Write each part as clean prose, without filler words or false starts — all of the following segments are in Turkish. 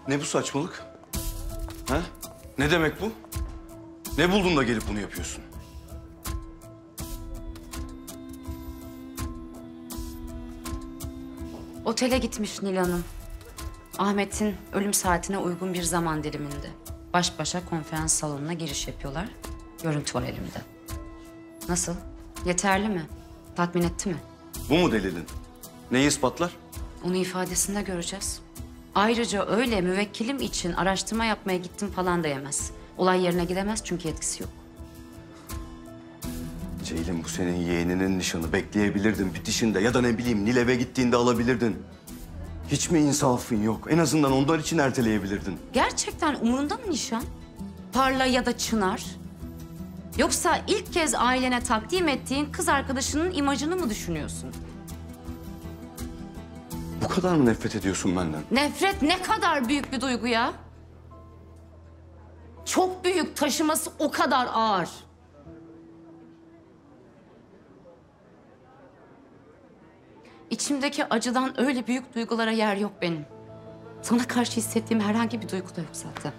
Ne bu saçmalık? Ha? Ne demek bu? Ne buldun da gelip bunu yapıyorsun? Otele gitmiş Nil Hanım. Ahmet'in ölüm saatine uygun bir zaman diliminde. Baş başa konferans salonuna giriş yapıyorlar. Görüntü var elimde. Nasıl? Yeterli mi? Tatmin etti mi? Bu mu delilin? Neyi ispatlar? Onu ifadesinde göreceğiz. Ayrıca öyle müvekkilim için araştırma yapmaya gittim falan diyemez. Olay yerine gidemez çünkü yetkisi yok. Ceylin, bu senin yeğeninin nişanı. Bekleyebilirdin bitişinde ya da ne bileyim Nil eve gittiğinde alabilirdin. Hiç mi insafın yok? En azından onlar için erteleyebilirdin. Gerçekten umurunda mı nişan? Parla ya da Çınar? Yoksa ilk kez ailene takdim ettiğin kız arkadaşının imajını mı düşünüyorsun? Bu kadar mı nefret ediyorsun benden? Nefret ne kadar büyük bir duygu ya? Çok büyük, taşıması o kadar ağır. İçimdeki acıdan öyle büyük duygulara yer yok benim. Sana karşı hissettiğim herhangi bir duygu da yok zaten.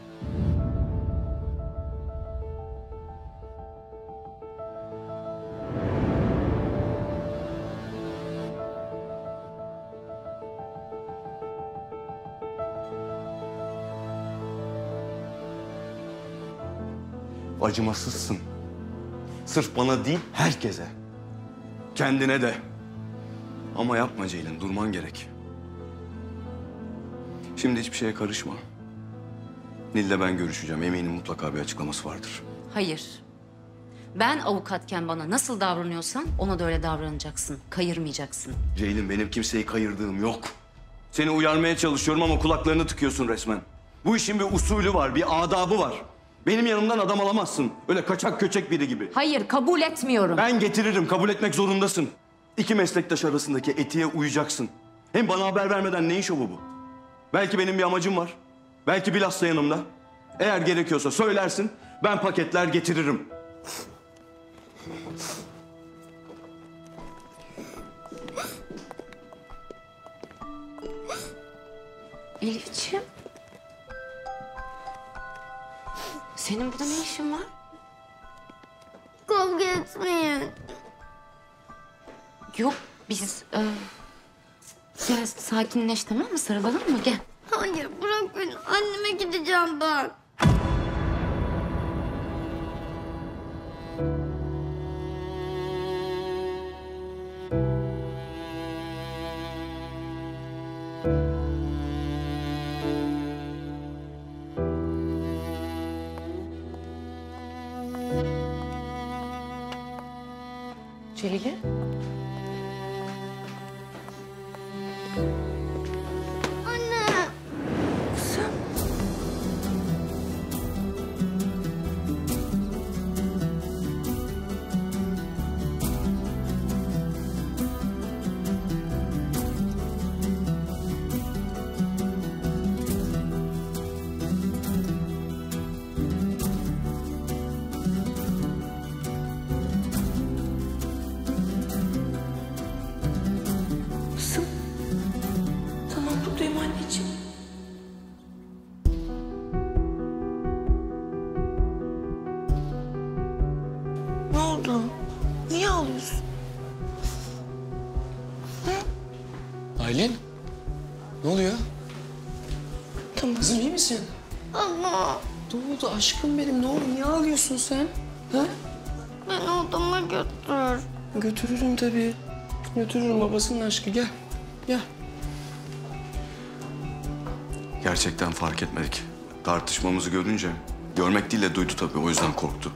Acımasızsın. Sırf bana değil, herkese. Kendine de. Ama yapma Ceylin, durman gerek. Şimdi hiçbir şeye karışma. Nil'le ben görüşeceğim. Eminim mutlaka bir açıklaması vardır. Hayır. Ben avukatken bana nasıl davranıyorsan ona da öyle davranacaksın. Kayırmayacaksın. Ceylin, benim kimseyi kayırdığım yok. Seni uyarmaya çalışıyorum ama kulaklarını tıkıyorsun resmen. Bu işin bir usulü var, bir adabı var. Benim yanımdan adam alamazsın. Öyle kaçak köçek biri gibi. Hayır, kabul etmiyorum. Ben getiririm, kabul etmek zorundasın. İki meslektaş arasındaki etiğe uyacaksın. Hem bana haber vermeden neyin şovu bu? Belki benim bir amacım var. Belki bilhassa yanımda. Eğer gerekiyorsa söylersin, ben paketler getiririm. Elifciğim. Senin burada ne işin var? Kavga etmeyin. Yok, biz... Gel sakinleş, tamam mı? Sarılalım mı? Gel. Hayır, bırak beni. Anneme gideceğim ben. Celile. Anne. Kızım. Kızım. Tamam, buradayım anneciğim. Ne oldu? Niye ağlıyorsun? Aylin, ne oluyor? Tamam. Kızım iyi misin? Ama Ne oldu aşkım benim? Ne oldu? Niye ağlıyorsun sen? Ha? beni odama götür. Götürürüm tabii. Götürürüm, babasının aşkı. Gel. Gel. Gerçekten fark etmedik. Tartışmamızı görünce, görmek değil de duydu tabii, o yüzden korktu.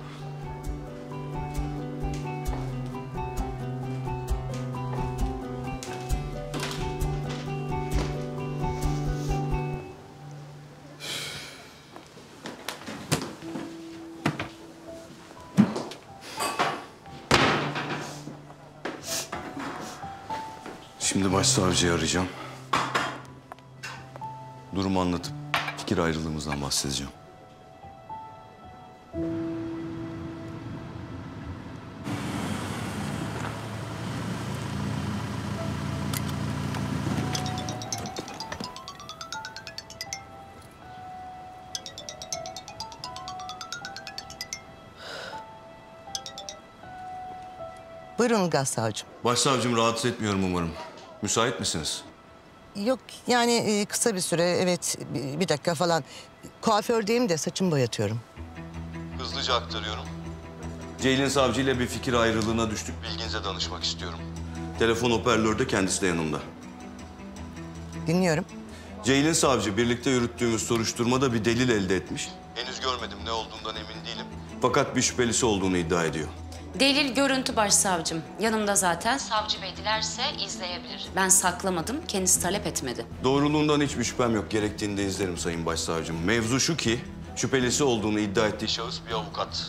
Şimdi başsavcıyı arayacağım. Durumu anlatıp fikir ayrılığımızdan bahsedeceğim. Buyurun Ilgaz Savcım. Başsavcım, rahatsız etmiyorum umarım. Müsait misiniz? Yok yani kısa bir süre, evet, bir dakika falan. Kuafördeyim de saçımı boyatıyorum. Hızlıca aktarıyorum. Ceylin Savcı ile bir fikir ayrılığına düştük. Bilginize danışmak istiyorum. Telefon hoparlörde, kendisi de yanımda. Dinliyorum. Ceylin Savcı birlikte yürüttüğümüz soruşturmada bir delil elde etmiş. Henüz görmedim, ne olduğundan emin değilim. Fakat bir şüphelisi olduğunu iddia ediyor. Delil görüntü başsavcım. Yanımda zaten. Savcı bey dilerse izleyebilir. Ben saklamadım, kendisi talep etmedi. Doğruluğundan hiçbir şüphem yok. Gerektiğinde izlerim Sayın Başsavcım. Mevzu şu ki, şüphelisi olduğunu iddia ettiği şahıs bir avukat.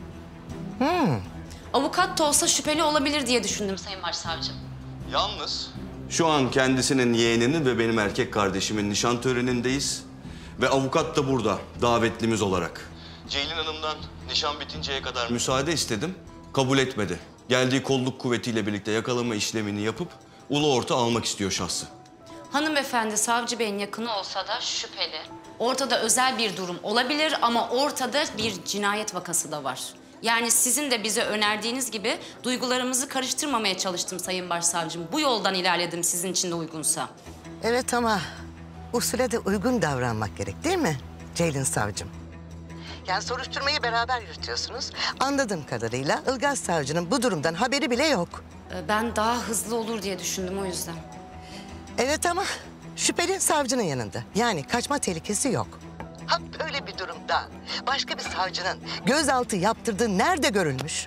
Avukat da olsa şüpheli olabilir diye düşündüm Sayın Başsavcım. Yalnız şu an kendisinin yeğeninin ve benim erkek kardeşimin nişan törenindeyiz. Ve avukat da burada, davetlimiz olarak. Ceylin Hanım'dan nişan bitinceye kadar müsaade istedim. Kabul etmedi. Geldiği kolluk kuvvetiyle birlikte yakalama işlemini yapıp ulu orta almak istiyor şahsı. Hanımefendi savcı beyin yakını olsa da şüpheli. Ortada özel bir durum olabilir ama ortada bir cinayet vakası da var. Yani sizin de bize önerdiğiniz gibi duygularımızı karıştırmamaya çalıştım Sayın Başsavcım. Bu yoldan ilerledim sizin için de uygunsa. Evet ama usule de uygun davranmak gerek değil mi Ceylin Savcım? Yani soruşturmayı beraber yürütüyorsunuz. Anladığım kadarıyla Ilgaz Savcı'nın bu durumdan haberi bile yok. Ben daha hızlı olur diye düşündüm o yüzden. Evet ama şüpheli savcının yanında. Yani kaçma tehlikesi yok. Ha böyle bir durumda başka bir savcının gözaltı yaptırdığı nerede görülmüş?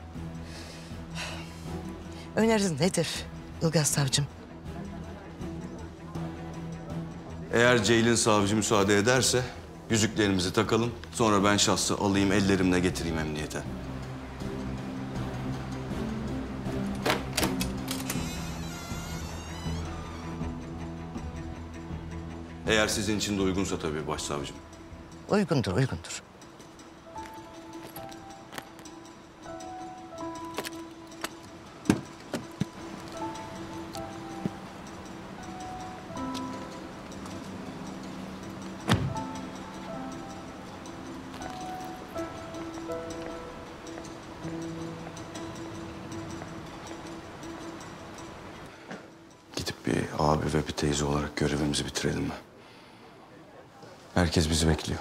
Öneriniz nedir Ilgaz Savcım? Eğer Ceylin Savcı müsaade ederse yüzüklerimizi takalım. Sonra ben şahsı alayım, ellerimle getireyim emniyete. Eğer sizin için de uygunsa tabii Başsavcım. Uygundur, uygundur. Gidip bir abi ve bir teyze olarak görevimizi bitirelim mi? Herkes bizi bekliyor.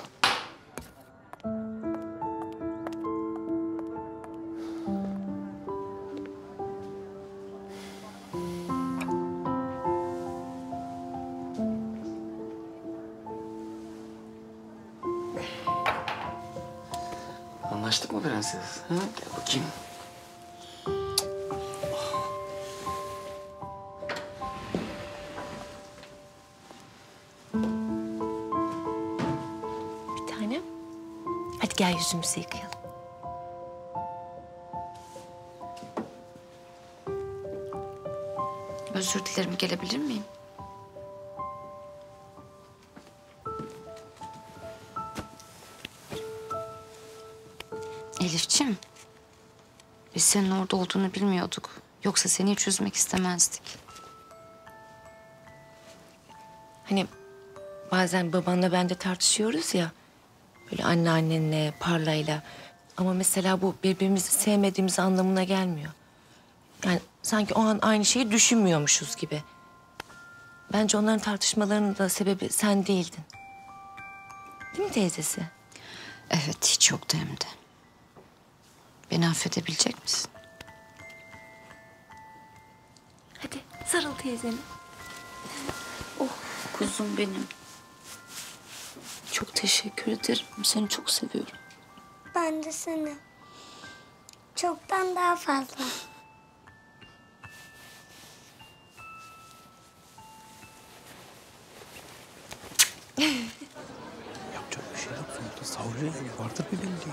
Anlaştık mı prenses? Ha? Gel bakayım. Bir tanem. Hadi gel yüzümüzü yıkayalım. Özür dilerim, gelebilir miyim? Elifciğim, biz senin orada olduğunu bilmiyorduk. Yoksa seni hiç üzmek istemezdik. Hani bazen babanla ben de tartışıyoruz ya. Böyle anneannenle, Parla'yla. Ama mesela bu birbirimizi sevmediğimiz anlamına gelmiyor. Yani sanki o an aynı şeyi düşünmüyormuşuz gibi. Bence onların tartışmalarının da sebebi sen değildin. Değil mi teyzesi? Evet, hiç yoktu hem de. Beni affedebilecek misin? Hadi sarıl teyzene. Oh, kuzum benim. Çok teşekkür ederim. Seni çok seviyorum. Ben de seni. Çoktan daha fazla. Yapacak bir şey yok. Sonuçta savcı yani. Vardır bir bildiği.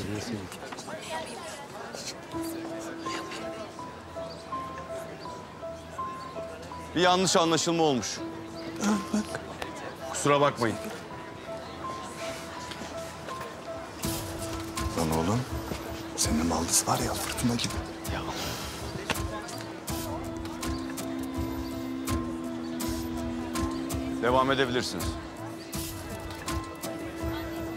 Bir yanlış anlaşılma olmuş. Bak. Kusura bakmayın. Lan oğlum, senin baldız var ya fırtına gibi. Ya. Devam edebilirsiniz.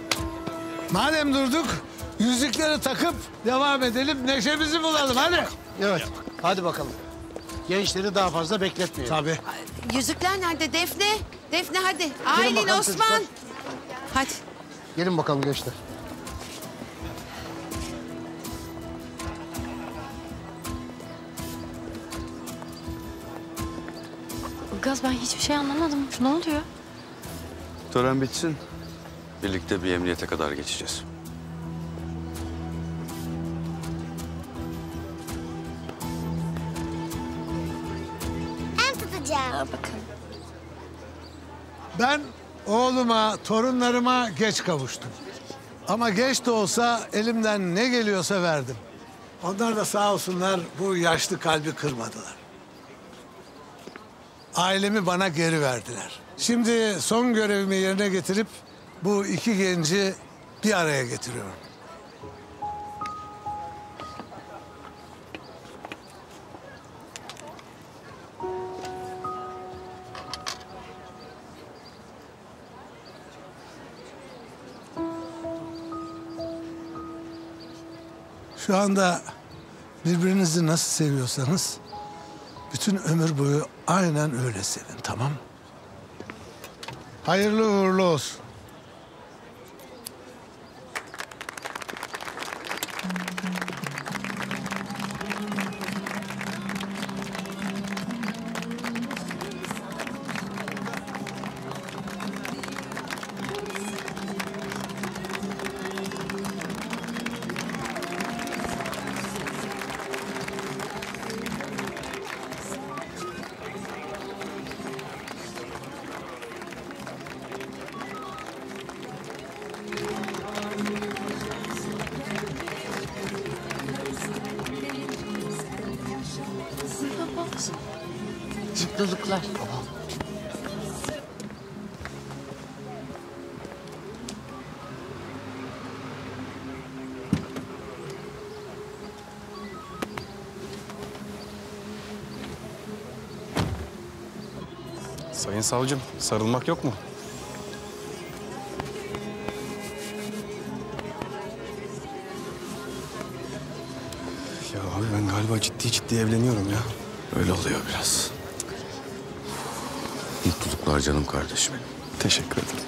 Madem durduk, yüzükleri takıp devam edelim, neşemizi bulalım hadi. Evet. Hadi bakalım. Gençleri daha fazla bekletmeyelim. Tabii. Yüzükler nerede Defne? Defne hadi. Aylin, bakalım Osman. çocuklar. Hadi. Gelin bakalım gençler. Ilgaz ben hiçbir şey anlamadım. Ne oluyor? Tören bitsin. Birlikte bir emniyete kadar geçeceğiz. Ben tutacağım. Ben oğluma, torunlarıma geç kavuştum. Ama geç de olsa elimden ne geliyorsa verdim. Onlar da sağ olsunlar bu yaşlı kalbi kırmadılar. Ailemi bana geri verdiler. Şimdi son görevimi yerine getirip bu iki genci bir araya getiriyorum. Şu anda birbirinizi nasıl seviyorsanız bütün ömür boyu aynen öyle sevin, tamam? Hayırlı uğurlu olsun. Mutluluklar. Sayın savcım, sarılmak yok mu? Ya abi ben galiba ciddi evleniyorum ya. Öyle oluyor biraz. Mutluluklar canım kardeşim benim. Teşekkür ederim.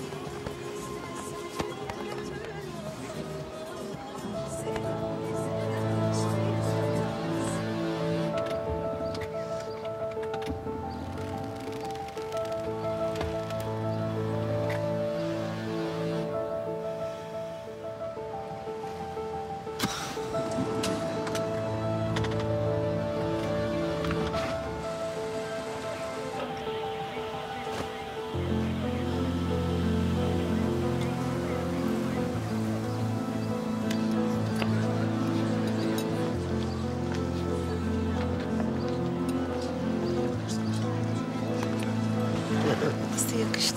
Nasıl yakıştı?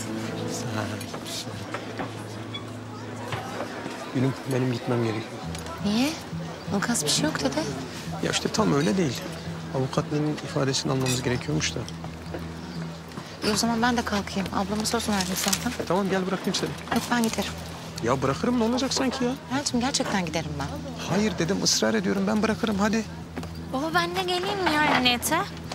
Gülüm benim gitmem gerekiyor. Niye? Ilgaz bir şey yok dede. Ya işte tam öyle değil. Avukatların ifadesini almamız gerekiyormuş da. O zaman ben de kalkayım. Ablamın söz verdi zaten. Tamam gel bırakayım seni. Yok ben giderim. Ya bırakırım ne olacak sanki ya? Hayatım gerçekten giderim ben. Hayır dedim ısrar ediyorum ben bırakırım hadi. Baba ben de geleyim mi ya emniyete?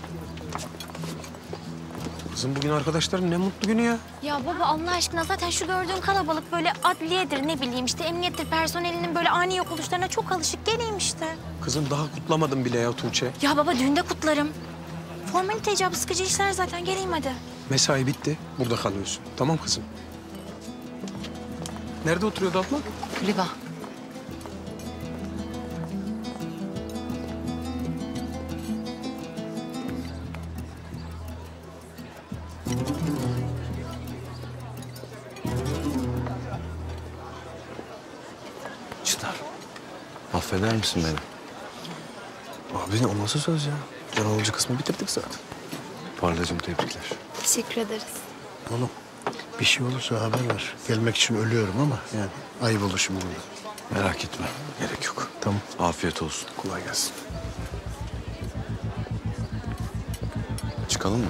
Kızım bugün arkadaşların ne mutlu günü ya. Ya baba Allah aşkına zaten şu gördüğün kalabalık böyle adliyedir ne bileyim işte emniyettir personelinin böyle ani yok oluşlarına çok alışık geleyim işte. Kızım daha kutlamadım bile ya Tuğçe. Ya baba düğünde kutlarım. Formalite icabı sıkıcı işler zaten geleyim hadi. Mesai bitti burada kalıyorsun. Tamam kızım. Nerede oturuyordu abla? Gülüba. Çınar, affeder misin beni? Abi o nasıl söz ya? Can alıcı kısmı bitirdik zaten. Parlacığım tebrikler. Teşekkür ederiz. Oğlum bir şey olursa haber ver. Gelmek için ölüyorum ama yani ayıp olur şimdi burada. Merak etme, gerek yok. Tamam. Afiyet olsun. Kolay gelsin. Çıkalım mı?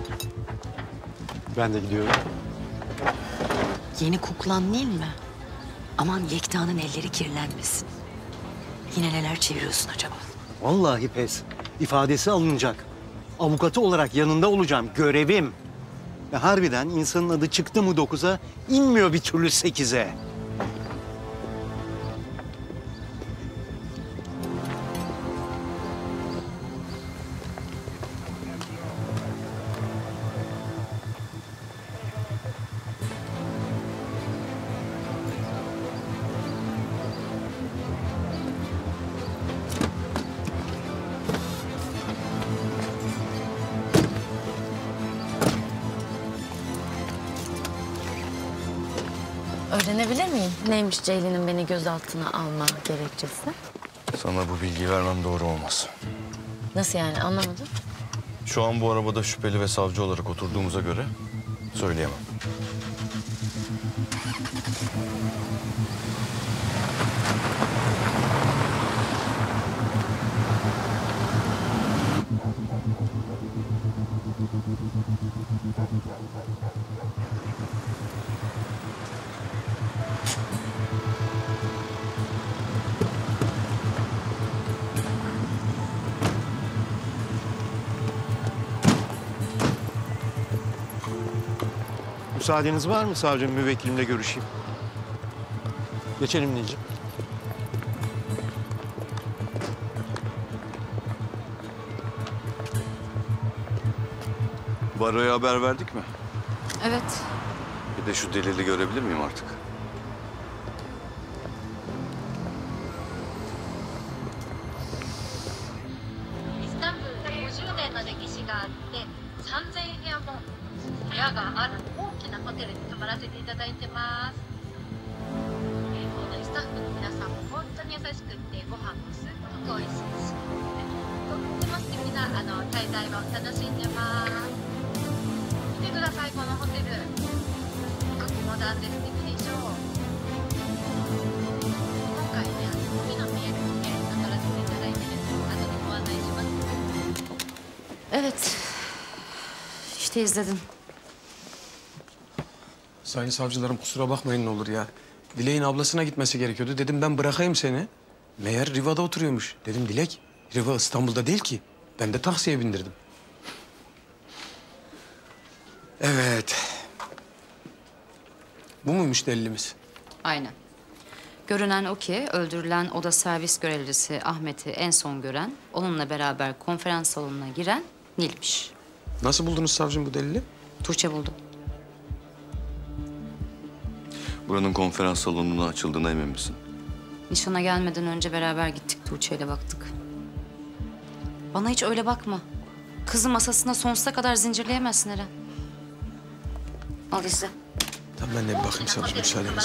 Ben de gidiyorum. Yeni kuklan değil mi? Aman Yekta'nın elleri kirlenmesin. Yine neler çeviriyorsun acaba? Vallahi pes. İfadesi alınacak. Avukatı olarak yanında olacağım. Görevim. Ve harbiden insanın adı çıktı mı 9'a, inmiyor bir türlü 8'e. Öğrenebilir miyim? Neymiş Ceylin'in beni gözaltına alma gerekçesi? Sana bu bilgiyi vermem doğru olmaz. Nasıl yani, anlamadım. Şu an bu arabada şüpheli ve savcı olarak oturduğumuza göre söyleyemem. Müsaadeniz var mı savcım, müvekkilimle görüşeyim? Geçelim Nilcim. Baroya haber verdik mi? Evet. Bir de şu delili görebilir miyim artık? İstanbul'da 50年の歴史があって3000部屋も部屋がある大きなホテルに泊まらせていただいてます。スタッフの皆さんも本当に優しくってご飯もすっごく美味しいし、とっても素敵な滞在を楽しんでます。見てください、このホテル。すっごくモダンで素敵でしょう。今回ね、海の見えるホテルに泊まらせていただいてるので、後でご案内します。 Evet. İşte izledin. Sayın savcılarım kusura bakmayın ne olur ya. Dilek'in ablasına gitmesi gerekiyordu. Dedim ben bırakayım seni. Meğer Riva'da oturuyormuş. Dedim Dilek, Riva İstanbul'da değil ki. Ben de taksiye bindirdim. Evet. Bu muymuş delilimiz? Aynen. Görünen o ki öldürülen oda servis görevlisi Ahmet'i en son gören, onunla beraber konferans salonuna giren Nil'miş. Nasıl buldunuz savcım bu delili? Tuğçe buldu. Buranın konferans salonuna açıldığına emin misin? Nişana gelmeden önce beraber gittik, Tuğçe'yle baktık. Bana hiç öyle bakma. Kızı masasına sonsuza kadar zincirleyemezsin Eren. Al izle. Tamam ben de bir bakayım savcım müsaadenizle.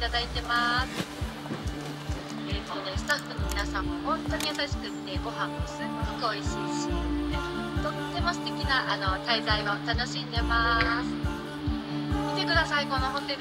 スタッフの皆さんも本当に優しくってご飯もすっごく美味しいし、とっても素敵な滞在を楽しんでます。見てください、このホテル。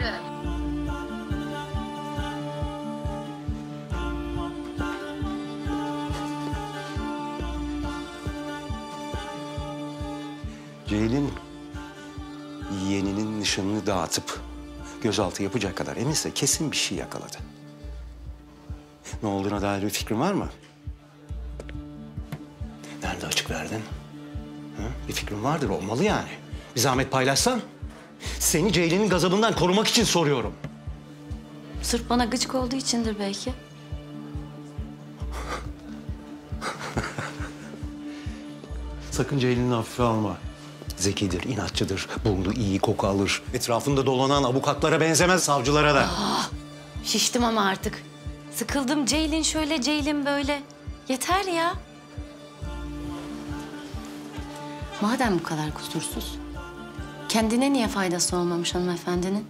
Ceylin yeğeninin nişanını dağıtıp gözaltı yapacak kadar eminse kesin bir şey yakaladı. Ne olduğuna dair bir fikrin var mı? Nerede açık verdin? Ha? Bir fikrin vardır, olmalı yani. Bir zahmet paylaşsan. Seni Ceylin'in gazabından korumak için soruyorum. Sırf bana gıcık olduğu içindir belki. Sakın Ceylin'i hafife alma. Zekidir, inatçıdır, burnu iyi, koku alır. Etrafında dolanan avukatlara benzemez, savcılara da. Şiştim ama artık. Sıkıldım, Ceylin şöyle, Ceylin böyle. Yeter ya. Madem bu kadar kusursuz, kendine niye faydası olmamış hanımefendinin?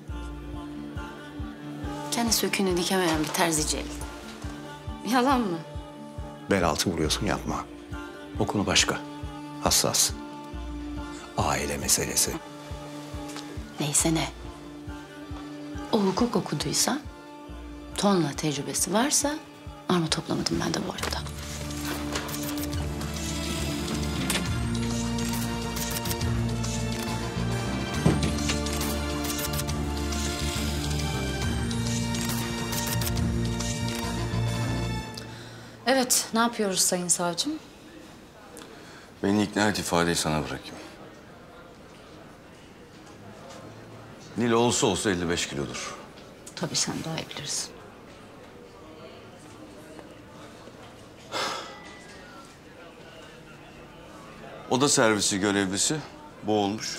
Kendi söküğünü dikemeyen bir terzi Ceylin. Yalan mı? Bel altı vuruyorsun, yapma. O konu başka, hassas. Aile meselesi. Neyse ne. O hukuk okuduysa, tonla tecrübesi varsa... arma toplamadım ben de bu arada. Evet, ne yapıyoruz Sayın Savcım? Beni ikna et, ifadeyi sana bırakayım. Nil olsa olsa 55 kilodur. Tabii sen daha iyi bilirsin. Oda servisi görevlisi boğulmuş.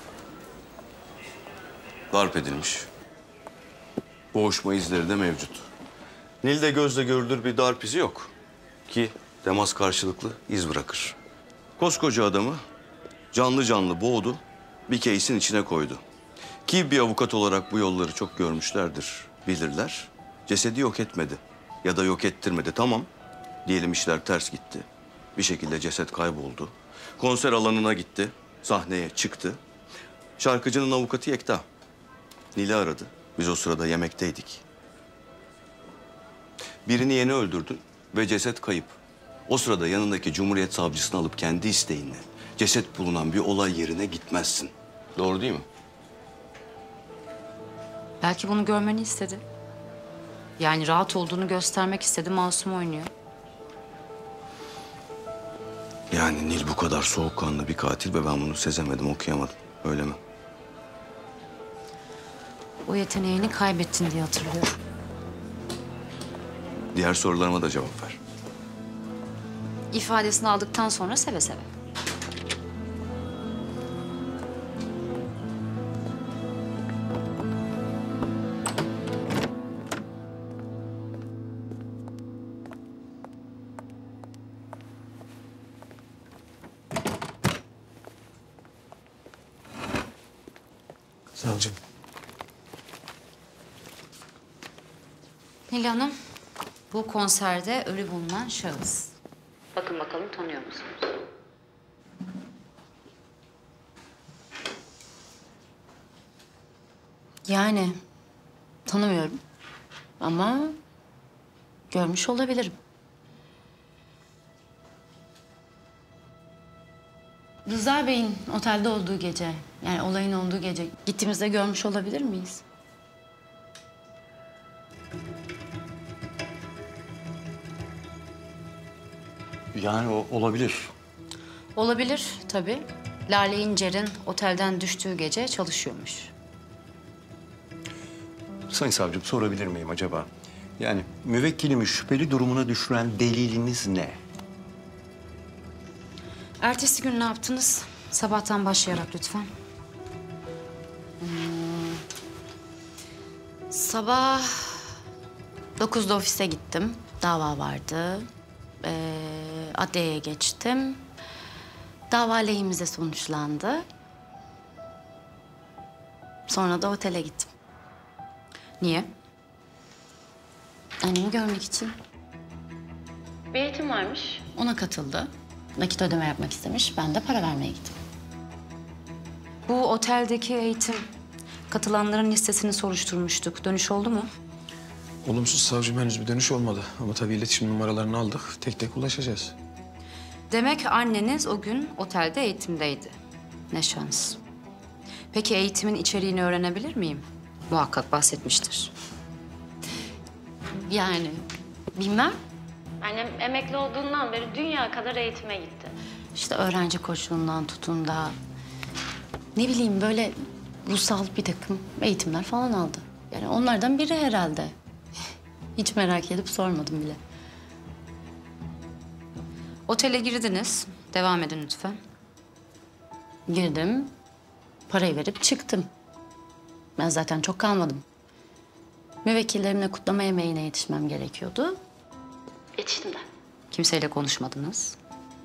Darp edilmiş. Boğuşma izleri de mevcut. Nil'de gözle görülür bir darp izi yok. Ki temas karşılıklı iz bırakır. Koskoca adamı canlı canlı boğdu, bir case'in içine koydu. Ki bir avukat olarak bu yolları çok görmüşlerdir, bilirler. Cesedi yok etmedi ya da yok ettirmedi, tamam. Diyelim işler ters gitti. Bir şekilde ceset kayboldu. Konser alanına gitti, sahneye çıktı. Şarkıcının avukatı Yekta Nil'i aradı. Biz o sırada yemekteydik. Birini yeni öldürdü ve ceset kayıp. O sırada yanındaki Cumhuriyet Savcısını alıp kendi isteğinle ceset bulunan bir olay yerine gitmezsin. Doğru değil mi? Belki bunu görmeni istedi. Yani rahat olduğunu göstermek istedi, masum oynuyor. Yani Nil bu kadar soğukkanlı bir katil ve ben bunu sezemedim, okuyamadım. Öyle mi? O yeteneğini kaybettin diye hatırlıyorum. Diğer sorularıma da cevap ver. İfadesini aldıktan sonra seve seve. Savcım. Nil Hanım, bu konserde ölü bulunan şahıs. Bakın bakalım tanıyor musunuz? Yani tanımıyorum ama görmüş olabilirim. Rıza Bey'in otelde olduğu gece, yani olayın olduğu gece gittiğimizde görmüş olabilir miyiz? Yani olabilir. Olabilir tabii. Lale İncer'in otelden düştüğü gece çalışıyormuş. Sayın savcım sorabilir miyim acaba? Yani müvekkilimi şüpheli durumuna düşüren deliliniz ne? Ertesi gün ne yaptınız? Sabahtan başlayarak lütfen. Sabah 9'da ofise gittim. Dava vardı. Adliyeye geçtim. Dava lehimize sonuçlandı. Sonra da otele gittim. Niye? Annemi görmek için. Bir eğitim varmış. Ona katıldı. Nakit ödeme yapmak istemiş. Ben de para vermeye gittim. Bu oteldeki eğitim, katılanların listesini soruşturmuştuk. Dönüş oldu mu? Olumsuz savcım, henüz bir dönüş olmadı. Ama tabii iletişim numaralarını aldık. Tek tek ulaşacağız. Demek anneniz o gün otelde eğitimdeydi. Ne şans. Peki eğitimin içeriğini öğrenebilir miyim? Muhakkak bahsetmiştir. Yani bilmem. Annem emekli olduğundan beri dünya kadar eğitime gitti. İşte öğrenci koçluğundan tutun da... ne bileyim böyle ruhsal bir takım eğitimler falan aldı. Yani onlardan biri herhalde. Hiç merak edip sormadım bile. Otele girdiniz. Devam edin lütfen. Girdim. Parayı verip çıktım. Ben zaten çok kalmadım. Müvekkillerimle kutlama yemeğine yetişmem gerekiyordu. Yetiştim de. Kimseyle konuşmadınız.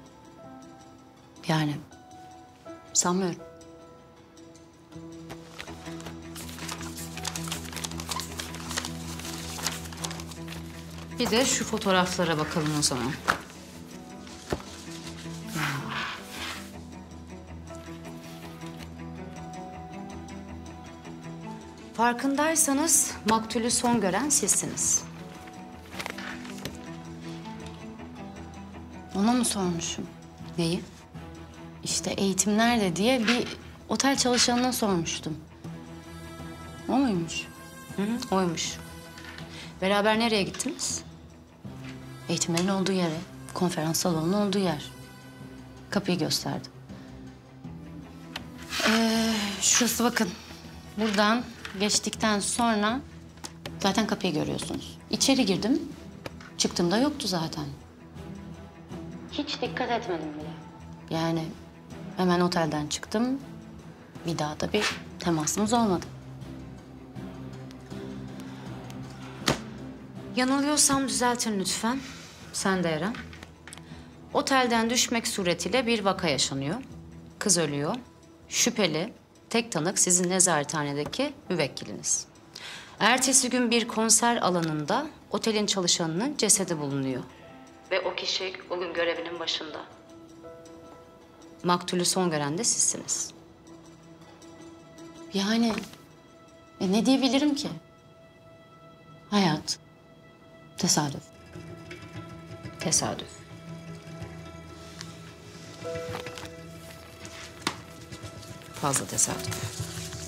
Yani sanmıyorum. Bir de şu fotoğraflara bakalım o zaman. Farkındaysanız maktulü son gören sizsiniz. Ona mı sormuşum? Neyi? İşte eğitim nerede diye bir otel çalışanına sormuştum. O muymuş? Hı, oymuş. Beraber nereye gittiniz? Eğitimlerin olduğu yere, konferans salonunun olduğu yer. Kapıyı gösterdim. Şurası bakın. Buradan geçtikten sonra zaten kapıyı görüyorsunuz. İçeri girdim. Çıktığımda yoktu zaten. Hiç dikkat etmedim bile. Yani hemen otelden çıktım. Bir daha da bir temasımız olmadı. Yanılıyorsam düzeltin lütfen. Sen de Eren. Otelden düşmek suretiyle bir vaka yaşanıyor. Kız ölüyor. Şüpheli, tek tanık sizin nezarethanedeki müvekkiliniz. Ertesi gün bir konser alanında otelin çalışanının cesedi bulunuyor. Ve o kişi o gün görevinin başında. Maktulü son gören de sizsiniz. Yani ne diyebilirim ki? Hayat. Tesadüf. Tesadüf. Fazla tesadüf.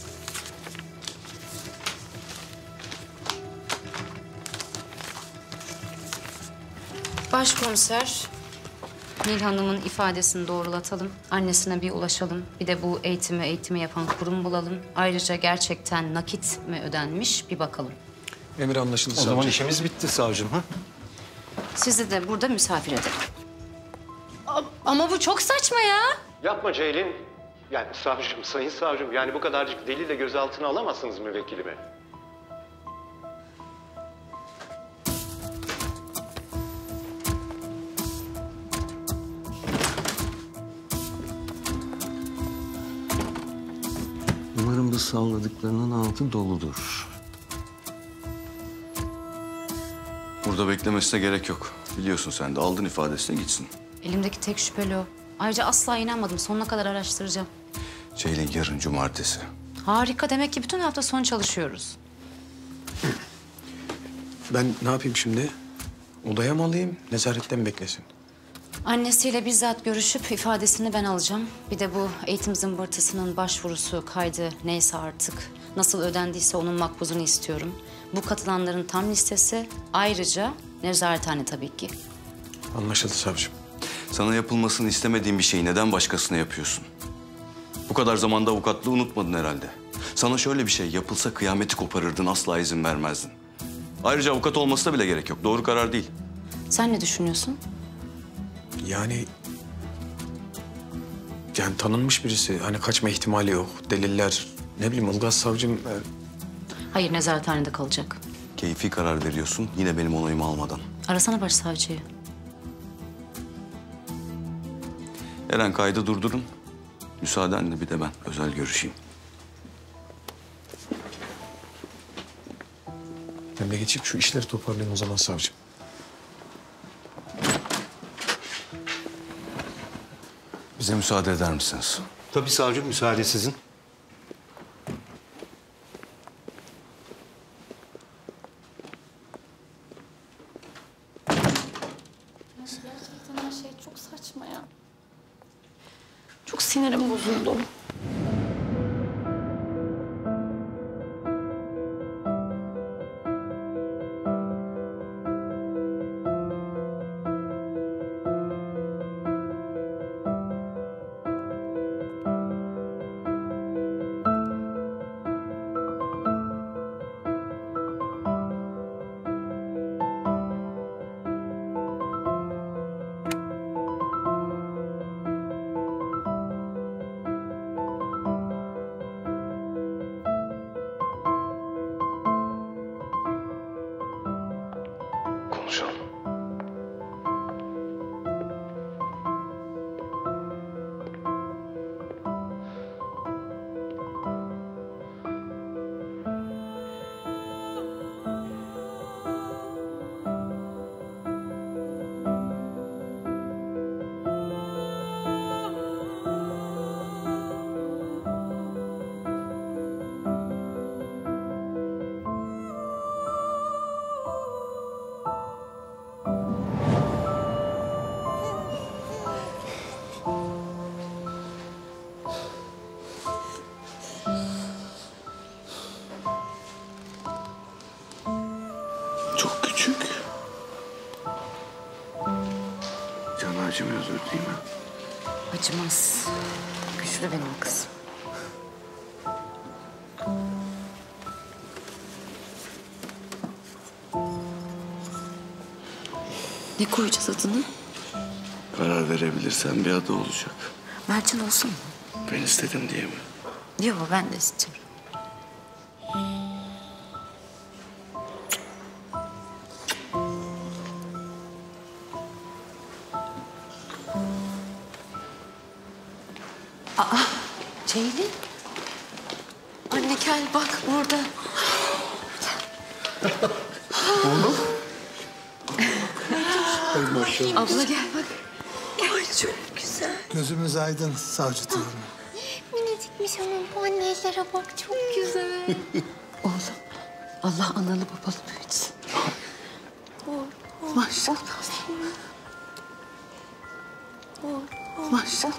Başkomiser, Nil Hanım'ın ifadesini doğrulatalım. Annesine bir ulaşalım. Bir de bu eğitimi yapan kurum bulalım. Ayrıca gerçekten nakit mi ödenmiş bir bakalım. Emir anlaşıldı O savcım. zaman işimiz bitti savcım. Ha? Sizi de burada misafir ederim. Ama bu çok saçma ya. Yapma Ceylin. Yani savcım, sayın savcım. Yani bu kadarcık delille gözaltına alamazsınız müvekkilimi. Umarım bu salladıklarının altı doludur. Burada beklemesine gerek yok. Biliyorsun sen de aldın ifadesine gitsin. Elimdeki tek şüpheli o. Ayrıca asla inanmadım. Sonuna kadar araştıracağım. Ceylin yarın cumartesi. Harika. Demek ki bütün hafta sonu çalışıyoruz. Ben ne yapayım şimdi? Odaya mı alayım, nezarette mi beklesin? Annesiyle bizzat görüşüp ifadesini ben alacağım. Bir de bu eğitim zımbırtısının başvurusu, kaydı neyse artık nasıl ödendiyse onun makbuzunu istiyorum. Bu katılanların tam listesi, ayrıca nezarethane tabii ki. Anlaşıldı savcım. Sana yapılmasını istemediğin bir şeyi neden başkasına yapıyorsun? Bu kadar zamanda avukatlığı unutmadın herhalde. Sana şöyle bir şey yapılsa kıyameti koparırdın, asla izin vermezdin. Ayrıca avukat olmasına bile gerek yok. Doğru karar değil. Sen ne düşünüyorsun? Yani tanınmış birisi. Hani kaçma ihtimali yok. Deliller. Ne bileyim Ilgaz savcım. Hayır, nezarethanede kalacak. Keyfi karar veriyorsun, yine benim onayımı almadan. Arasana başsavcıyı. Eren, kaydı durdurun. Müsaadenle bir de ben özel görüşeyim. Ben de geçip şu işleri toparlayayım o zaman savcım. Bize müsaade eder misiniz? Tabii savcım, müsaade sizin. Gerçekten her şey çok saçma ya. Çok sinirim bozuldu. acımıyordur değil mi? Acımaz. Güçlü benim kızım. Ne koyacağız adını? Karar verebilirsen bir adı olacak. Mercan olsun mu? Ben istedim diye mi? Yok ben de istiyorum. Ceylin. Anne gel bak burada. Oğlum. Ay maşallah. Abla gel bak. Ay çok güzel. Gözümüz aydın savcı torunum. Minicikmiş ama bu anne ellere bak çok güzel. Oğlum Allah analı babalı büyütsün. Maşallah. Maşallah.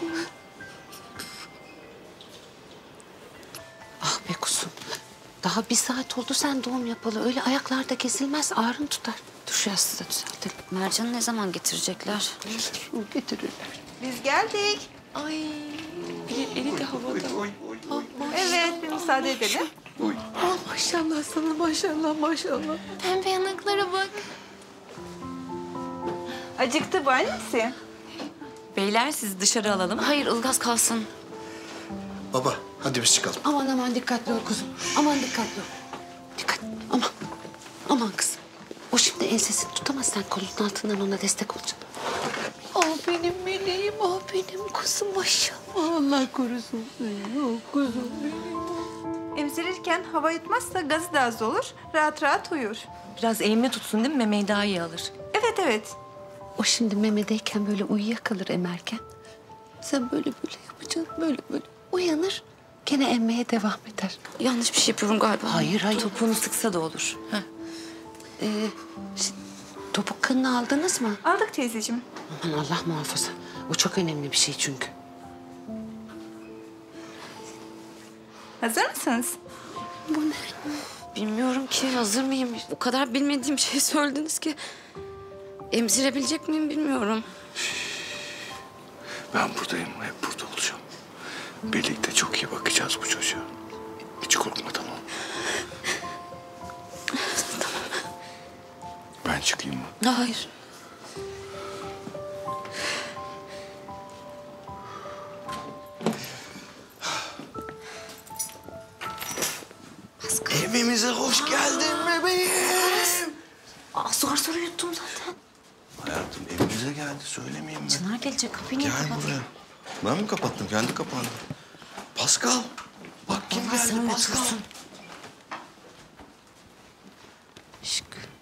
Ah be kuzum. Daha 1 saat oldu sen doğum yapalı. Öyle ayaklarda kesilmez, ağrın tutar. Dur şu yastığı da düzeltelim. Mercan'ı ne zaman getirecekler? Getirirler. Biz geldik. Ay, eli de havada. Evet, bir müsaade edelim. Oh, maşallah sana, maşallah, maşallah. Pembe yanaklara bak. Acıktı bu annesi. Beyler sizi dışarı alalım. Hayır Ilgaz kalsın. Baba hadi biz çıkalım. Aman aman dikkatli ol kuzum. Aman dikkatli ol. Dikkat. Aman. Aman kızım. O şimdi ensesini tutamaz. Sen kolunun altından ona destek olacaksın. Ah benim meleğim, ah benim kuzum maşallah. Allah korusun seni. Oh kuzum benim. Emzirirken hava yutmazsa gazı da az olur. Rahat rahat uyur. Biraz eğimli tutsun değil mi? Memeyi daha iyi alır. Evet evet. O şimdi memedeyken böyle uyuyakalır emerken. Sen böyle yapacaksın. Böyle uyanır. Gene emmeye devam eder. Yanlış bir şey yapıyorum galiba. Hayır. Topuğunu sıksa da olur. Ha. Topuk kanını aldınız mı? Aldık teyzeciğim. Aman Allah muhafaza. O çok önemli bir şey çünkü. Hazır mısınız? Bu ne? Bilmiyorum ki hazır mıyım? O kadar bilmediğim şey söylediniz ki. Emzirebilecek miyim bilmiyorum. Ben buradayım, hep burada olacağım. Birlikte çok iyi bakacağız bu çocuğa. Hiç korkma tamam mı? Ben çıkayım mı? Hayır. Evimize hoş geldin bebeğim. Zor yuttum zaten. Hayatım evimize geldi söylemeyeyim mi? Çınar gelecek kapıyı niye Gel kapattın? buraya. Ben mi kapattım? Kendi kapandı. Pascal. Bak kim Allah geldi seni Pascal. unutmasın. Şık.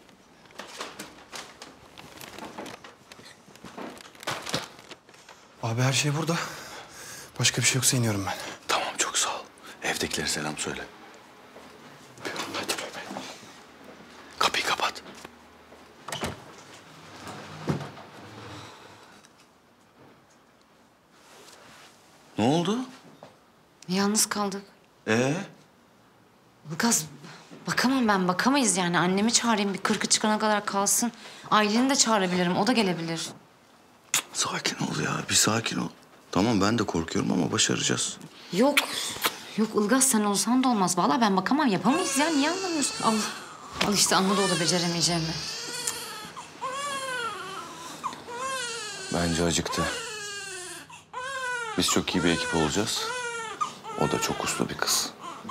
Abi her şey burada. Başka bir şey yoksa iniyorum ben. Tamam çok sağ ol. Evdekilere selam söyle. Öpüyorum hadi bebeğim. Kapıyı kapat. Ne oldu? Yalnız kaldık. Ilgaz Bakamayız yani. Annemi çağırayım bir 40'ı çıkana kadar kalsın. Aileni de çağırabilirim, o da gelebilir. Sakin ol ya, bir sakin ol. Tamam ben de korkuyorum ama başaracağız. Yok Ilgaz sen olsan da olmaz. Vallahi ben bakamam, yapamayız ya. Niye anlamıyorsun? Al işte anladı o da beceremeyeceğimi. Bence acıktı. Biz çok iyi bir ekip olacağız. O da çok uslu bir kız.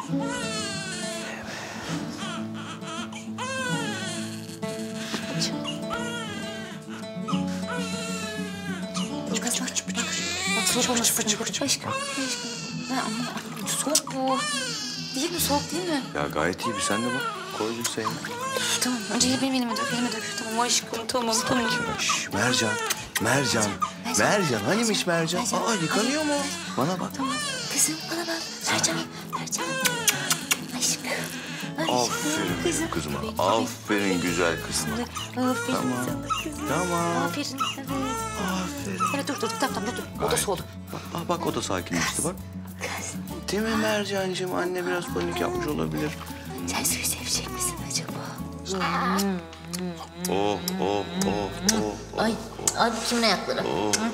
Aşkım. Soğuk bu. Değil mi? Soğuk değil mi? Ya gayet iyi bir sen de bak. Koy bir sayını. Tamam. Önce benim elime dök. Tamam aşkım. Tamam. Şş, Mercan. Hanimiş Mercan? Aa yıkanıyor mu? Bana bak. Tamam. Kızım bana bak. Mercan. Aşkım. Aferin benim kızıma. Aferin güzel kızıma. Aferin Tamam. sana kızım. Tamam. Aferin. Evet. Aferin. Evet dur. Tamam dur. O da soğudu. Bak o da sakinleşti bak. Değil mi Mercancığım? Anne biraz panik yapmış olabilir. Sen suyu sevecek misin acaba? Oh, oh, oh, oh. Ay, ay kimin ayakları? Oh. Hı?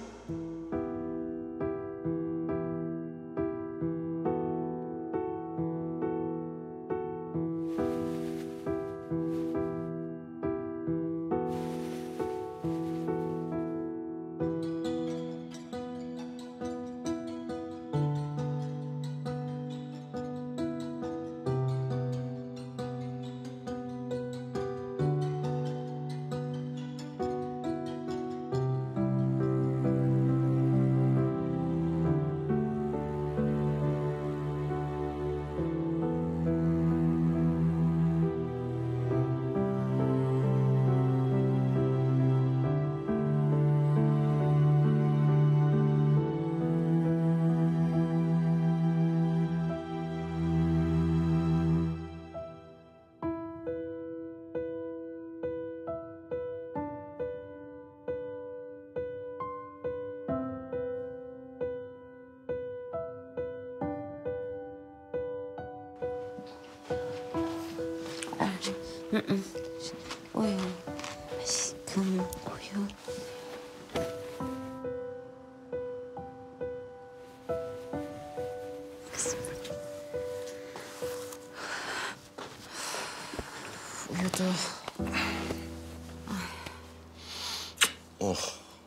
Uyu. Aşkım uyu. Kızım. Uyudu. Oh.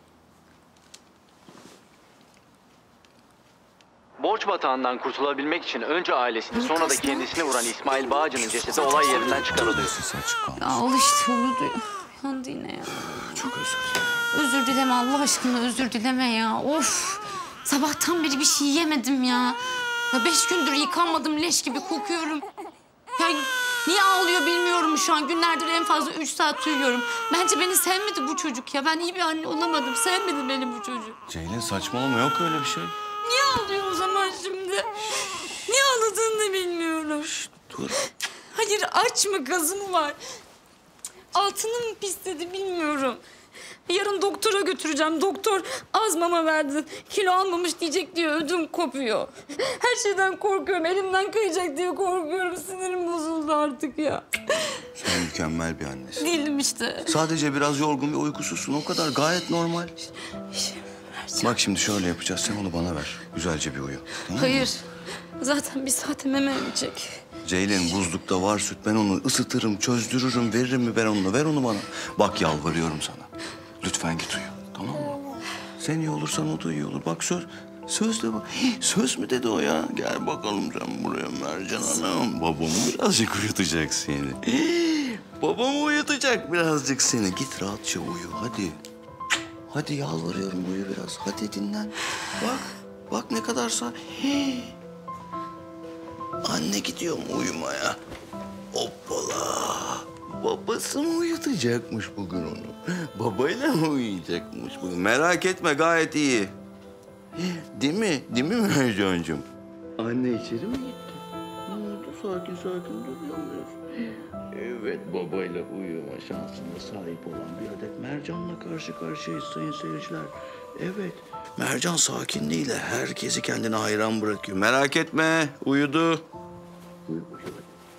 Borç batağından kurtulabilmek için önce ailesini sonra da kendisine vuran İsmail Bağcı'nın cesedi olay yerinden çıkarılıyor. Ya al işte uyudu. Yandı yine ya. Çok özür dilerim. Özür dileme Allah aşkına özür dileme ya. Of. Sabahtan beri bir şey yemedim ya. Ya 5 gündür yıkanmadım leş gibi kokuyorum. Ya niye ağlıyor bilmiyorum şu an. Günlerdir en fazla 3 saat uyuyorum. Bence beni sevmedi bu çocuk ya. Ben iyi bir anne olamadım. Sevmedi beni bu çocuk. Ceylin saçmalama yok öyle bir şey. Niye ağlıyor o zaman şimdi? Niye ağladığını bilmiyorum. Dur. Hayır aç mı gazı mı var? Altını mı pisledi bilmiyorum. Yarın doktora götüreceğim. Doktor az mama verdi. Kilo almamış diyecek diye ödüm kopuyor. Her şeyden korkuyorum. Elimden kayacak diye korkuyorum. Sinirim bozuldu artık ya. Sen mükemmel bir annesin. Değilim işte. Sadece biraz yorgun ve uykusuzsun. O kadar gayet normal. Bak şimdi şöyle yapacağız. Sen onu bana ver. Güzelce bir uyu. Tamam mı? Hayır. Zaten bir saate meme emecek. Ceylin buzlukta var süt. Ben onu ısıtırım, çözdürürüm, veririm mi ben onu? Ver onu bana. Bak yalvarıyorum sana. Lütfen git uyu. Tamam mı? Sen iyi olursan o da iyi olur. Bak söz de bak. Söz mü dedi o ya? Gel bakalım sen buraya Mercan Hanım. Babamı birazcık uyutacak seni. Babamı uyutacak birazcık seni. Git rahatça uyu hadi. Hadi yalvarıyorum uyu biraz. Hadi dinlen. Bak ne kadarsa. Anne gidiyor mu uyumaya? Hoppala. Babası mı uyutacakmış bugün onu? Babayla mı uyuyacakmış bugün? Merak etme gayet iyi. Değil mi? Değil mi Mercan'cığım? Anne içeri mi gitti? Ne oldu? Sakin duruyor muyuz? Evet babayla uyuma şansına sahip olan bir adet Mercan'la karşı karşıyayız sayın seyirciler. Evet. Mercan sakinliğiyle herkesi kendine hayran bırakıyor. Merak etme. Uyudu. Uyu bakayım.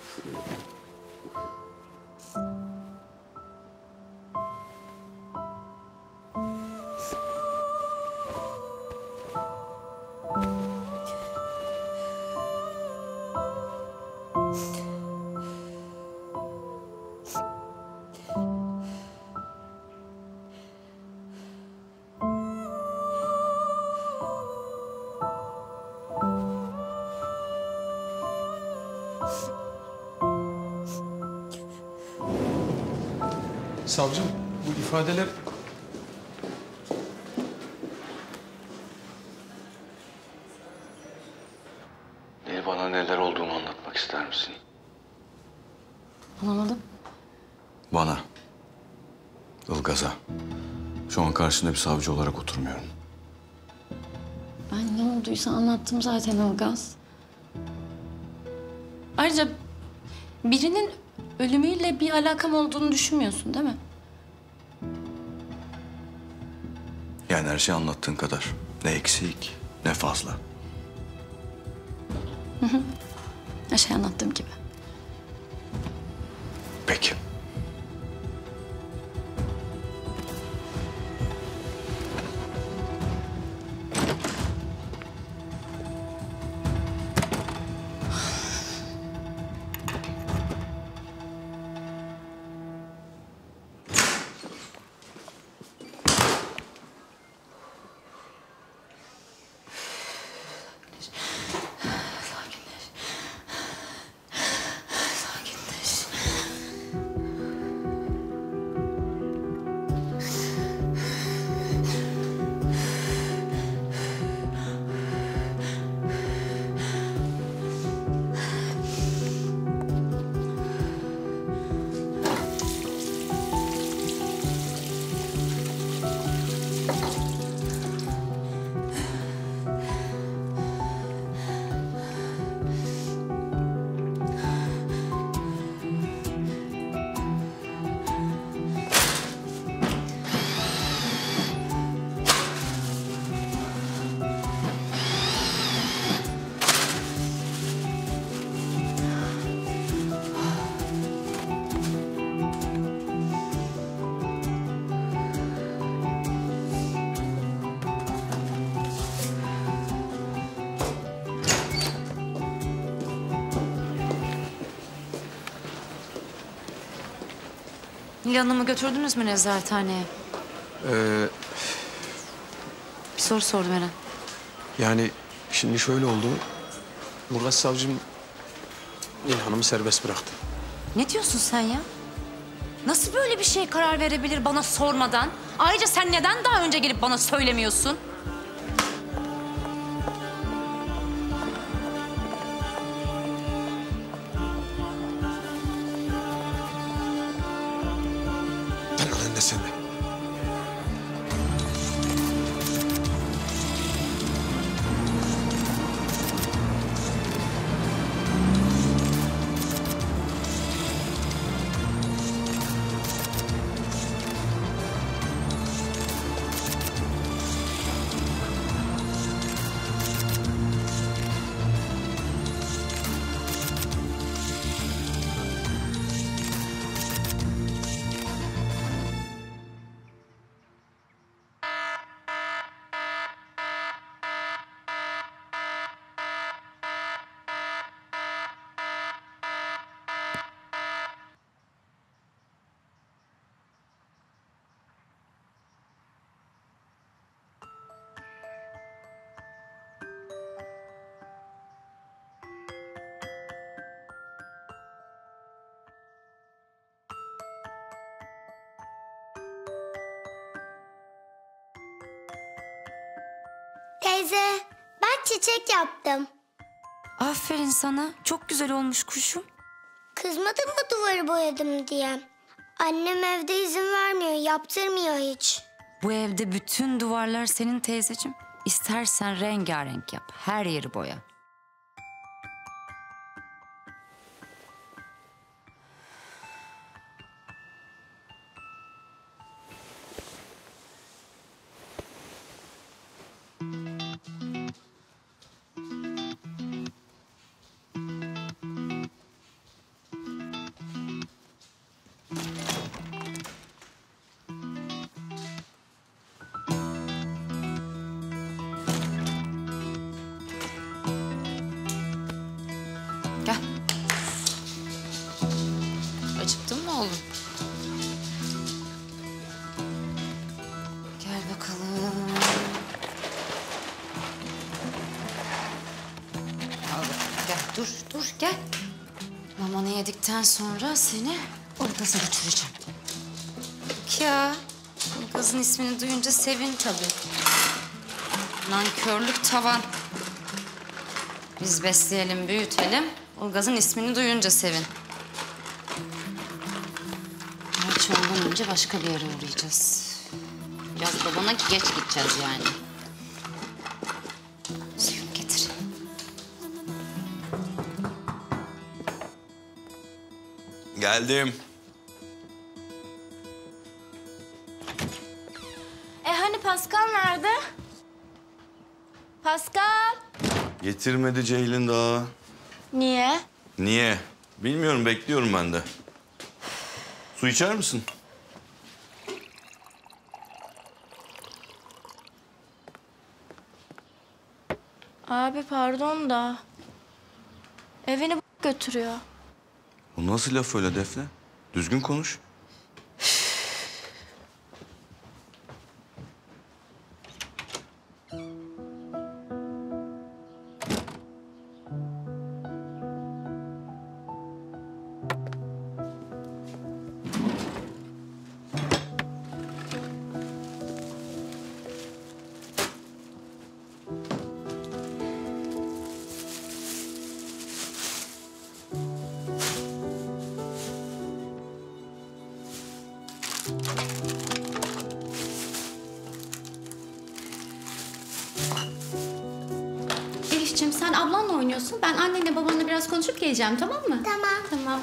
Savcım, bu ifadeler... Bana neler olduğunu anlatmak ister misin? Anlamadım. Bana. Ilgaz'a. Şu an karşında bir savcı olarak oturmuyorum. Ben ne olduysa anlattım zaten Ilgaz. Ayrıca birinin ölümüyle bir alakam olduğunu düşünmüyorsun değil mi? Yani her şey anlattığın kadar. Ne eksik, ne fazla. Hı hı. Her şey anlattığım gibi. Peki. Nil Hanım'ı götürdünüz mü nezarethaneye? Bir soru sordum Eren. Yani şimdi şöyle oldu. Murat savcım Nil Hanım'ı serbest bıraktı. Ne diyorsun sen ya? Nasıl böyle bir şeye karar verebilir bana sormadan? Ayrıca sen neden daha önce gelip bana söylemiyorsun? Takılın da sen de. Teyze, ben çiçek yaptım. Aferin sana. Çok güzel olmuş kuşum. Kızmadın mı duvarı boyadım diye? Annem evde izin vermiyor, yaptırmıyor hiç. Bu evde bütün duvarlar senin teyzeciğim. İstersen rengarenk yap. Her yeri boya. Gel. Acıktın mı oğlum? Gel bakalım. Al bakalım. Gel dur gel. Mamanı yedikten sonra seni Ilgaz'a götüreceğim. Bak ya. Ilgaz'ın ismini duyunca sevin tabii. Nankörlük tavan. Biz besleyelim, büyütelim. Ilgaz'ın ismini duyunca sevin. Gerçi ondan önce başka bir yere uğrayacağız. Biraz babana geç gideceğiz yani. Suyunu getir. Geldim. Hani Pascal nerede? Pascal. Getirmedi Ceylin daha. Niye? Niye? Bilmiyorum, bekliyorum ben de. Su içer misin? Abi pardon da. Evini götürüyor. Bu nasıl laf öyle Defne? Düzgün konuş. Elif'ciğim sen ablanla oynuyorsun. Ben annenle babanla biraz konuşup geleceğim, tamam mı? Tamam. Tamam.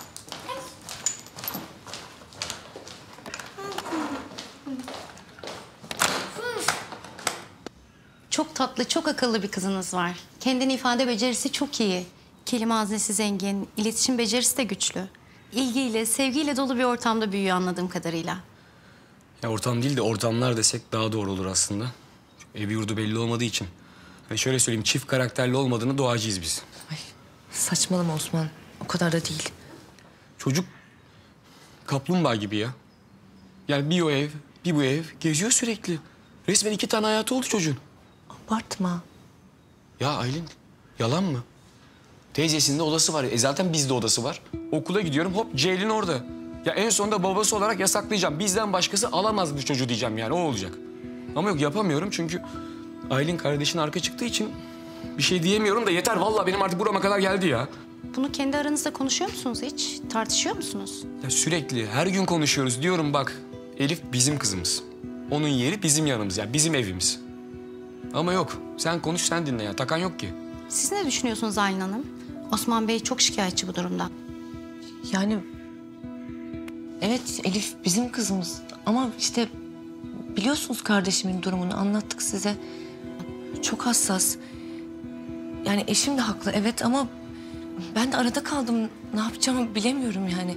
Çok tatlı, çok akıllı bir kızınız var. Kendini ifade becerisi çok iyi. Kelime haznesi zengin, iletişim becerisi de güçlü. İlgiyle, sevgiyle dolu bir ortamda büyüyor anladığım kadarıyla. Ya ortam değil de ortamlar desek daha doğru olur aslında. Evi yurdu belli olmadığı için. Hani şöyle söyleyeyim, çift karakterli olmadığını doğacıyız biz. Saçmalama Osman. O kadar da değil. Çocuk Kaplumbağa gibi ya. Yani bir o ev, bir bu ev. Geziyor sürekli. Resmen 2 tane hayatı oldu çocuğun. Abartma. Ya Aylin, yalan mı? Teyzesinde odası var. Zaten bizde odası var. Okula gidiyorum, hop Ceylin orada. Ya en sonunda babası olarak yasaklayacağım. Bizden başkası alamaz bu çocuğu diyeceğim yani, o olacak. Ama yok, yapamıyorum çünkü Aylin kardeşin arka çıktığı için bir şey diyemiyorum da yeter. Vallahi benim artık burama kadar geldi ya. Bunu kendi aranızda konuşuyor musunuz hiç? Tartışıyor musunuz? Ya sürekli, her gün konuşuyoruz. Diyorum bak, Elif bizim kızımız. Onun yeri bizim yanımız, yani bizim evimiz. Ama yok, sen konuş, sen dinle ya. Takan yok ki. Siz ne düşünüyorsunuz Aylin Hanım? Osman Bey çok şikayetçi bu durumdan. Yani evet, Elif bizim kızımız ama işte biliyorsunuz kardeşimin durumunu, anlattık size. Çok hassas. Yani eşim de haklı evet ama ben de arada kaldım. Ne yapacağımı bilemiyorum yani.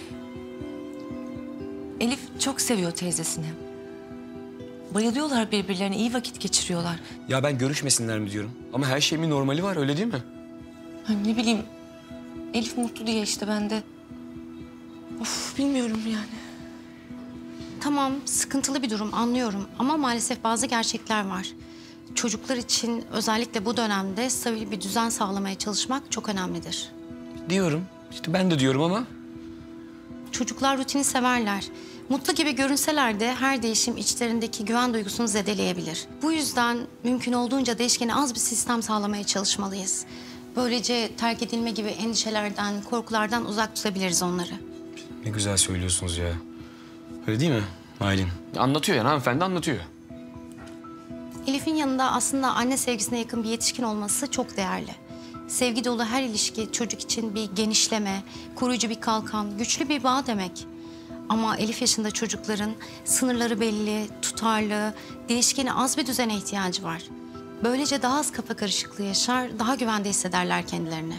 Elif çok seviyor teyzesini. Bayılıyorlar birbirlerine, iyi vakit geçiriyorlar. Ya ben görüşmesinler mi diyorum. Ama her şeyin bir normali var, öyle değil mi? Ha, ne bileyim, Elif mutlu diye işte ben de. Of, bilmiyorum yani. Tamam, sıkıntılı bir durum anlıyorum ama maalesef bazı gerçekler var. Çocuklar için özellikle bu dönemde stabil bir düzen sağlamaya çalışmak çok önemlidir. Diyorum. İşte ben de diyorum ama. Çocuklar rutini severler. Mutlu gibi görünseler de her değişim içlerindeki güven duygusunu zedeleyebilir. Bu yüzden mümkün olduğunca değişkene az bir sistem sağlamaya çalışmalıyız. Böylece terk edilme gibi endişelerden, korkulardan uzak tutabiliriz onları. Ne güzel söylüyorsunuz ya. Öyle değil mi Aylin? Anlatıyor yani, hanımefendi anlatıyor. Elif'in yanında aslında anne sevgisine yakın bir yetişkin olması çok değerli. Sevgi dolu her ilişki çocuk için bir genişleme, koruyucu bir kalkan, güçlü bir bağ demek. Ama Elif yaşında çocukların sınırları belli, tutarlı, değişkeni az bir düzene ihtiyacı var. Böylece daha az kafa karışıklığı yaşar, daha güvende hissederler kendilerini.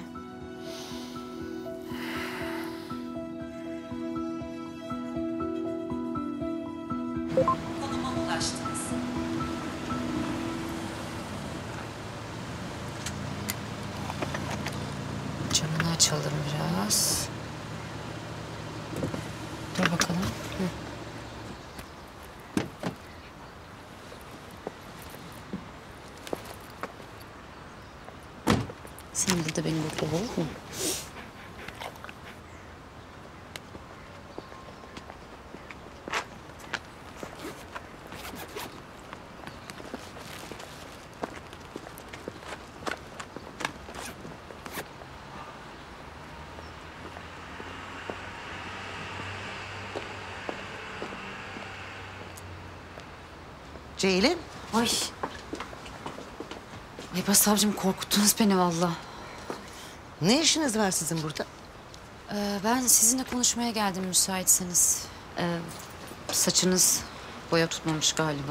Konuma ulaştınız. Camını açalım biraz. Dur bakalım. Hı. Sen burada beni bekle, olur mu? Ceylin. Ay. Ay savcım, korkuttunuz beni vallahi. Ne işiniz var sizin burada? Ben sizinle konuşmaya geldim müsaitseniz. Saçınız boya tutmamış galiba.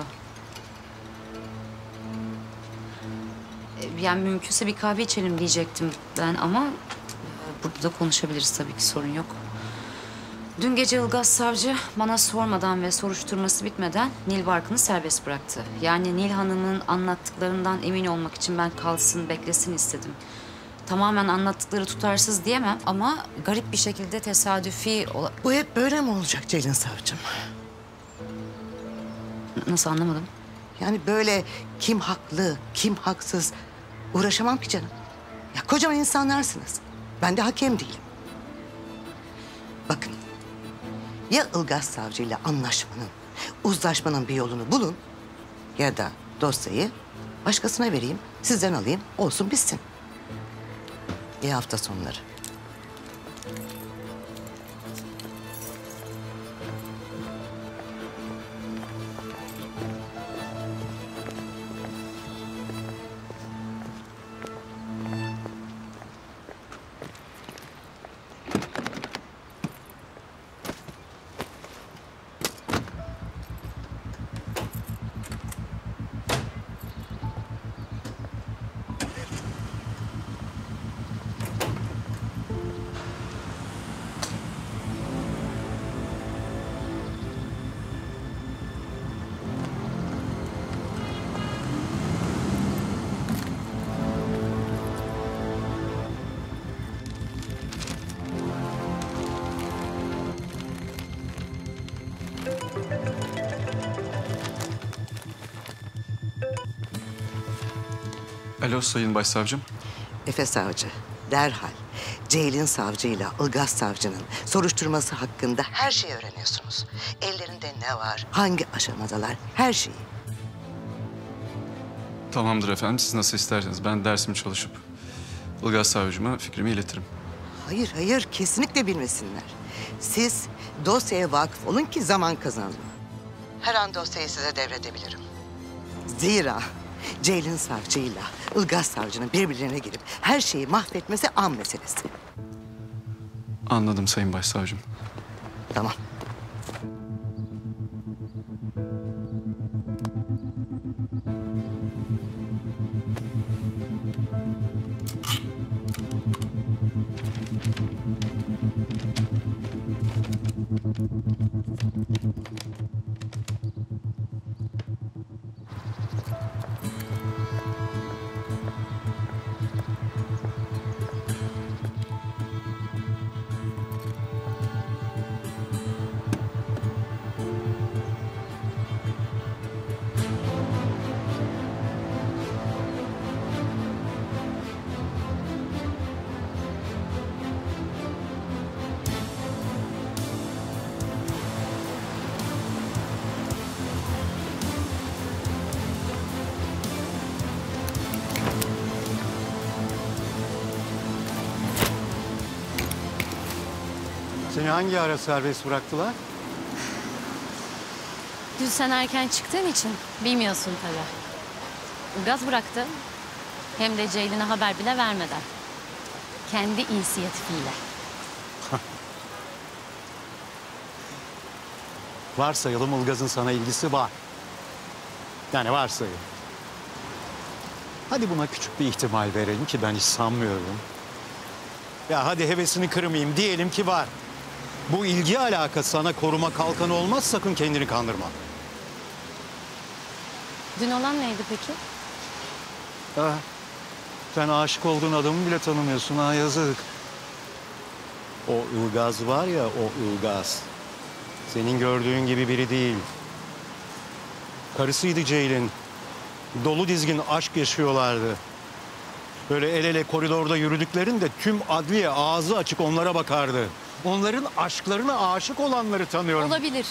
Yani mümkünse bir kahve içelim diyecektim ben ama burada da konuşabiliriz tabii ki, sorun yok. Dün gece Ilgaz savcı bana sormadan ve soruşturması bitmeden Nil Barkın'ı serbest bıraktı. Yani Nil Hanım'ın anlattıklarından emin olmak için ben kalsın, beklesin istedim. Tamamen anlattıkları tutarsız diyemem ama garip bir şekilde tesadüfi... Bu hep böyle mi olacak Ceylin savcım? Nasıl, anlamadım? Yani böyle kim haklı, kim haksız uğraşamam ki canım. Ya kocaman insanlarsınız. Ben de hakem değilim. Bakın, ya Ilgaz savcıyla anlaşmanın, uzlaşmanın bir yolunu bulun ya da dosyayı başkasına vereyim, sizden alayım, olsun bitsin. İyi hafta sonları. Alo Sayın Başsavcım. Efe Savcı, derhal Ceylin Savcı'yla Ilgaz Savcı'nın soruşturması hakkında her şeyi öğreniyorsunuz. Ellerinde ne var, hangi aşamadalar, her şeyi. Tamamdır efendim, siz nasıl isterseniz. Ben dersimi çalışıp Ilgaz Savcıma fikrimi iletirim. Hayır, hayır, kesinlikle bilmesinler. Siz dosyaya vakıf olun ki zaman kazanın. Her an dosyayı size devredebilirim. Zira Ceylin Savcı'yla Ilgaz Savcı'nın birbirlerine girip her şeyi mahvetmesi an meselesi. Anladım Sayın Başsavcım. Tamam. Seni hangi ara serbest bıraktılar? Dün sen erken çıktığın için bilmiyorsun tabii. Ilgaz bıraktı. Hem de Ceylin'e haber bile vermeden. Kendi inisiyatifiyle. Varsayalım Ilgaz'ın sana ilgisi var. Yani varsayalım. Hadi buna küçük bir ihtimal verelim ki ben hiç sanmıyorum. Ya hadi hevesini kırmayayım diyelim ki var. Bu ilgi alakası sana koruma kalkanı olmaz, sakın kendini kandırma. Dün olan neydi peki? Ha, sen aşık olduğun adamı bile tanımıyorsun ha, yazık. O Ilgaz var ya, o Ilgaz. Senin gördüğün gibi biri değil. Karısıydı Ceylin. Dolu dizgin aşk yaşıyorlardı. Böyle el ele koridorda yürüdüklerinde tüm adliye ağzı açık onlara bakardı. Onların aşklarına aşık olanları tanıyorum. Olabilir.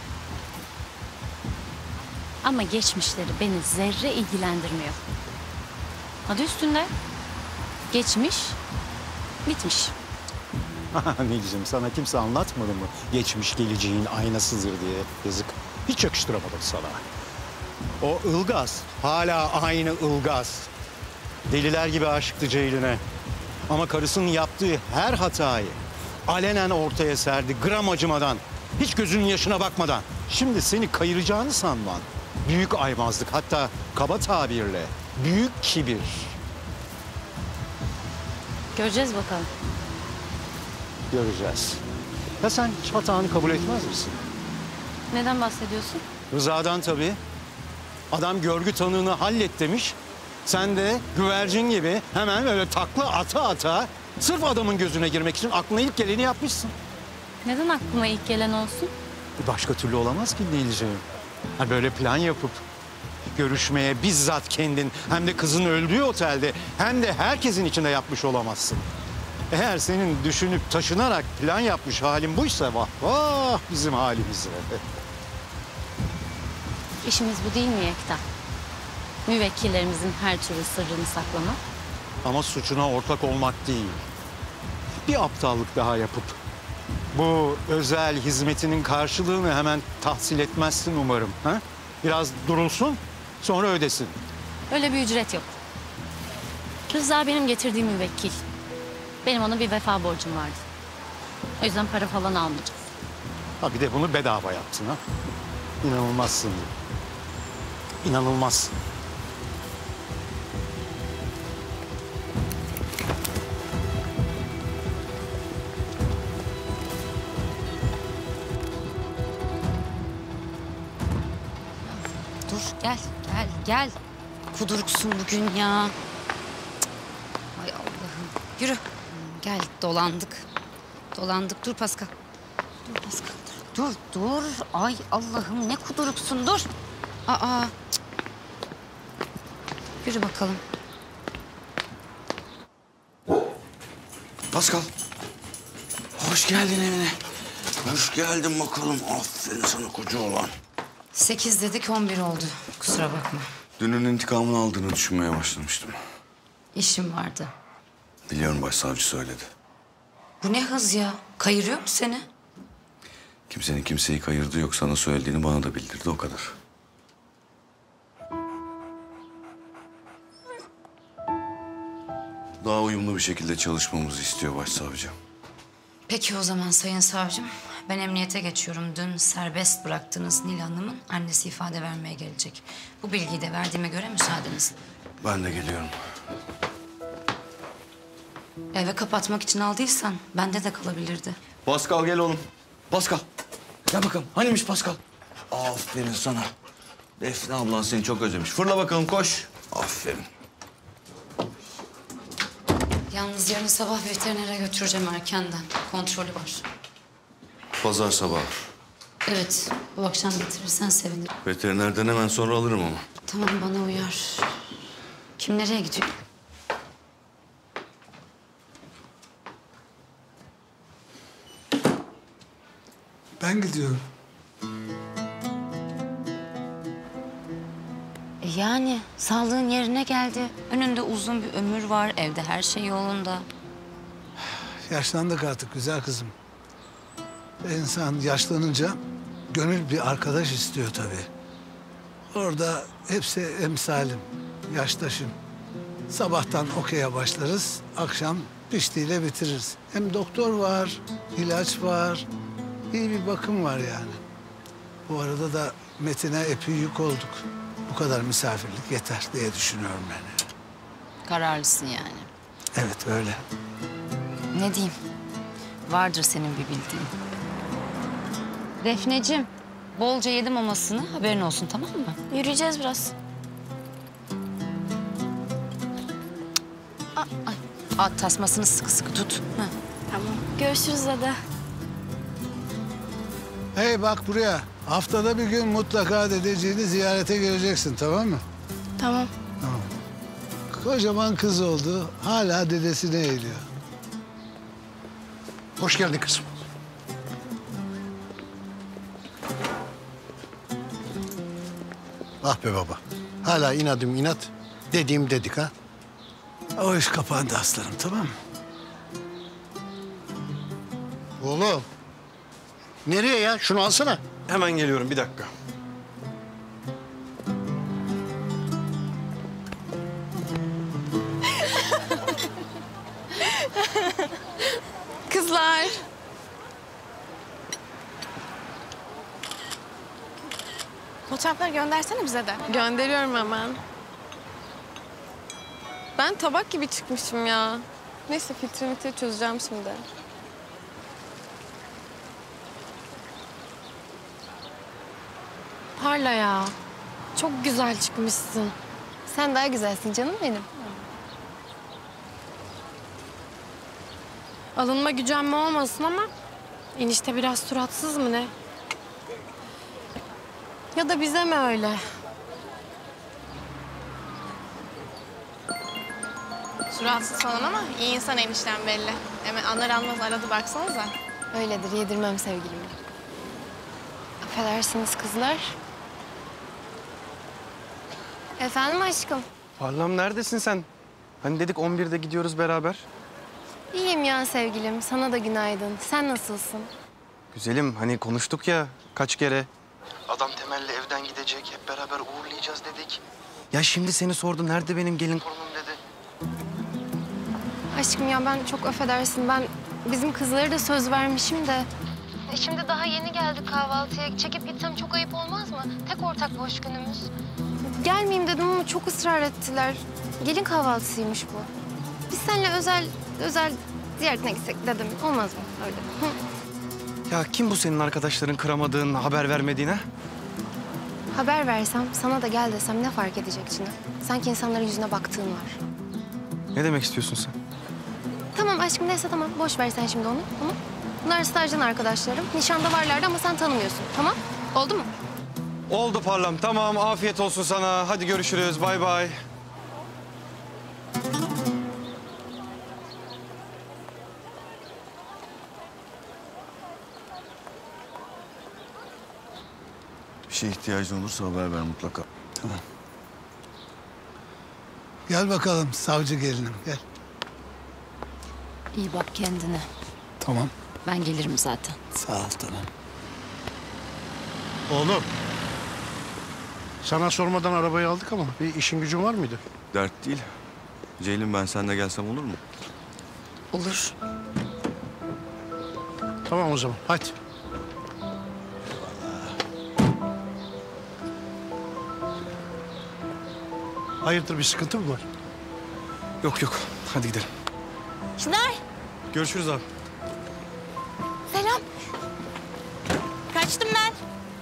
Ama geçmişleri beni zerre ilgilendirmiyor. Adı üstünde. Geçmiş, bitmiş. Nilcim, sana kimse anlatmadı mı? Geçmiş geleceğin aynasıdır diye. Yazık. Hiç yakıştıramadım sana. O Ilgaz hala aynı Ilgaz. Deliler gibi aşıktı Ceylin'e. Ama karısının yaptığı her hatayı alenen ortaya serdi, gram acımadan. Hiç gözünün yaşına bakmadan. Şimdi seni kayıracağını sanman. Büyük aymazlık, hatta kaba tabirle büyük kibir. Göreceğiz bakalım. Göreceğiz. Ya sen hiç hatanı kabul etmez misin? Neden bahsediyorsun? Rıza'dan tabii. Adam görgü tanığını hallet demiş. Sen de güvercin gibi hemen böyle takla ata sırf adamın gözüne girmek için aklına ilk geleni yapmışsın. Neden aklıma ilk gelen olsun? Başka türlü olamaz ki Nilciğim. Ha böyle plan yapıp görüşmeye bizzat kendin hem de kızın öldüğü otelde hem de herkesin içinde yapmış olamazsın. Eğer senin düşünüp taşınarak plan yapmış halin buysa vah vah bizim halimize. İşimiz bu değil mi Yekta? Müvekkillerimizin her türlü sırrını saklamak. Ama suçuna ortak olmak değil. Bir aptallık daha yapıp bu özel hizmetinin karşılığını hemen tahsil etmezsin umarım. Ha? Biraz durulsun, sonra ödesin. Öyle bir ücret yok. Rıza benim getirdiğim müvekkil. Benim ona bir vefa borcum vardı. O yüzden para falan almayacağız. Ha bir de bunu bedava yaptın ha. İnanılmazsın. İnanılmazsın. Dur gel. Kuduruksun bugün ya. Ay Allah'ım. Yürü. Gel dolandık. Dur Pascal. Dur. Ay Allah'ım ne kuduruksun dur. Aa. Cık. Yürü bakalım. Pascal. Hoş geldin evine. Hoş geldin bakalım. Aferin sana koca oğlan. 8 dedik 11 oldu. Kusura bakma. Dünün intikamını aldığını düşünmeye başlamıştım. İşim vardı. Biliyorum başsavcı söyledi. Bu ne hız ya? Kayırıyor mu seni? Kimsenin kimseyi kayırdığı yok. Sana söylediğini bana da bildirdi o kadar. Daha uyumlu bir şekilde çalışmamızı istiyor başsavcı. Peki o zaman sayın savcım. Ben emniyete geçiyorum. Dün serbest bıraktığınız Nil Hanım'ın annesi ifade vermeye gelecek. Bu bilgiyi de verdiğime göre müsaadenizle. Ben de geliyorum. Eve kapatmak için aldıysan bende de kalabilirdi. Pascal gel oğlum. Pascal. Gel bakalım. Hanimiş Pascal? Aferin sana. Defne ablan seni çok özlemiş. Fırla bakalım koş. Aferin. Yalnız yarın sabah veterinere götüreceğim erkenden. Kontrolü var. Pazar sabahı. Evet, bu akşam getirirsen sevinirim. Veterinerden hemen sonra alırım ama. Tamam, bana uyar. Kim nereye gidiyor? Ben gidiyorum. Yani sağlığın yerine geldi. Önünde uzun bir ömür var. Evde her şey yolunda. Yaşlandık artık güzel kızım. İnsan yaşlanınca gönül bir arkadaş istiyor tabii. Orada hepsi emsalim, yaştaşım. Sabahtan okey'e başlarız, akşam piştiyle bitiririz. Hem doktor var, ilaç var, iyi bir bakım var yani. Bu arada da Metin'e epey yük olduk. Bu kadar misafirlik yeter diye düşünüyorum yani. Kararlısın yani. Evet öyle. Ne diyeyim? Vardır senin bir bildiğin. Defneciğim, bolca yedim mamasını. Haberin olsun, tamam mı? Yürüyeceğiz biraz. At tasmasını sıkı sıkı tut. Hı. Tamam. Görüşürüz Ada. Hey bak buraya. Haftada bir gün mutlaka dedeciğini ziyarete geleceksin, tamam mı? Tamam. Tamam. Kocaman kız oldu. Hala dedesine eğiliyor. Hoş geldin kızım. Ah be baba. Hala inadım inat. Dediğim dedik ha. O iş kapandı aslanım, tamam mı? Oğlum. Nereye ya? Şunu alsana. Hemen geliyorum bir dakika. Kızlar. Fotoğrafları göndersene bize de. Gönderiyorum hemen. Ben tabak gibi çıkmışım ya. Neyse filtre çözeceğim şimdi. Parla ya. Çok güzel çıkmışsın. Sen daha güzelsin canım benim. Alınma gücenme olmasın ama enişte biraz suratsız mı ne? Ya da bize mi öyle? Suratsız falan ama iyi insan enişten belli. Hemen anlar almaz aradı baksanıza. Öyledir, yedirmem sevgilimi. Affedersiniz kızlar. Efendim aşkım? Parlam neredesin sen? Hani dedik 11'de gidiyoruz beraber. İyiyim ya sevgilim. Sana da günaydın. Sen nasılsın? Güzelim hani konuştuk ya kaç kere. Adam temelli evden gidecek hep beraber uğurlayacağız dedik. Ya şimdi seni sordu nerede benim gelin konumum dedi. Aşkım ya ben çok affedersin. Ben bizim kızlara da söz vermişim de. Şimdi daha yeni geldik kahvaltıya. Çekip gitsem çok ayıp olmaz mı? Tek ortak boş günümüz. Gelmeyeyim dedim ama çok ısrar ettiler. Gelin kahvaltısıymış bu. Biz seninle özel ziyaretine gitsek dedim. Olmaz mı öyle? Hı. Ya kim bu senin arkadaşların kıramadığın, haber vermediğin ha? Haber versem, sana da gel desem ne fark edecek Çınar? Sanki insanların yüzüne baktığın var. Ne demek istiyorsun sen? Tamam aşkım neyse tamam. Boş ver sen şimdi onu. Tamam. Bunlar stajdan arkadaşlarım. Nişanda varlardı ama sen tanımıyorsun. Tamam? Oldu mu? Oldu Parlam tamam afiyet olsun sana. Hadi görüşürüz bay bay. şeye ihtiyacın olursa haber ver mutlaka. Tamam. Gel bakalım savcı gelinim, gel. İyi bak kendine. Tamam. Ben gelirim zaten. Sağ ol, tamam. Oğlum. Sana sormadan arabayı aldık ama bir işin gücün var mıydı? Dert değil. Ceylin, ben sen de gelsem olur mu? Olur. Tamam o zaman, hadi. Hayırdır, bir sıkıntı mı var? Yok yok. Hadi gidelim. Çınar. Görüşürüz abi. Selam. Kaçtım ben.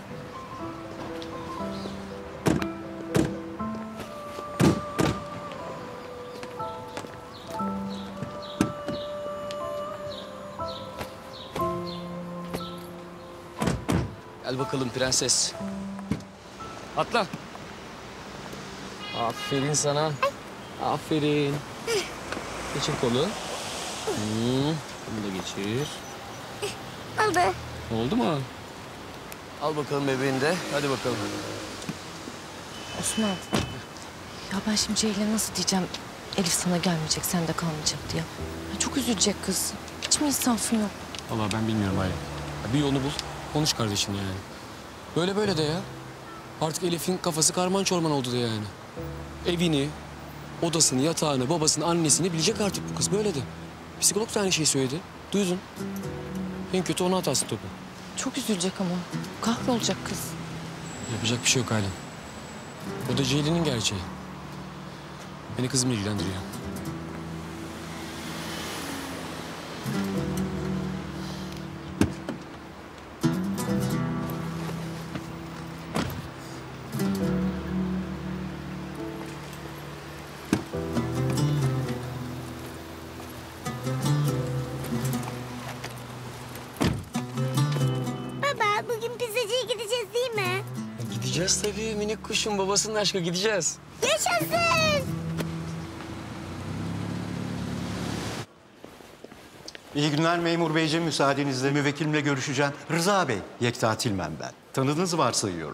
Gel bakalım prenses. Atla. Aferin sana. Aferin. Geçir kolu. Bunu da geçir. Oldu. Oldu mu? Al bakalım bebeğini de. Hadi bakalım. Osman. Ya ben şimdi Ceylin'e nasıl diyeceğim? Elif sana gelmeyecek, sen de kalmayacak diye. Ya çok üzülecek kız. Hiç mi insafın yok? Vallahi ben bilmiyorum Aylin. Bir yolunu bul. Konuş kardeşinle yani. Böyle böyle de ya. Artık Elif'in kafası karman çorman oldu da yani. Evini, odasını, yatağını, babasını, annesini bilecek artık bu kız. Böyle de. Psikolog da aynı şeyi söyledi. Duydun. En kötü ona atarsın topu. Çok üzülecek ama. Kahrolacak kız. Yapacak bir şey yok Aylin. O da Ceylin'in gerçeği. Beni kızım ilgilendiriyor. Baba bugün pizzacıya gideceğiz değil mi? Gideceğiz tabii minik kuşum. Babasının aşkı gideceğiz. Yaşasın. İyi günler memur beyciğim. Müsaadenizle müvekkilimle görüşeceğim. Rıza Bey, Yekta Tilmen ben. Tanıdığınızı varsayıyorum.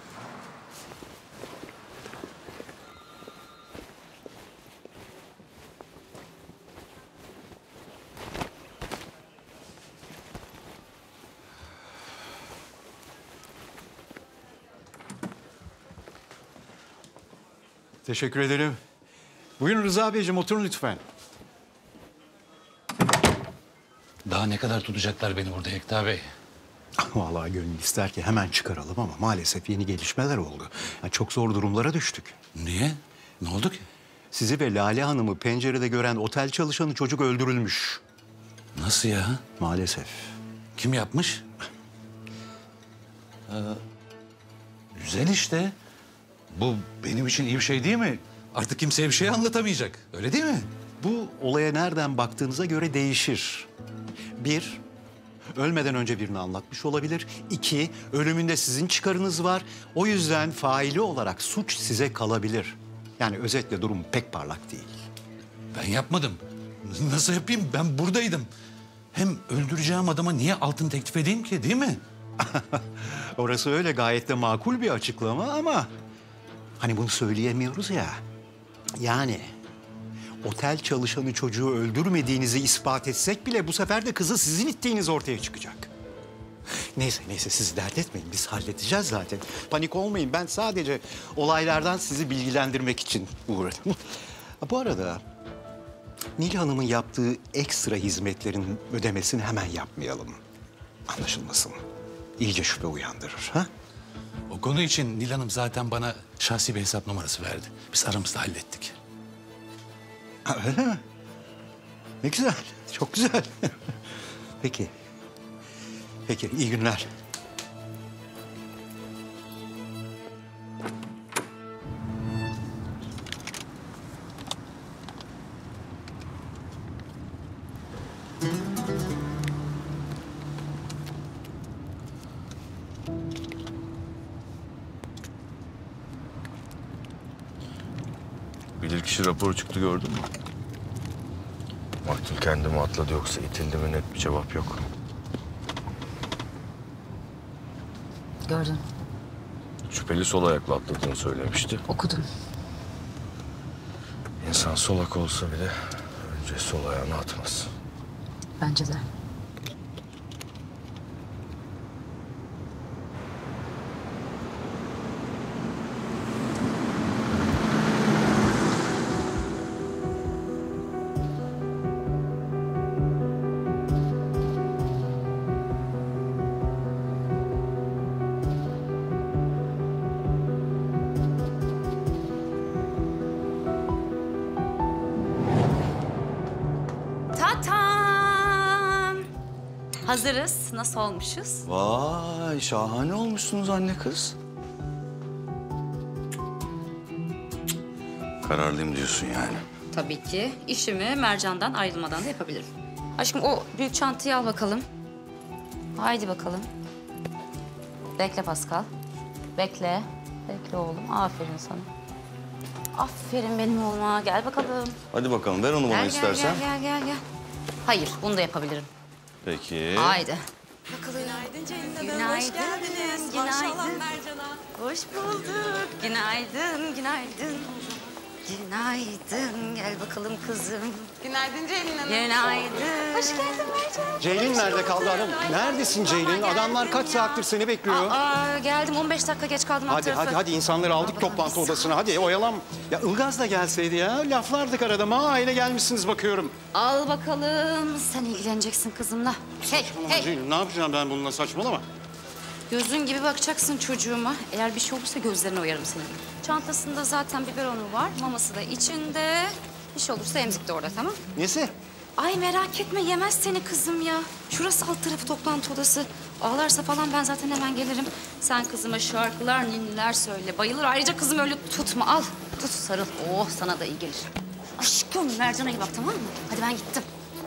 Teşekkür ederim. Buyurun Rıza Beyciğim, oturun lütfen. Daha ne kadar tutacaklar beni burada Yekta Bey? Vallahi gönül ister ki hemen çıkaralım ama maalesef yeni gelişmeler oldu. Yani çok zor durumlara düştük. Niye? Ne oldu ki? Sizi ve Lale Hanım'ı pencerede gören otel çalışanı çocuk öldürülmüş. Nasıl ya? Maalesef. Kim yapmış? Güzel işte. Bu benim için iyi bir şey değil mi? Artık kimseye bir şey anlatamayacak. Öyle değil mi? Bu olaya nereden baktığınıza göre değişir. Bir, ölmeden önce birini anlatmış olabilir. İki, ölümünde sizin çıkarınız var. O yüzden faili olarak suç size kalabilir. Yani özetle durum pek parlak değil. Ben yapmadım. Nasıl yapayım? Ben buradaydım. Hem öldüreceğim adama niye altın teklif edeyim ki, değil mi? Orası öyle, gayet de makul bir açıklama ama... hani bunu söyleyemiyoruz ya. Yani otel çalışanı çocuğu öldürmediğinizi ispat etsek bile bu sefer de kızı sizin ittiğiniz ortaya çıkacak. Neyse siz dert etmeyin, biz halledeceğiz zaten. Panik olmayın, ben sadece olaylardan sizi bilgilendirmek için uğradım. Bu arada Nil Hanım'ın yaptığı ekstra hizmetlerin ödemesini hemen yapmayalım. Anlaşılmasın. İyice şüphe uyandırır. Ha? O konu için Nil Hanım zaten bana şahsi bir hesap numarası verdi. Biz aramızda hallettik. Ha, öyle mi? Ne güzel, çok güzel. Peki. Peki, iyi günler. Bilirkişi raporu çıktı, gördün mü? Maktul kendi mi atladı yoksa itildi mi, net bir cevap yok. Gördüm. Şüpheli sol ayakla atladığını söylemişti. Okudum. İnsan solak olsa bile önce sol ayağını atmaz. Bence de. Tatam! Hazırız. Nasıl olmuşuz? Vay şahane olmuşsunuz anne kız. Kararlıyım diyorsun yani. Tabii ki. İşimi Mercan'dan ayrılmadan da yapabilirim. Aşkım o büyük çantayı al bakalım. Haydi bakalım. Bekle Pascal. Bekle. Bekle oğlum. Aferin sana. Aferin benim oğluma. Gel bakalım. Hadi bakalım ver onu bana Gel, istersen. Gel. Hayır, bunu da yapabilirim. Peki. Haydi. Günaydın Ceylin Hanım. Günaydın. Hoş geldiniz. Günaydın. Maşallah Mercan'a. Hoş bulduk. Günaydın. Günaydın. Gel bakalım kızım. Günaydın Ceylin Hanım. Günaydın. Hoş geldin Mercan. Ceylin nerede kaldı hanım? Neredesin Ceylin? Adamlar kaç saattir seni bekliyor. Geldim 15 dakika geç kaldım. alt tarafı. Hadi insanları aldık toplantı odasına. Hadi oyalan. Ya Ilgaz da gelseydi ya. Laflardık arada. Aile gelmişsiniz bakıyorum. Al bakalım. Sen ilgileneceksin kızımla. Hey. Ceylin ne yapacağım ben bununla saçmalama. Gözün gibi bakacaksın çocuğuma. Eğer bir şey olursa gözlerine oyarım seni. Çantasında zaten biberonu var. Maması da içinde. Bir şey olursa emzik de orada, tamam? Nesi? Ay merak etme, yemez seni kızım ya. Şurası alt tarafı toplantı odası. Ağlarsa falan ben zaten hemen gelirim. Sen kızıma şarkılar, ninniler söyle. Bayılır. Ayrıca kızım öyle tutma, al. Tut, sarıl. Oh, sana da iyi gelir. Aşkım, Mercan'a iyi bak, tamam mı? Hadi ben gittim.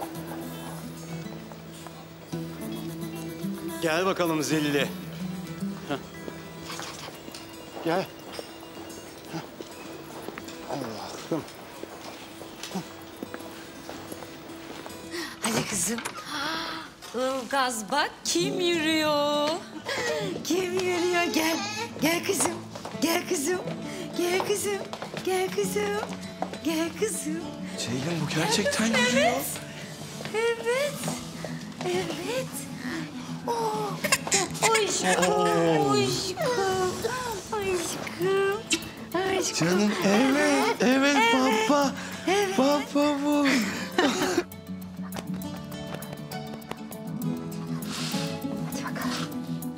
Gel bakalım Zelile. Gel. Allah'ım. Hadi kızım. Ilgaz bak kim yürüyor. Kim yürüyor? Gel. Gel kızım. Gel kızım. Gel kızım. Gel kızım. Gel kızım. Ceylin bu gerçekten yürüyor. Evet. Evet. Oh. Aşkım. Aşkım. Canım evet baba. Baba bu. Hadi bakalım.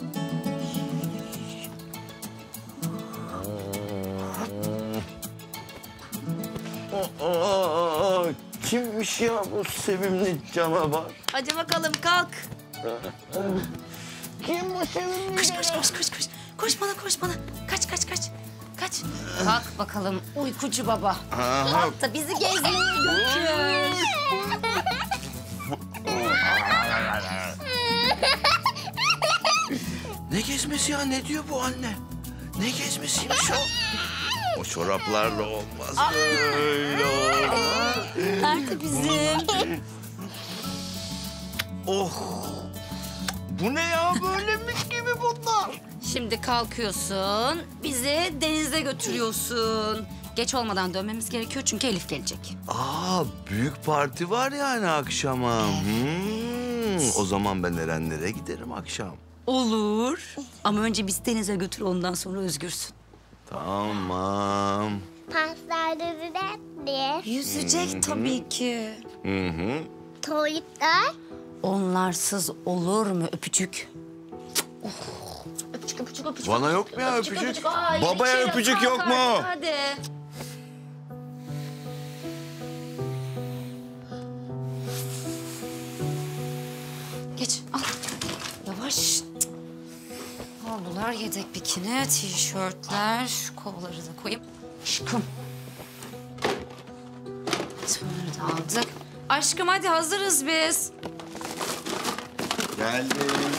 Kimmiş ya bu sevimli canavar? Hadi bakalım kalk. Kim bu sevimli Koş. Koş bana. Kaç. Kalk bakalım uykucu baba. Kalk da bizi gezmeye götür. Ne gezmesi ya? Ne diyor bu anne? Ne gezmesiymiş o? O çoraplarla olmaz böyle olmaz. Nerede bizim? Oh! Bu ne ya? Böyle mis gibi bunlar. Şimdi kalkıyorsun, bizi denize götürüyorsun. Geç olmadan dönmemiz gerekiyor çünkü Elif gelecek. Aa, büyük parti var yani akşama. O zaman ben Erenlere giderim akşam. Olur. Ama önce bizi denize götür, ondan sonra özgürsün. Tamam. Paslarda yüzecek. Yüzecek tabii ki. Hı. Tuvaletler. Onlarsız olur mu öpücük? Öpücük. Bana yok mu ya öpücük? Ay, Babaya içeri öpücük kalk yok mu? artık, hadi. Geç al. Yavaş. Havlular, yedek bikini, tişörtler. Şu kovaları da koyayım. Aşkım. Bunları da aldık. Aşkım hadi hazırız biz. Geldim.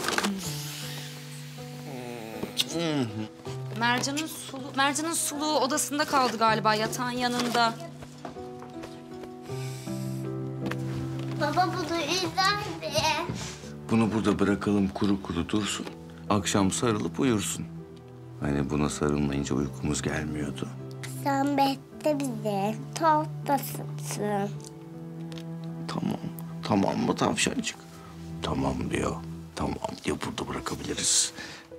Mercan'ın suluğu odasında kaldı galiba, yatağın yanında. Baba bunu izlerdi. Bunu burada bırakalım kuru kuru dursun. Akşam sarılıp uyursun. Hani buna sarılmayınca uykumuz gelmiyordu. Sen bekle bizi. Tahtasın. Tamam mı tavşancık? Tamam diyor. Tamam diyor, burada bırakabiliriz.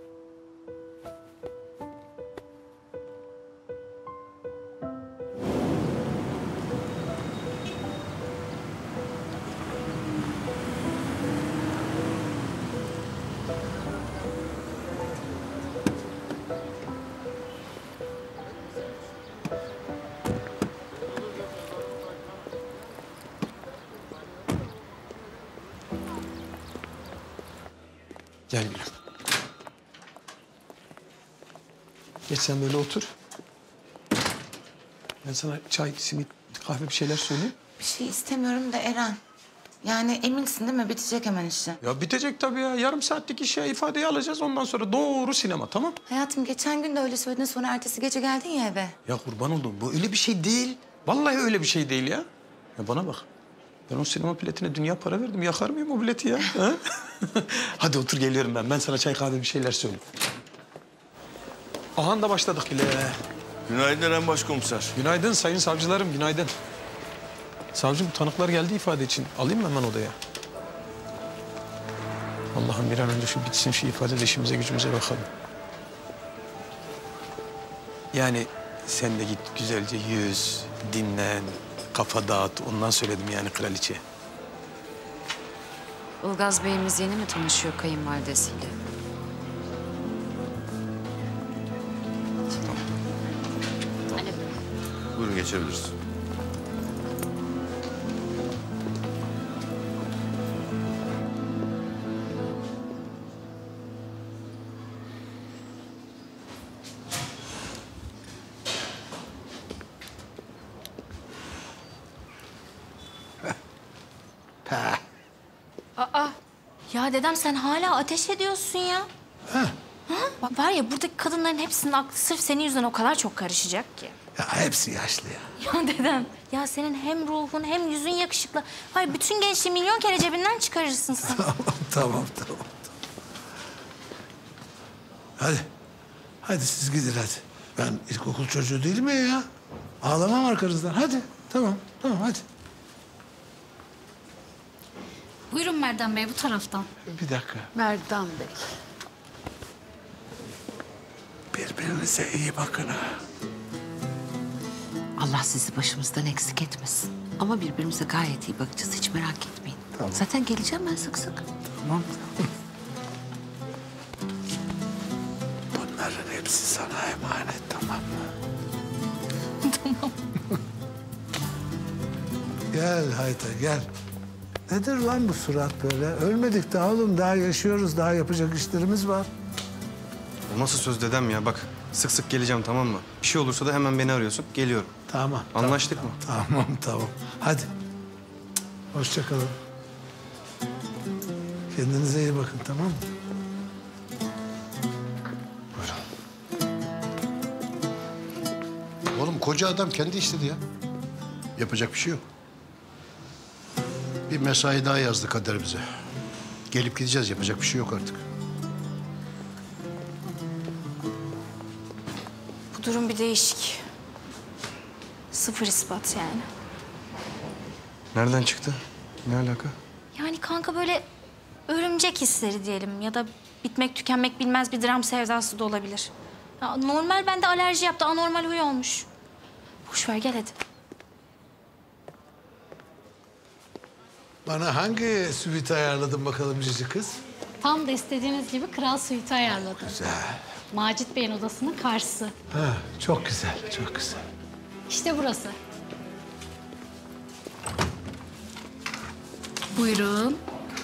Gel gülüm. Geç sen böyle otur. Ben sana çay, simit, kahve bir şeyler söyleyeyim. Bir şey istemiyorum da Eren. Yani eminsin değil mi? Bitecek hemen işte. Ya bitecek tabii ya. Yarım saatlik işe ifadeyi alacağız. Ondan sonra doğru sinema, tamam? Hayatım geçen gün de öyle söyledin, sonra ertesi gece geldin ya eve. Ya kurban oldum. Bu öyle bir şey değil. Vallahi öyle bir şey değil ya. Ya bana bak. Ben o sinema biletine dünya para verdim. Yakar mıyım o bileti ya? Ha? Hadi otur, geliyorum ben. Ben sana çay kahve bir şeyler söyleyeyim. Aha da başladık bile. Günaydın Eren Başkomiser. Günaydın sayın savcılarım, günaydın. Savcım, tanıklar geldi ifade için. Alayım mı hemen odaya? Allah'ım bir an önce şu bitsin şu ifade de işimize gücümüze bakalım. Yani sen de git güzelce yüz, dinlen, kafa dağıt. Ondan söyledim yani kraliçe. Ilgaz Bey'imiz yeni mi tanışıyor kayınvalidesiyle? Buyurun, geçebiliriz. Aa, ya dedem sen hala ateş ediyorsun ya. Ha? Bak var ya, buradaki kadınların hepsinin aklı sırf senin yüzünden o kadar çok karışacak ki. Ya hepsi yaşlı ya. Ya dedem, ya senin hem ruhun hem yüzün yakışıklı. Var bütün gençliği milyon kere cebinden çıkarırsın sen. Tamam. Hadi. Hadi siz gidin hadi. Ben ilkokul çocuğu değilim ya. Ağlamam arkanızdan. Hadi. Tamam hadi. Buyurun Merdan Bey, bu taraftan. Bir dakika. Merdan Bey. Birbirinize iyi bakın ha. Allah sizi başımızdan eksik etmesin. Ama birbirimize gayet iyi bakacağız. Hiç merak etmeyin. Tamam. Zaten geleceğim ben sık sık. Tamam. Bunların hepsi sana emanet, tamam mı? Tamam. Gel Hayta gel. Nedir lan bu surat böyle? Ölmedik daha oğlum. Daha yaşıyoruz. Daha yapacak işlerimiz var. O nasıl söz dedem ya? Bak sık sık geleceğim, tamam mı? Bir şey olursa da hemen beni arıyorsun. Geliyorum. Tamam. Anlaştık mı? Tamam. Hadi. Hoşça kalın. Kendinize iyi bakın, tamam mı? Oğlum koca adam kendi istedi ya. Yapacak bir şey yok. Bir mesai daha yazdı kader bize. Gelip gideceğiz, yapacak bir şey yok artık. Bu durum bir değişik. Sıfır ispat yani. Nereden çıktı? Ne alaka? Yani kanka böyle örümcek hisleri diyelim ya da bitmek tükenmek bilmez bir dram sevdası da olabilir. Ya normal bende alerji yaptı, anormal huy olmuş. Boş ver, gel hadi. Bana hangi süviti ayarladın bakalım cici kız? Tam da istediğiniz gibi kral suite ayarladım. Güzel. Macit Bey'in odasının karşısı. Ha, çok güzel. İşte burası. Buyurun.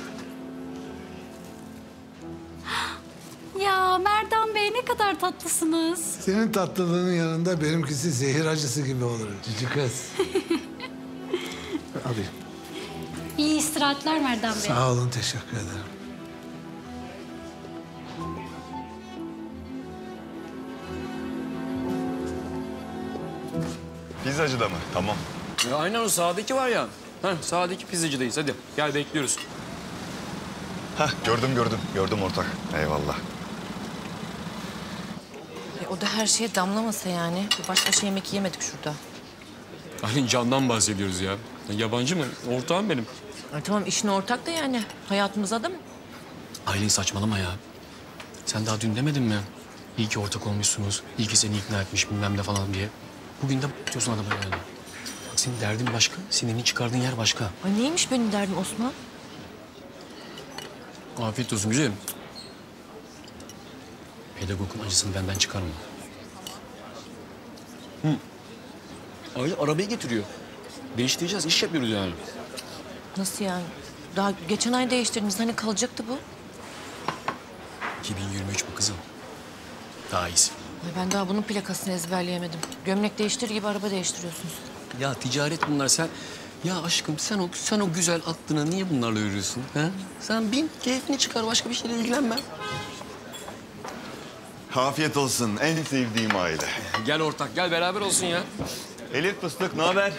Ya Merdan Bey, ne kadar tatlısınız. Senin tatlılığının yanında benimkisi zehir acısı gibi olur cici kız. Alayım. İyi istirahatler Merdan Bey. Sağ olun, teşekkür ederim. Pizzacıda mı? Tamam. Ya aynen o sağdaki var ya. Sağdaki pizzacıdayız, hadi. Gel, bekliyoruz. Gördüm ortak. Eyvallah. O da her şeye damlamasa yani. Bir baş başa yemek yemedik şurada. Aylin Can'dan bahsediyoruz ya. Yabancı mı? Ortağım benim. Ay, tamam işin ortak da yani. Hayatımızda da mı? Aylin saçmalama ya. Sen daha dün demedin mi? İyi ki ortak olmuşsunuz. İyi ki seni ikna etmiş bilmem ne falan diye. Bugün de diyorsun adama yani. Bak senin derdin başka, sinirini çıkardığın yer başka. Ay neymiş benim derdim Osman? Afiyet olsun güzelim. Pedagogun acısını benden çıkarma. Aile arabayı getiriyor. Değiştireceğiz, iş yapıyoruz yani. Nasıl yani? Daha geçen ay değiştirdiniz. Hani kalacaktı bu? 2023 bu kızım. Daha iyisi. Ay ben daha bunun plakasını ezberleyemedim. Gömlek değiştir gibi araba değiştiriyorsunuz. Ya ticaret bunlar sen... Ya aşkım sen o güzel aklına niye bunlarla yürüyorsun? Ha? Sen bin, keyfini çıkar, başka bir şeyle ilgilenme. Afiyet olsun. En sevdiğim aile. Gel ortak, gel beraber olsun ya. Elif fıstık, ne haber?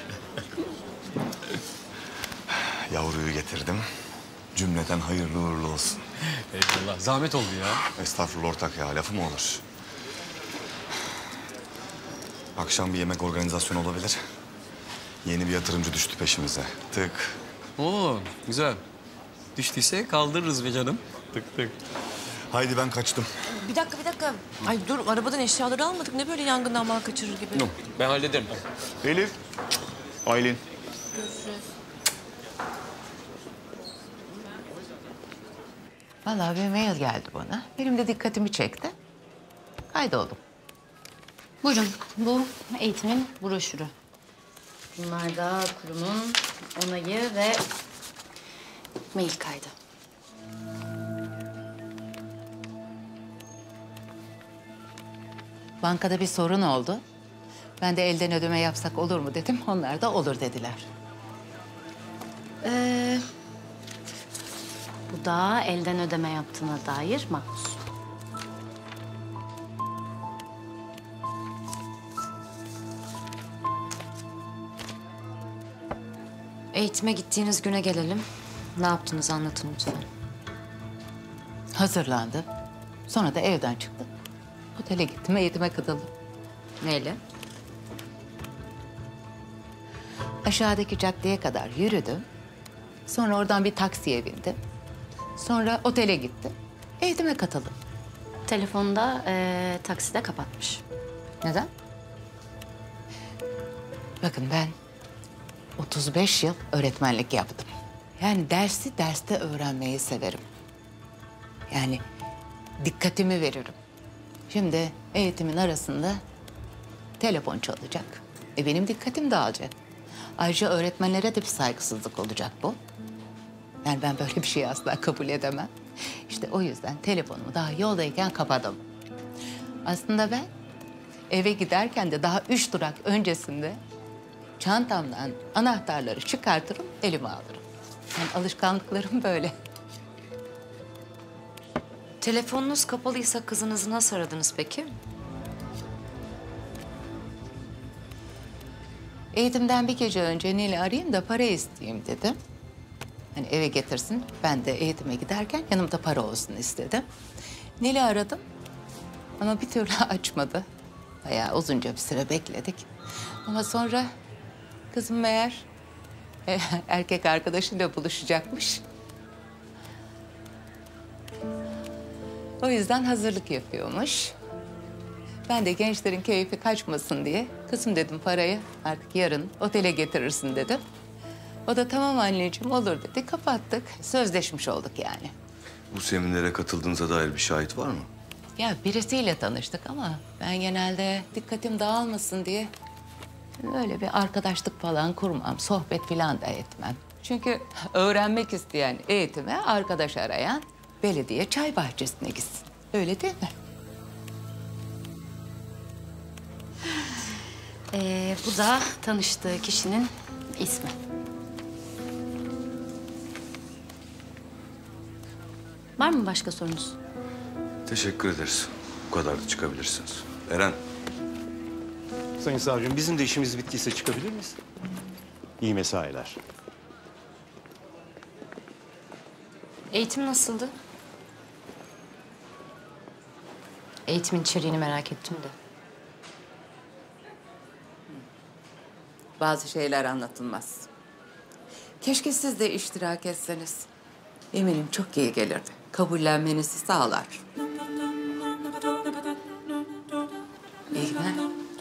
Yavruyu getirdim. Cümleten hayırlı uğurlu olsun. Eyvallah. Zahmet oldu ya. Estağfurullah ortak ya. Lafı mı olur? Akşam bir yemek organizasyonu olabilir. Yeni bir yatırımcı düştü peşimize. Tık. Oo, güzel. Düştüyse kaldırırız be canım. Tık tık. Haydi ben kaçtım. Bir dakika. Ay dur arabadan eşyaları almadık. Ne böyle yangından mal kaçırır gibi. Yok, ben hallederim. Elif. Aylin. Görüşürüz. Vallahi bir mail geldi bana. Benim de dikkatimi çekti. Kaydoldum. Buyurun, bu eğitimin broşürü. Bunlar da kurumun onayı ve mail kaydı. Bankada bir sorun oldu. Ben de elden ödeme yapsak olur mu dedim. Onlar da olur dediler. Bu da elden ödeme yaptığına dair makbuz. Eğitime gittiğiniz güne gelelim. Ne yaptınız anlatın lütfen. Hazırlandım. Sonra da evden çıktım. Otele gittim, eğitime katıldım. Neyle? Aşağıdaki caddeye kadar yürüdüm. Sonra oradan bir taksiye bindim. Sonra otele gittim. Eğitime katıldım. Telefonda takside kapatmış. Neden? Bakın ben 35 yıl öğretmenlik yaptım. Yani dersi derste öğrenmeyi severim. Yani dikkatimi veririm. Şimdi eğitimin arasında telefon çalacak. Benim dikkatim dağılacak. Ayrıca öğretmenlere de bir saygısızlık olacak bu. Yani ben böyle bir şeyi asla kabul edemem. İşte o yüzden telefonumu daha yoldayken kapadım. Aslında ben eve giderken de daha 3 durak öncesinde çantamdan anahtarları çıkartırım, elime alırım. Yani alışkanlıklarım böyle. Telefonunuz kapalıysa kızınızı nasıl aradınız peki? Eğitimden bir gece önce Nil'i arayayım da para isteyeyim dedim. Hani eve getirsin, ben de eğitime giderken yanımda para olsun istedim. Nil'i aradım ama bir türlü açmadı. Bayağı uzunca bir süre bekledik. Ama sonra kızım meğer erkek arkadaşıyla buluşacakmış. O yüzden hazırlık yapıyormuş. Ben de gençlerin keyfi kaçmasın diye kızım dedim parayı artık yarın otele getirirsin dedim. O da tamam anneciğim olur dedi. Kapattık. Sözleşmiş olduk yani. Bu seminere katıldığınıza dair bir şahit var mı? Ya birisiyle tanıştık ama ben genelde dikkatim dağılmasın diye öyle bir arkadaşlık falan kurmam. Sohbet falan da etmem. Çünkü öğrenmek isteyen eğitime arkadaş arayan belediye çay bahçesine gitsin. Öyle değil mi? Bu da tanıştığı kişinin ismi. Var mı başka sorunuz? Teşekkür ederiz. Bu kadar da çıkabilirsiniz. Eren. Sayın savcım bizim de işimiz bittiyse çıkabilir miyiz? İyi mesailer. Eğitim nasıldı? Eğitimin içeriğini merak ettim de. Bazı şeyler anlatılmaz. Keşke siz de iştirak etseniz. Eminim çok iyi gelirdi. Kabullenmenizi sağlar. İyi günler.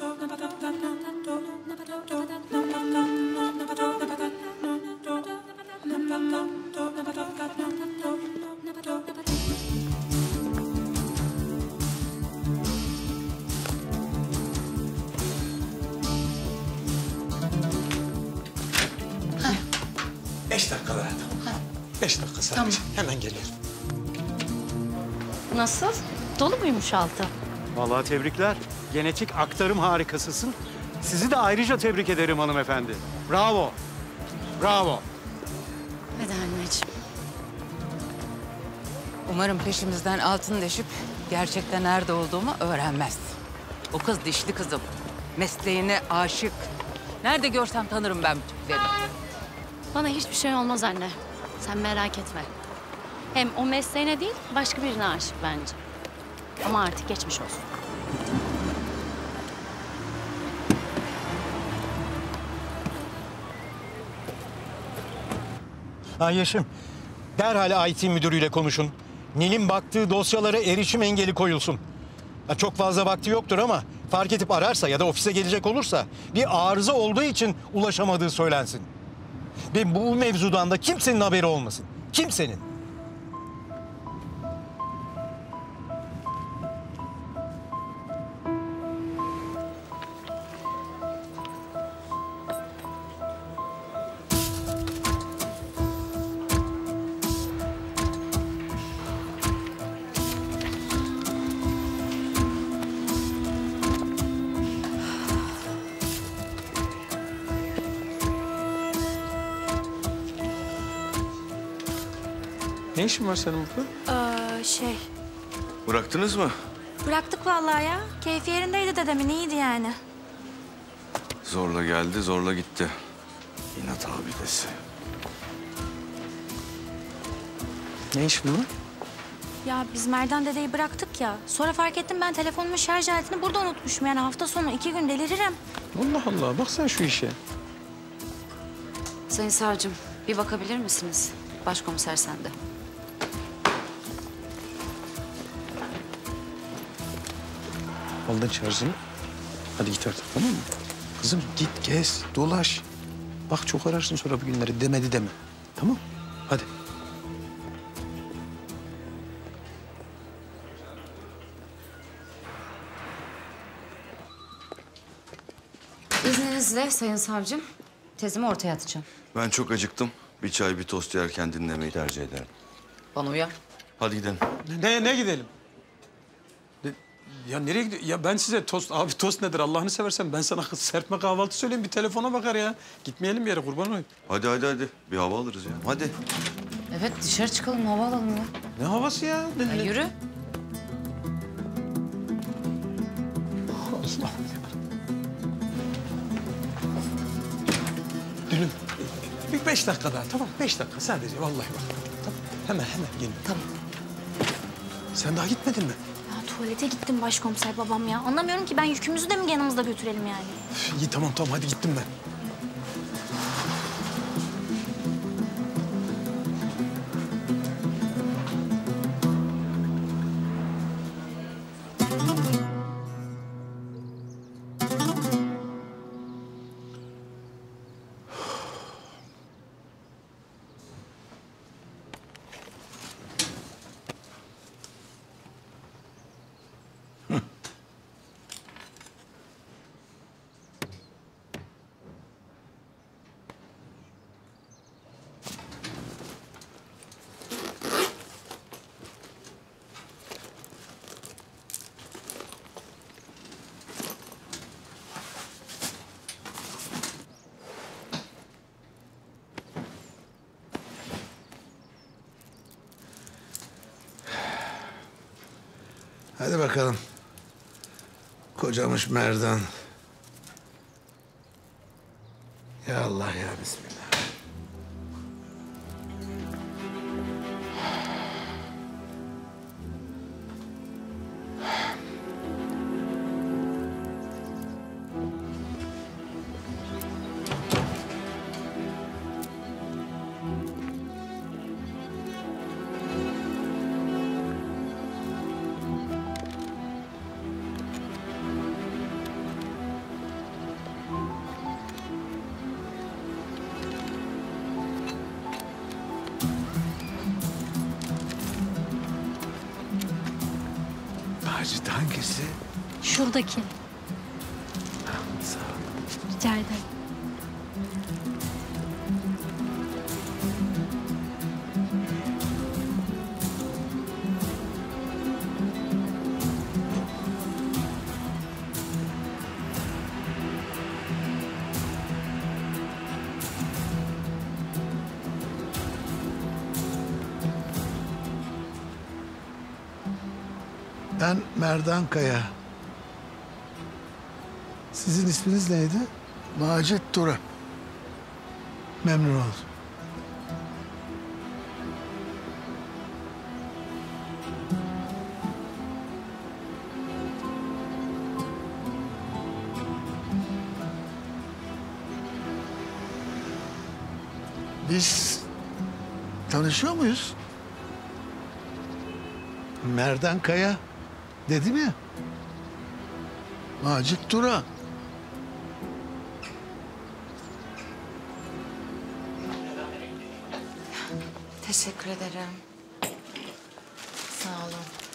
Beş dakika daha. 5 dakika sadece. Tamam. Hemen geliyorum. Nasıl? Dolu muymuş altı? Vallahi tebrikler. Genetik aktarım harikasısın. Sizi de ayrıca tebrik ederim hanımefendi. Bravo. Bravo. Hadi anneciğim. Umarım peşimizden altın deşip gerçekten nerede olduğumu öğrenmez. O kız dişli kızım. Mesleğine aşık. Nerede görsem tanırım ben bu tipleri. Bana hiçbir şey olmaz anne. Sen merak etme. Hem o mesleğine değil, başka birine aşık bence. Ama artık geçmiş olsun. Ha Yeşim, derhal IT müdürüyle konuşun. Nil'in baktığı dosyalara erişim engeli koyulsun. Ya çok fazla vakti yoktur ama fark edip ararsa ya da ofise gelecek olursa bir arıza olduğu için ulaşamadığı söylensin. Ve bu mevzudan da kimsenin haberi olmasın. Kimsenin. Ne işin var senin burada? Bıraktınız mı? Bıraktık vallahi ya. Keyfi yerindeydi dedemin, iyiydi yani. Zorla geldi, zorla gitti. İnat abidesi. Ne işin var? Ya biz Merdan dedeyi bıraktık ya. Sonra fark ettim ben telefonumun şarj aletini burada unutmuşum. Yani hafta sonu 2 gün deliririm. Allah Allah, bak sen şu işe. Sayın savcım, bir bakabilir misiniz? Başkomiser sende. Aldın şarjını. Hadi git artık, tamam mı? Kızım git, gez, dolaş. Bak çok ararsın sonra bugünleri, demedi deme. Tamam? Hadi. İzninizle sayın savcım, tezimi ortaya atacağım. Ben çok acıktım. Bir çay, bir tost yerken dinlemeyi tercih ederim. Bana uyar. Hadi gidelim. Ne gidelim? Ya nereye gidiyor? Ya ben size tost, abi tost nedir Allah'ını seversen ben sana serpme kahvaltı söyleyeyim bir telefona bakar ya. Gitmeyelim bir yere kurban olayım. Hadi. Bir hava alırız ya. Hadi. Evet dışarı çıkalım, hava alalım ya. Ne havası ya? Ya yürü. Allah. Dünüm. Bir 5 dakika daha tamam 5 dakika sadece vallahi bak. Tamam hemen gelin. Tamam. Sen daha gitmedin mi? Ya tuvalete gittim başkomiser babam ya. Anlamıyorum ki ben yükümüzü de mi yanımızda götürelim yani? İyi tamam hadi gittim ben. Hadi bakalım. Kocamış Merdan. Ya Allah ya Bismillah. Macit hangisi? Şuradaki. Sağ ol. Rica ederim. Ben Merdan Kaya. Sizin isminiz neydi? Macit Turan. Memnun oldum. Biz tanışıyor muyuz? Merdan Kaya dedim ya. Macit Turan. Teşekkür ederim. Sağ olun.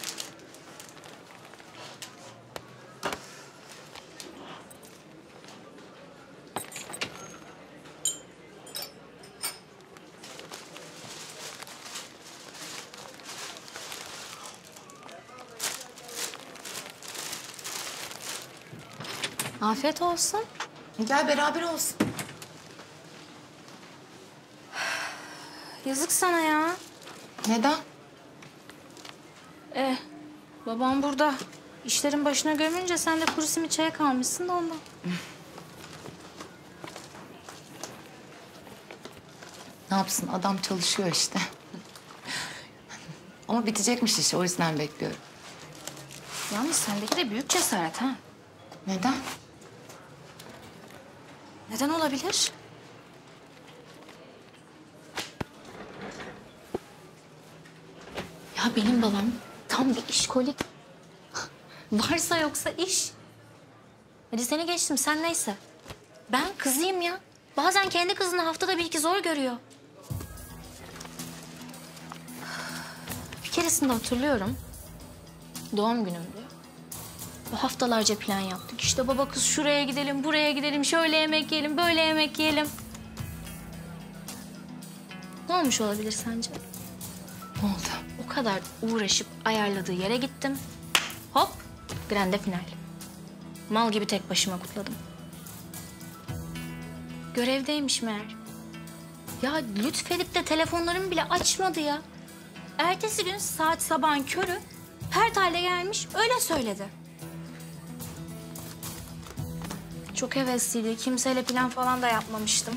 Afiyet olsun. Gel beraber olsun. Yazık sana ya. Neden? Babam burada. İşlerin başına gömünce sen de kuru simit çaya kalmışsın da ondan. Ne yapsın? Adam çalışıyor işte. Ama bitecekmiş işi. O yüzden bekliyorum. Yalnız sendeki de büyük cesaret ha. Neden? Neden olabilir? Ya benim babam tam bir işkolik. Varsa yoksa iş. Hadi seni geçtim, sen neyse. Ben kızıyım ya. Bazen kendi kızını haftada bir iki zor görüyor. Bir keresinde hatırlıyorum. Doğum günümdü. Bu haftalarca plan yaptık. İşte baba kız şuraya gidelim, buraya gidelim, şöyle yemek yiyelim, böyle yemek yiyelim. Ne olmuş olabilir sence? Ne oldu? O kadar uğraşıp ayarladığı yere gittim. Hop, grande final. Mal gibi tek başıma kutladım. Görevdeymiş meğer. Ya lütfedip de telefonlarımı bile açmadı ya. Ertesi gün saat sabahın körü Pertal'le gelmiş, öyle söyledi. Çok hevesliydi. Kimseyle plan falan da yapmamıştım.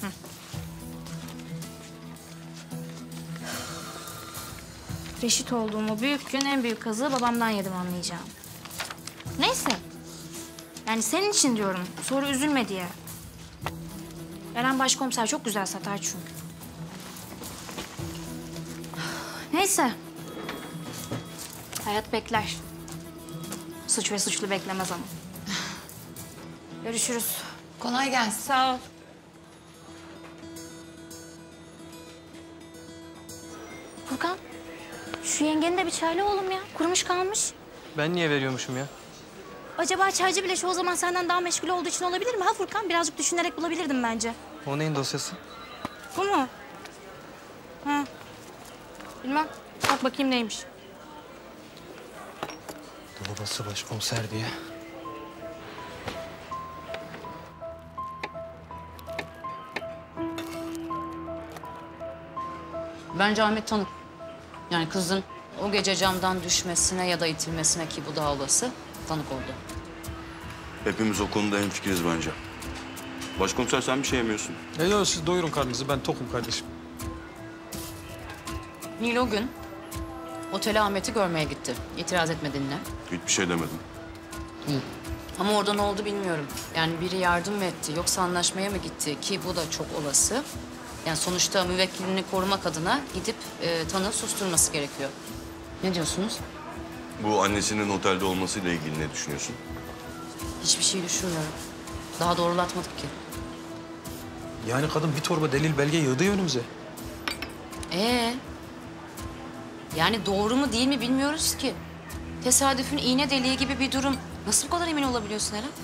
Reşit olduğumu büyük gün en büyük kazığı babamdan yedim anlayacağım. Neyse. Yani senin için diyorum. Sonra üzülme diye. Eren başkomiser çok güzel satar çünkü. Neyse. Hayat bekler. Suç ve suçlu beklemez ama. Görüşürüz. Kolay gelsin. Sağ ol. Furkan, şu yengeni de bir çayla oğlum ya. Kurumuş kalmış. Ben niye veriyormuşum ya? Acaba çaycı bile çoğu zaman senden daha meşgul olduğu için olabilir mi ha Furkan? Birazcık düşünerek bulabilirdim bence. O neyin dosyası? Bu mu? Ha. Bilmem. Bak bakayım neymiş. Babası başkomiser diye. Bence Ahmet tanık. Yani kızın o gece camdan düşmesine ya da itilmesine, ki bu daha olası, tanık oldu. Hepimiz o konuda hemfikiriz bence. Başkomiser sen bir şey yemiyorsun. Yok siz doyurun karnınızı, ben tokum kardeşim. Nil o gün otele Ahmet'i görmeye gitti. İtiraz etmedin ne? Hiçbir şey demedim. Ama orada ne oldu bilmiyorum. Yani biri yardım mı etti yoksa anlaşmaya mı gitti, ki bu da çok olası. Yani sonuçta müvekkilini korumak adına gidip tanığı susturması gerekiyor. Ne diyorsunuz? Bu annesinin otelde olmasıyla ilgili ne düşünüyorsun? Hiçbir şey düşünmüyorum. Daha doğrulatmadık ki. Yani kadın bir torba delil belge yığdı ya önümüze. Yani doğru mu değil mi bilmiyoruz ki. Tesadüfün iğne deliği gibi bir durum. Nasıl bu kadar emin olabiliyorsun Eren?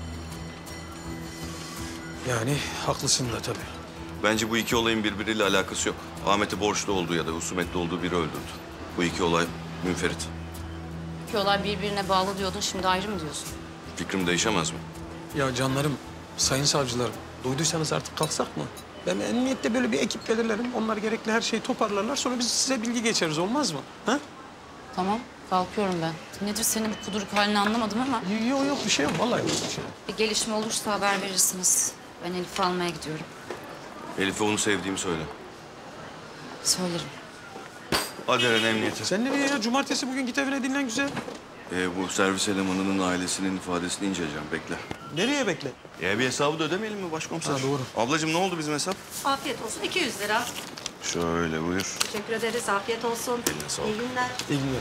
Yani haklısın da tabii. Bence bu iki olayın birbiriyle alakası yok. Ahmet'i borçlu olduğu ya da husumetli olduğu biri öldürdü. Bu iki olay münferit. İki olay birbirine bağlı diyordun, şimdi ayrı mı diyorsun? Fikrim değişemez mi? Ya canlarım, sayın savcılarım, duyduysanız artık kalksak mı? Ben emniyette böyle bir ekip belirlerim. Onlar gerekli her şeyi toparlarlar. Sonra biz size bilgi geçeriz, olmaz mı? Ha? Tamam, kalkıyorum ben. Nedir senin bu kuduruk halini anlamadım ama. Yok bir şey yok, vallahi yok bir şey. Bir gelişme olursa haber verirsiniz. Ben Elif'i almaya gidiyorum. Elif'e onu sevdiğimi söyle. Söylerim. Hadi Eren emniyete. Sen nereye ya? Cumartesi bugün git evine dinlen güzel. Bu servis elemanının ailesinin ifadesini inceleyeceğim. Bekle. Nereye bekle? Bir hesabı da ödemeyelim mi başkomiser? Ha, doğru. Ablacığım ne oldu bizim hesap? Afiyet olsun. 200 lira. Şöyle buyur. Teşekkür ederiz. Afiyet olsun. Eline sağlık. İyi günler. İyi günler.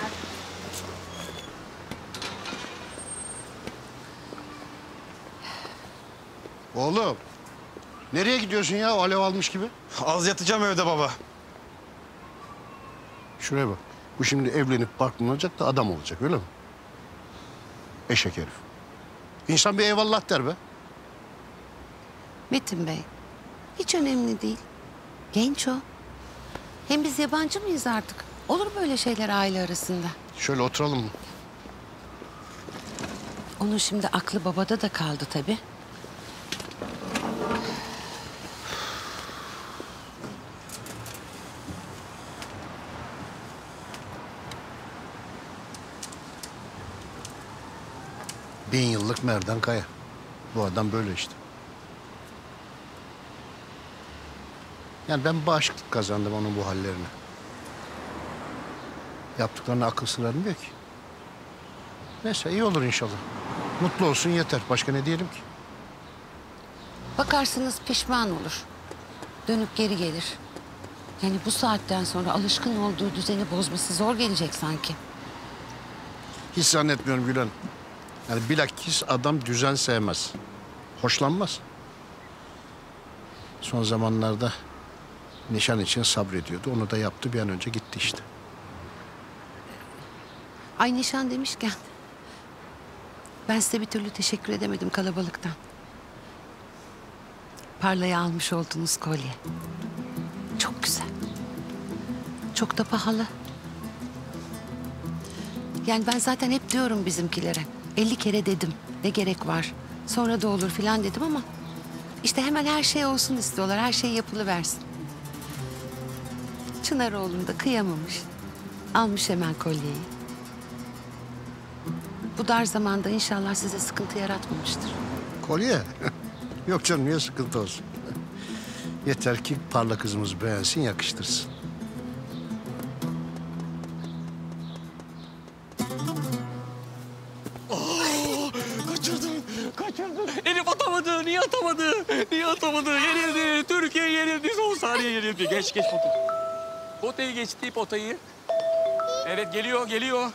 Oğlum. Nereye gidiyorsun ya alev almış gibi? Az yatacağım evde baba. Şuraya bak. Bu şimdi evlenip barklanacak da adam olacak öyle mi? Eşek herif. İnsan bir eyvallah der be. Metin Bey, hiç önemli değil. Genç o. Hem biz yabancı mıyız artık? Olur böyle şeyler aile arasında. Şöyle oturalım mı? Onun şimdi aklı babada da kaldı tabii. Bin yıllık Merdan Kaya. Bu adam böyle işte. Yani ben bağışıklık kazandım onun bu hallerine. Yaptıklarına akıl sır ermiyor ki. Neyse iyi olur inşallah. Mutlu olsun yeter. Başka ne diyelim ki? Bakarsınız pişman olur. Dönüp geri gelir. Yani bu saatten sonra alışkın olduğu düzeni bozması zor gelecek sanki. Hiç zannetmiyorum Gülen. Yani bilakis adam düzen sevmez. Hoşlanmaz. Son zamanlarda nişan için sabrediyordu. Onu da yaptı, bir an önce gitti işte. Ay nişan demişken... ben size bir türlü teşekkür edemedim kalabalıktan. Parla'ya almış olduğunuz kolye. Çok güzel. Çok da pahalı. Yani ben zaten hep diyorum bizimkilere. 50 kere dedim. Ne gerek var? Sonra da olur filan dedim ama... işte hemen her şey olsun istiyorlar. Her şey yapılıversin. Çınar oğlum da kıyamamış. Almış hemen kolyeyi. Bu dar zamanda inşallah size sıkıntı yaratmamıştır. Kolye? Yok canım, niye sıkıntı olsun? Yeter ki Parla kızımız beğensin, yakıştırsın. Kaçırdım. Elif atamadı. Niye atamadı? Niye atamadı? Yenildi. Türkiye yenildi. Son saniye yenildi. Geç potayı. Potayı geçti potayı. Evet geliyor. Geliyor.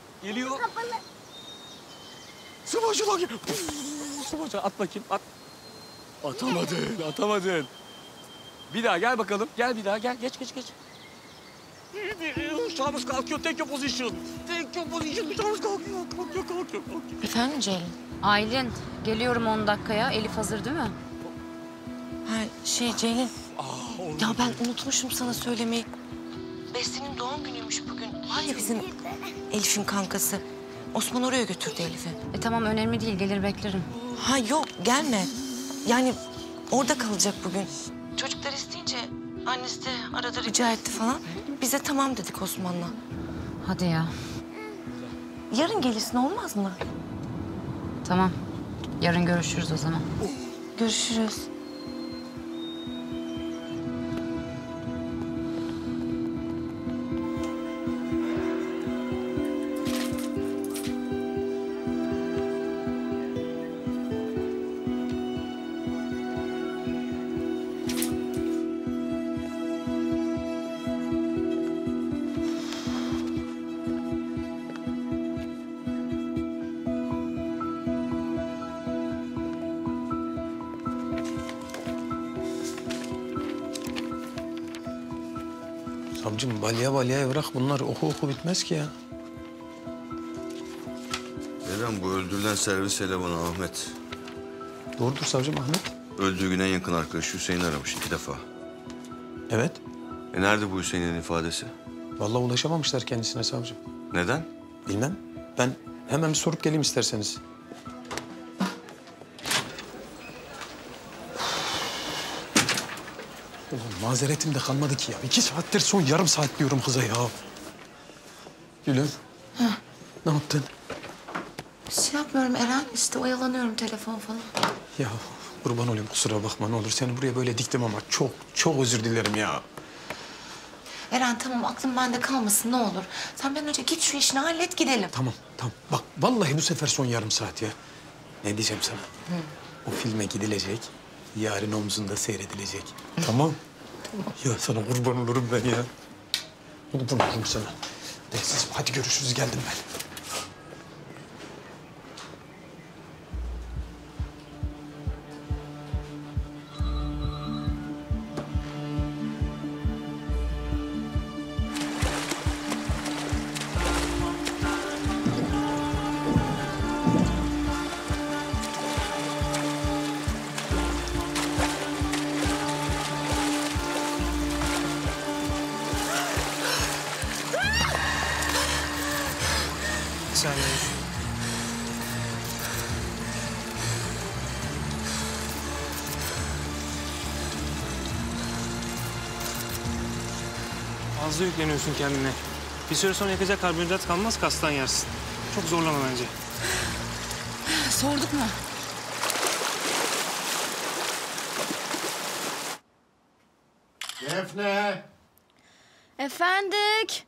Sıvacı bak. Sıvacı at bakayım. At. Atamadın. Bir daha gel bakalım. Gel bir daha gel. Geç. Uçağımız kalkıyor. Take your position. Uçağımız kalkıyor. Efendim Ceylin? Aylin, geliyorum 10 dakikaya. Elif hazır değil mi? Ha Ceylin. Ya ben unutmuşum sana söylemeyi. Beste'nin doğum günüymüş bugün. Var ya bizim Elif'in kankası. Osman oraya götürdü Elif'i. Tamam önemli değil. Gelir beklerim. Ha yok gelme. Yani orada kalacak bugün. Çocuklar isteyince annesi de arada rica etti falan. Biz de tamam dedik Osman'la. Hadi ya. Yarın gelirsin olmaz mı? Tamam. Yarın görüşürüz o zaman. Görüşürüz. Savcım balya bırak bunlar oku bitmez ki ya. Hocam bu öldürülen servis elemanı Ahmet. Doğrudur savcım, Ahmet. Öldüğü gün en yakın arkadaşı Hüseyin aramış 2 defa. Evet. Nerede bu Hüseyin'in ifadesi? Vallahi ulaşamamışlar kendisine savcım. Neden? Bilmem. Ben hemen bir sorup geleyim isterseniz. Ulan mazeretim de kalmadı ki ya. 2 saattir son yarım saat diyorum kıza ya. Gülüm. Ne yaptın? Bir şey yapmıyorum Eren. İşte oyalanıyorum telefon falan. Ya kurban olayım, kusura bakma ne olur. Seni buraya böyle diktim ama çok özür dilerim ya. Eren tamam, aklım bende kalmasın ne olur. Sen bir an önce git şu işini hallet gidelim. Tamam. Bak vallahi bu sefer son yarım saat ya. Ne diyeceğim sana? O filme gidilecek. Yarın omzunda seyredilecek. Tamam. Ya sana kurban olurum ben ya. Kurban olurum sana. Neyse hadi görüşürüz, geldim ben. Sen de. Fazla yükleniyorsun kendine. Bir süre sonra yakacak karbonhidrat kalmaz, kastan yersin. Çok zorlama bence. Sorduk mu? Defne. Efendik.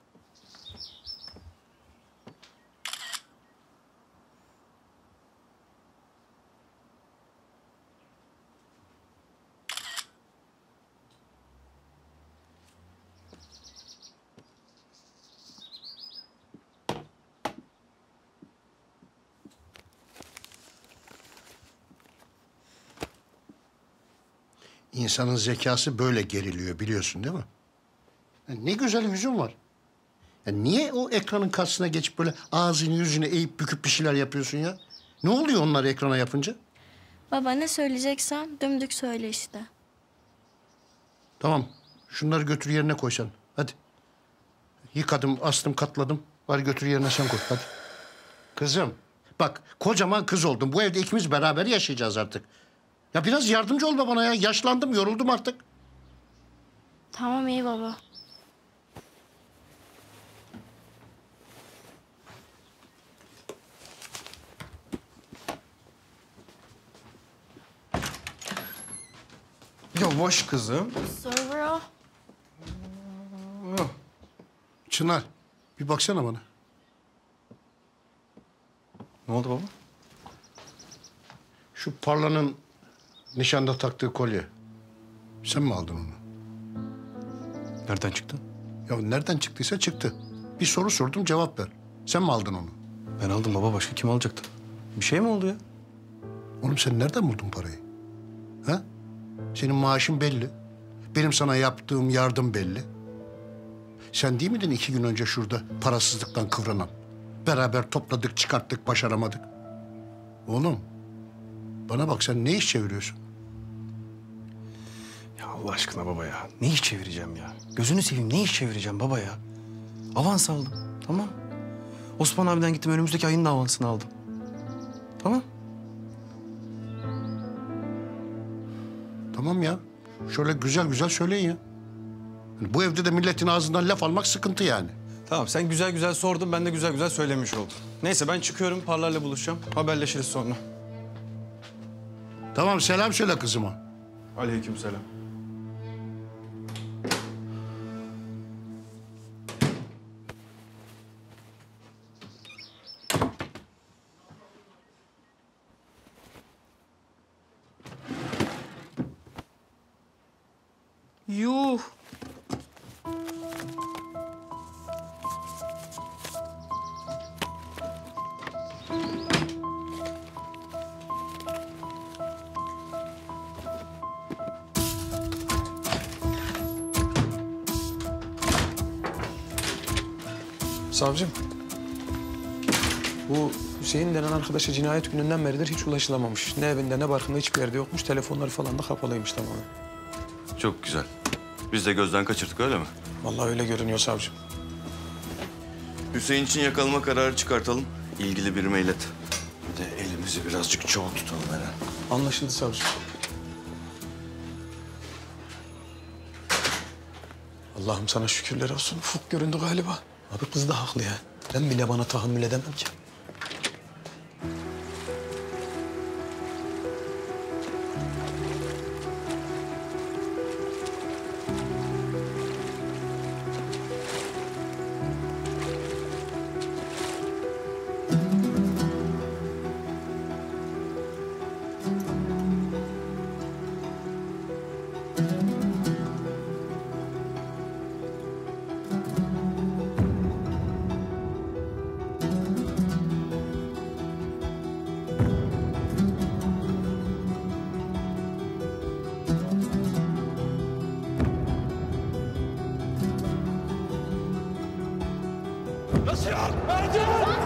İnsanın zekası böyle geriliyor biliyorsun değil mi? Ya ne güzel yüzün var. Ya niye o ekranın karşısına geçip böyle ağzını yüzünü eğip büküp bir şeyler yapıyorsun ya? Ne oluyor onlar ekrana yapınca? Baba ne söyleyeceksem dümdük söyle işte. Tamam. Şunları götür yerine koy sen. Hadi. Yıkadım, astım, katladım. Var götür yerine sen koy. Hadi. Kızım. Bak kocaman kız oldum. Bu evde ikimiz beraber yaşayacağız artık. Ya biraz yardımcı ol bana ya. Yaşlandım, yoruldum artık. Tamam iyi baba. Yavaş kızım. Sorry bro. Çınar, bir baksana bana. Ne oldu baba? Şu Parla'nın nişanda taktığı kolye. Sen mi aldın onu? Nereden çıktı? Ya nereden çıktıysa çıktı. Bir soru sordum, cevap ver. Sen mi aldın onu? Ben aldım baba, başka kim alacaktı? Bir şey mi oldu ya? Oğlum sen nereden buldun parayı? Ha? Senin maaşın belli. Benim sana yaptığım yardım belli. Sen değil miydin 2 gün önce şurada parasızlıktan kıvranan? Beraber topladık, çıkarttık, başaramadık. Oğlum, bana bak sen ne iş çeviriyorsun? Ya Allah aşkına baba ya. Ne iş çevireceğim ya? Gözünü seveyim, ne iş çevireceğim baba ya? Avans aldım, tamam. Osman abiden gittim, önümüzdeki ayın da avansını aldım. Tamam. Tamam ya. Şöyle güzel güzel söyleyin ya. Yani bu evde de milletin ağzından laf almak sıkıntı yani. Tamam, sen güzel güzel sordun, ben de güzel güzel söylemiş oldum. Neyse ben çıkıyorum, Parlar'la buluşacağım. Haberleşiriz sonra. Tamam, selam söyle kızıma. Aleykümselam. Yuh. Savcım, bu Hüseyin denen arkadaşa cinayet gününden beridir hiç ulaşılamamış. Ne evinde ne barkında hiçbir yerde yokmuş. Telefonları falan da kapalıymış tamamen. Çok güzel. Biz de gözden kaçırdık öyle mi? Vallahi öyle görünüyor savcım. Hüseyin için yakalama kararı çıkartalım. İlgili birime ilet. Bir de elimizi birazcık çoğu tutalım Eren. Anlaşıldı savcım. Allah'ım sana şükürler olsun. Ufuk göründü galiba. Abi kız da haklı ya. Ben bile bana tahammül edemem ki. Nasıl ya? Mercan!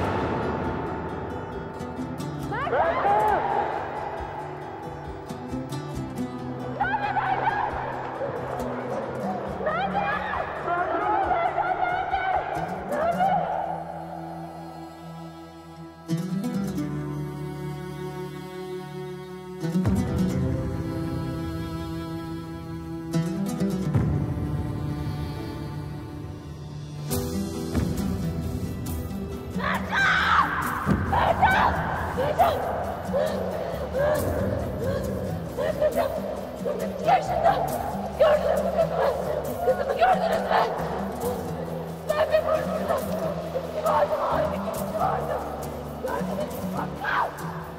Yaşında. Gördünüz mü kızımı? Kızımı gördünüz mü? Ben bir burada. İkisi vardı, mavi ikisi vardı. Gördünüz mü? Bak.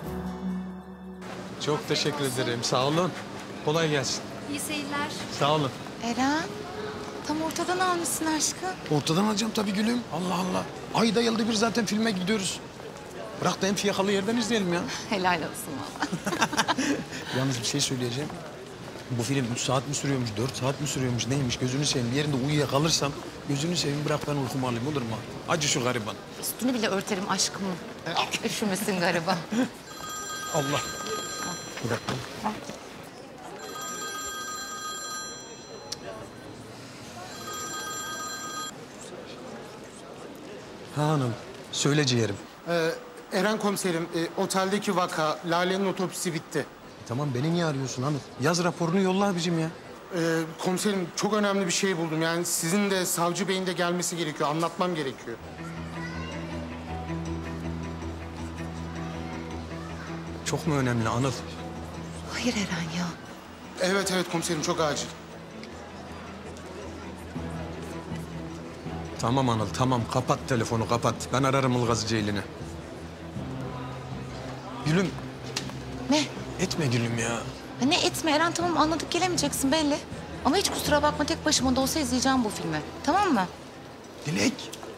Çok teşekkür ederim. Sağ olun. Kolay gelsin. İyi seyirler. Sağ olun. Eren, tam ortadan almışsın aşkım. Ortadan alacağım tabii gülüm. Allah Allah. Ayda yılda bir zaten filme gidiyoruz. Bırak da en fiyakalı yerden izleyelim ya. Helal olsun valla. Yalnız bir şey söyleyeceğim. Bu film 3 saat mi sürüyormuş, 4 saat mi sürüyormuş, neymiş? Gözünü seveyim. Bir yerinde uyuyakalırsam gözünü seveyim bırak ben uykumu alayım olur mu? Acı şu gariban. Üstünü bile örterim aşkımın. Üşümesin gariban. Allah. Bir dakika. Ha hanım, söyle ciğerim. Eren komiserim, oteldeki vaka, Lale'nin otopsisi bitti. Tamam, beni niye arıyorsun hanım? Yaz raporunu yolla abicim ya. Komiserim, çok önemli bir şey buldum. Yani sizin de savcı beyin de gelmesi gerekiyor, anlatmam gerekiyor. Çok mu önemli Anıl? Hayır Eren ya. Evet komiserim, çok acil. Tamam Anıl, tamam. Kapat telefonu, kapat. Ben ararım Ilgaz Ceylin'i. Gülüm. Ne? Etme gülüm ya. Ha, ne etme Eren, tamam anladık gelemeyeceksin belli. Ama hiç kusura bakma, tek başıma da olsa izleyeceğim bu filmi. Tamam mı? Dilek.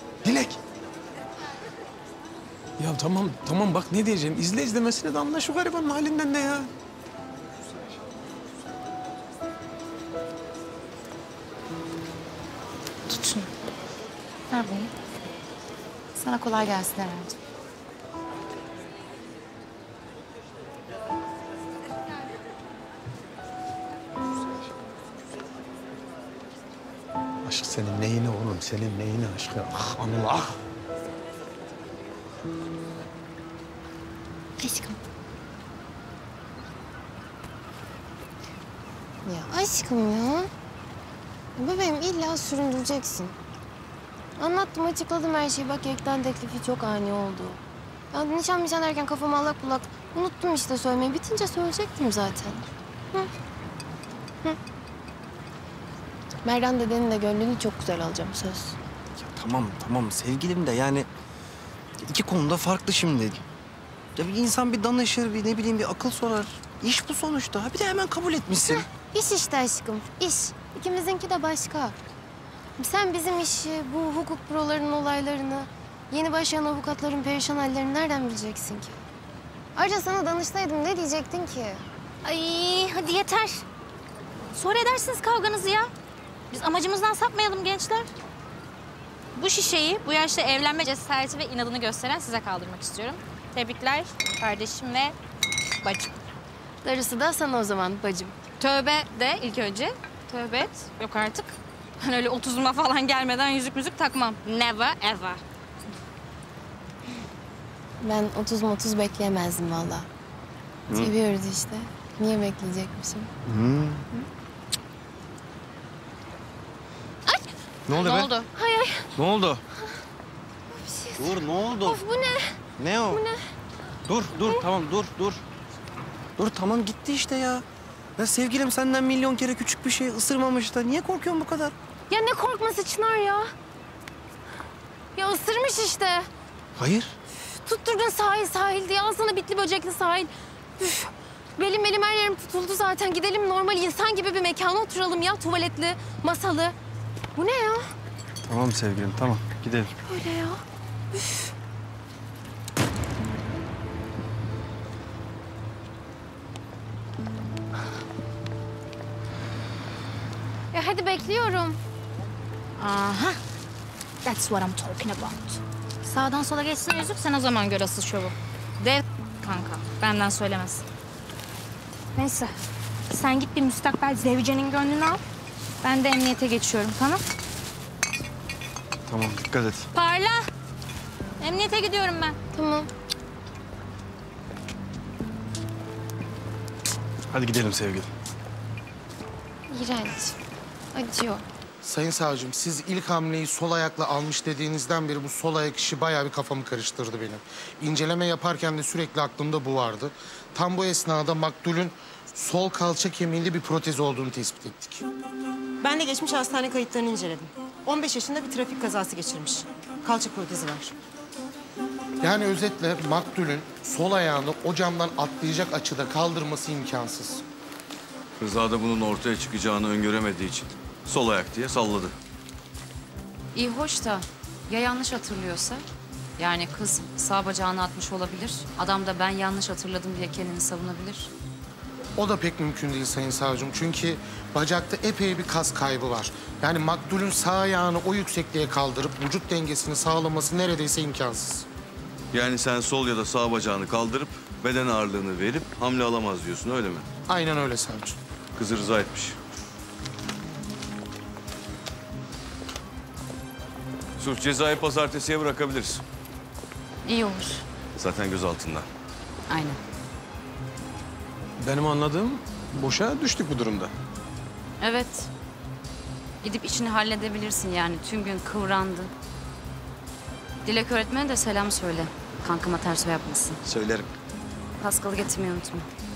Ya tamam bak ne diyeceğim. İzle izlemesine de anla şu garibanın halinden ne ya. Tut şunu. Ver bunu. Sana kolay gelsin Eren'ciğim. Aşk senin neyine oğlum? Senin neyine aşkı? Ah Anıl ah. Aşkım. Ya aşkım ya. Bebeğim illa süründüreceksin. Anlattım, açıkladım her şeyi. Bak Yekten teklifi çok ani oldu. Ya nişan derken kafam allak bullak. Unuttum işte söylemeyi. Bitince söyleyecektim zaten. Hı. Merdan dedenin de gönlünü çok güzel alacağım söz. Ya tamam sevgilim de yani iki konuda farklı şimdi. Ya bir insan bir danışır, bir ne bileyim bir akıl sorar. İş bu sonuçta. Bir de hemen kabul etmişsin. İş işte aşkım, iş. İkimizinki de başka. Sen bizim işi, bu hukuk bürolarının olaylarını, yeni başlayan avukatların perişan hallerini nereden bileceksin ki? Ayrıca sana danışsaydım ne diyecektin ki? Ay hadi yeter. Sonra edersiniz kavganızı ya. Biz amacımızdan sapmayalım gençler. Bu şişeyi bu yaşta evlenme cesareti ve inadını gösteren size kaldırmak istiyorum. Tebrikler kardeşim ve bacım. Darısı da sana o zaman bacım. Tövbe de ilk önce. Tövbe et. Yok artık. Ben öyle 30'uma falan gelmeden yüzük müzik takmam. Never ever. Ben 30 bekleyemezdim vallahi. Seviyoruz işte. Niye bekleyecekmişim? Ne oldu Ne be? oldu? Hay hay. Ne oldu? Bir şey. Dur ne oldu? Of bu ne? Ne o? Bu ne? Dur tamam dur. Dur tamam gitti işte ya. Ya sevgilim senden milyon kere küçük bir şey ısırmamış da niye korkuyorsun bu kadar? Ya ne korkması Çınar ya? Ya ısırmış işte. Hayır. Tutturdun sahil diye. Al sana bitli böcekli sahil. Üf. Belim her yerim tutuldu zaten. Gidelim normal insan gibi bir mekana oturalım ya. Tuvaletli, masalı. Bu ne ya? Tamam sevgilim tamam gidelim. Öyle ya. Üf. Ya hadi bekliyorum. Aha. That's what I'm talking about. Sağdan sola geçsin yüzük, sen o zaman gör asıl şovu. Dev kanka, benden söylemesin. Neyse, sen git bir müstakbel zevcenin gönlünü al. Ben de emniyete geçiyorum, tamam? Tamam dikkat et. Parla! Emniyete gidiyorum ben. Tamam. Hadi gidelim sevgilim. İğrenç. Acıyor. Sayın savcım, siz ilk hamleyi sol ayakla almış dediğinizden beri bu sol ayak işi bayağı bir kafamı karıştırdı benim. İnceleme yaparken de sürekli aklımda bu vardı. Tam bu esnada maktulün sol kalça kemiğinde bir protez olduğunu tespit ettik. Ben de geçmiş hastane kayıtlarını inceledim. 15 yaşında bir trafik kazası geçirmiş. Kalça protezi var. Yani özetle maktulün sol ayağını o camdan atlayacak açıda kaldırması imkansız. Rıza da bunun ortaya çıkacağını öngöremediği için sol ayak diye salladı. İyi hoş da ya yanlış hatırlıyorsa? Yani kız sağ bacağını atmış olabilir. Adam da ben yanlış hatırladım diye kendini savunabilir. O da pek mümkün değil sayın savcım. Çünkü bacakta epey bir kas kaybı var. Yani maktulün sağ ayağını o yüksekliğe kaldırıp vücut dengesini sağlaması neredeyse imkansız. Yani sen sol ya da sağ bacağını kaldırıp beden ağırlığını verip hamle alamaz diyorsun, öyle mi? Aynen öyle savcım. Kızı rıza etmiş. Suç cezayı pazartesiye bırakabiliriz. İyi olur. Zaten gözaltında. Aynen. Benim anladığım boşa düştük bu durumda. Evet. Gidip işini halledebilirsin yani. Tüm gün kıvrandın. Dilek öğretmene de selam söyle. Kankama ters yapmasın. Söylerim. Paskal'ı getirmeyi unutma.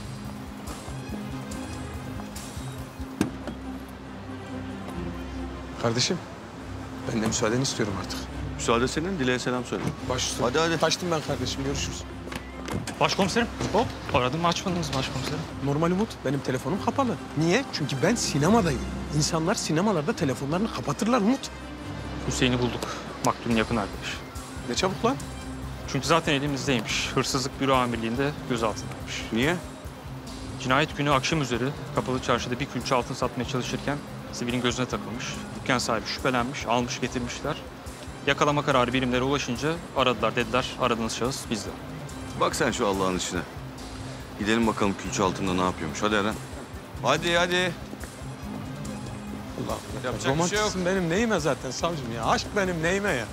Kardeşim, ben de müsaadeni istiyorum artık. Müsaade senin, Dilek'e selam söyle. Baş üstüne. Hadi. Kaçtım ben kardeşim, görüşürüz. Başkomiserim. Hop. Aradım mı açmadınız başkomiserim? Normal Umut, benim telefonum kapalı. Niye? Çünkü ben sinemadayım. İnsanlar sinemalarda telefonlarını kapatırlar Umut. Hüseyin'i bulduk. Maktulün yakın arkadaşı. Ne çabuk lan. Çünkü zaten elimizdeymiş. Hırsızlık büro amirliğinde gözaltındaymış. Niye? Cinayet günü akşam üzeri kapalı çarşıda bir külçe altın satmaya çalışırken sivilin gözüne takılmış. Dükkan sahibi şüphelenmiş, almış getirmişler. Yakalama kararı birimlere ulaşınca aradılar, dediler aradığınız şahıs bizde. Bak sen şu Allah'ın işine. Gidelim bakalım külçe altında ne yapıyormuş. Hadi Eren. Hadi. Allah Yapacak bir şey yok. romantizm benim neyime zaten savcım ya. Aşk benim neyime ya.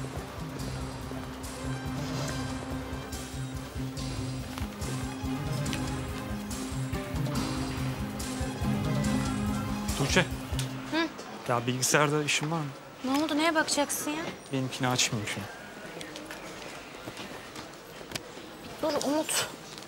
Tuğçe. Hı? Ya bilgisayarda işin var mı? Ne oldu? Neye bakacaksın ya? Benimkini açmayayım şimdi. Dur Umut.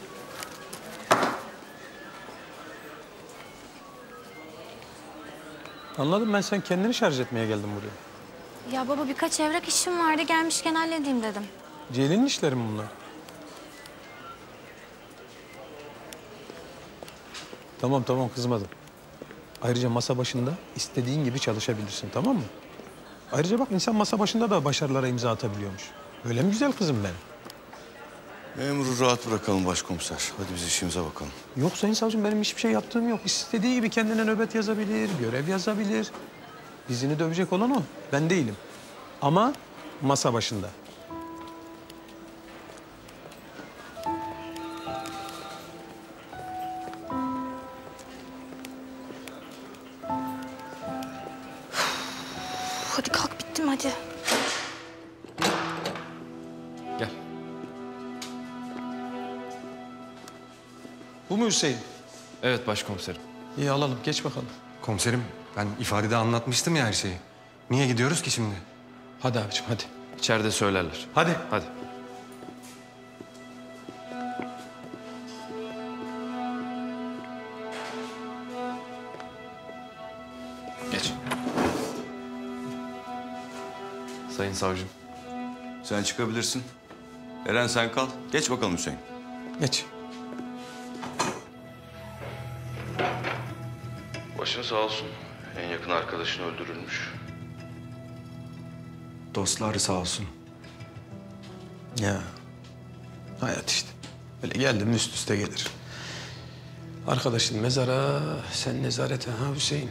Anladım, ben sen kendini şarj etmeye geldim buraya. Ya baba birkaç evrak işim vardı. Gelmişken halledeyim dedim. Ceylin'in işleri mi bunlar? Tamam kızmadım. Ayrıca masa başında istediğin gibi çalışabilirsin, tamam mı? Ayrıca bak, insan masa başında da başarılara imza atabiliyormuş. Öyle mi güzel kızım benim? Memuru rahat bırakalım başkomiser. Hadi biz işimize bakalım. Yok sayın savcım, benim hiçbir şey yaptığım yok. İstediği gibi kendine nöbet yazabilir, görev yazabilir. Dizini dövecek olan o, ben değilim. Ama masa başında. Hadi kalk bittim hadi. Gel. Bu mu Hüseyin? Evet başkomiserim. İyi alalım, geç bakalım. Komiserim ben ifadede anlatmıştım ya her şeyi. Niye gidiyoruz ki şimdi? Hadi abiciğim hadi. İçeride söylerler. Hadi. Hadi. Geç. Sayın savcım. Sen çıkabilirsin. Eren sen kal. Geç bakalım Hüseyin. Geç. Başın sağ olsun. En yakın arkadaşın öldürülmüş. Dostları sağ olsun. Ya. Hayat işte. Böyle geldi mi üst üste gelir. Arkadaşın mezara, sen nezarete ha Hüseyin.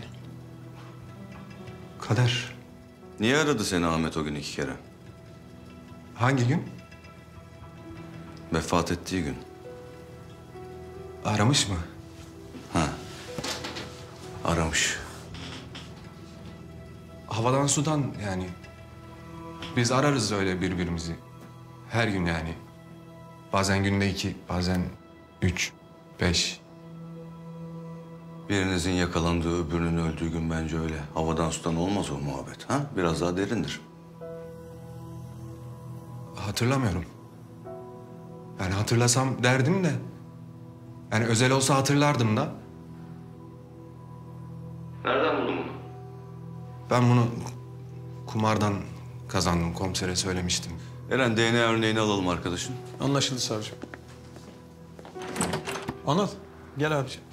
Kader. Niye aradı seni Ahmet o gün 2 kere? Hangi gün? Vefat ettiği gün. Aramış mı? Ha. Aramış. Havadan sudan yani. Biz ararız öyle birbirimizi. Her gün yani. Bazen günde 2, bazen 3, 5. Birinizin yakalandığı, öbürünün öldüğü gün bence öyle. Havadan sudan olmaz o muhabbet. Ha? Biraz daha derindir. Hatırlamıyorum. Yani hatırlasam derdim de. Yani özel olsa hatırlardım da. Nereden buldun bunu? Ben bunu kumardan kazandım. Komisere söylemiştim. Eren DNA örneğini alalım arkadaşın. Anlaşıldı savcım. Anıl, gel abiciğim.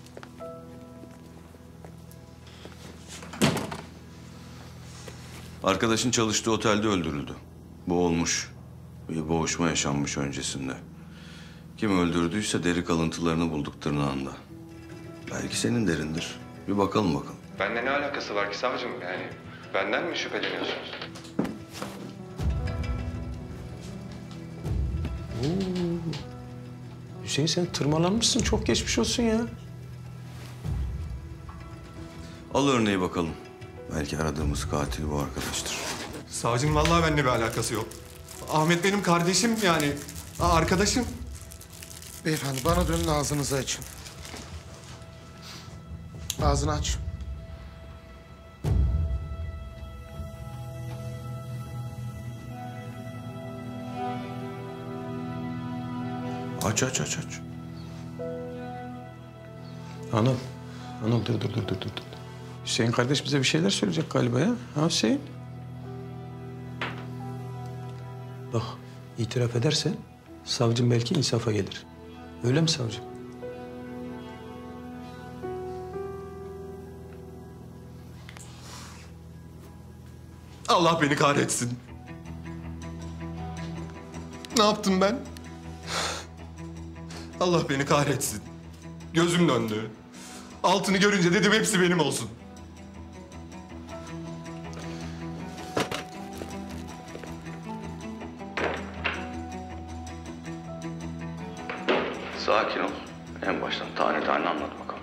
Arkadaşın çalıştığı otelde öldürüldü. Bu olmuş. Bir boğuşma yaşanmış öncesinde. Kim öldürdüyse deri kalıntılarını bulduk tırnağında. Belki senin derindir. Bir bakalım. Bende ne alakası var ki savcım yani? Benden mi şüpheleniyorsunuz? Hüseyin sen tırmalanmışsın. Çok geçmiş olsun ya. Al örneği bakalım. Belki aradığımız katil bu arkadaştır. Savcım vallahi benimle bir alakası yok. Ahmet benim kardeşim yani. Arkadaşım. Beyefendi bana dönün, ağzınızı açın. Ağzını aç. Aç. Anıl. Anıl dur. Hüseyin kardeş bize bir şeyler söyleyecek galiba ya. Ha Hüseyin? Bak itiraf edersen savcım belki insafa gelir. Öyle mi savcım? Allah beni kahretsin. Ne yaptım ben? Allah beni kahretsin. Gözüm döndü. Altını görünce dedim hepsi benim olsun. Sakin ol. En baştan tane tane anlat bakalım.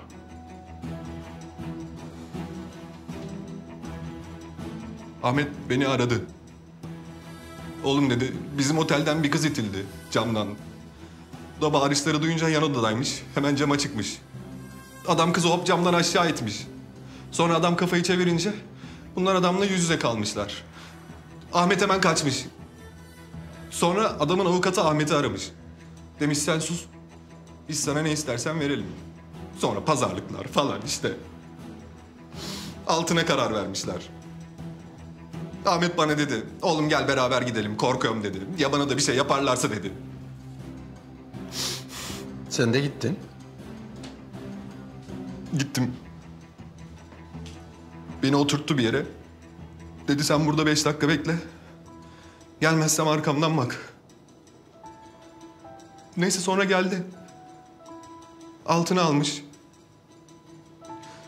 Ahmet beni aradı. Oğlum dedi, bizim otelden bir kız itildi camdan. O da bağırışları duyunca yan odadaymış. Hemen cama çıkmış. Adam kızı hop camdan aşağı itmiş. Sonra adam kafayı çevirince bunlar adamla yüz yüze kalmışlar. Ahmet hemen kaçmış. Sonra adamın avukatı Ahmet'i aramış. Demiş sen sus. Biz sana ne istersen verelim. Sonra pazarlıklar falan işte. Altına karar vermişler. Ahmet bana dedi, oğlum gel beraber gidelim, korkuyorum dedi. Ya bana da bir şey yaparlarsa dedi. Sen de gittin. Gittim. Beni oturttu bir yere. Dedi sen burada 5 dakika bekle. Gelmezsem arkamdan bak. Neyse sonra geldi. Altını almış.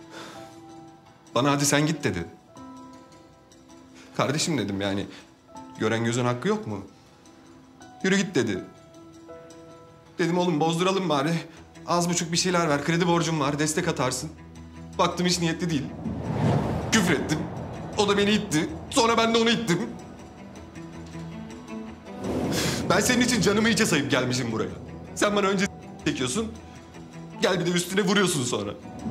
Bana hadi sen git dedi. Kardeşim dedim yani. Gören gözün hakkı yok mu? Yürü git dedi. Dedim oğlum bozduralım bari. Az buçuk bir şeyler ver. Kredi borcum var. Destek atarsın. Baktım hiç niyetli değil. Küfrettim. O da beni itti. Sonra ben de onu ittim. Ben senin için canımı hiçe sayıp gelmişim buraya. Sen bana önce çekiyorsun. Gel bir de üstüne vuruyorsun sonra.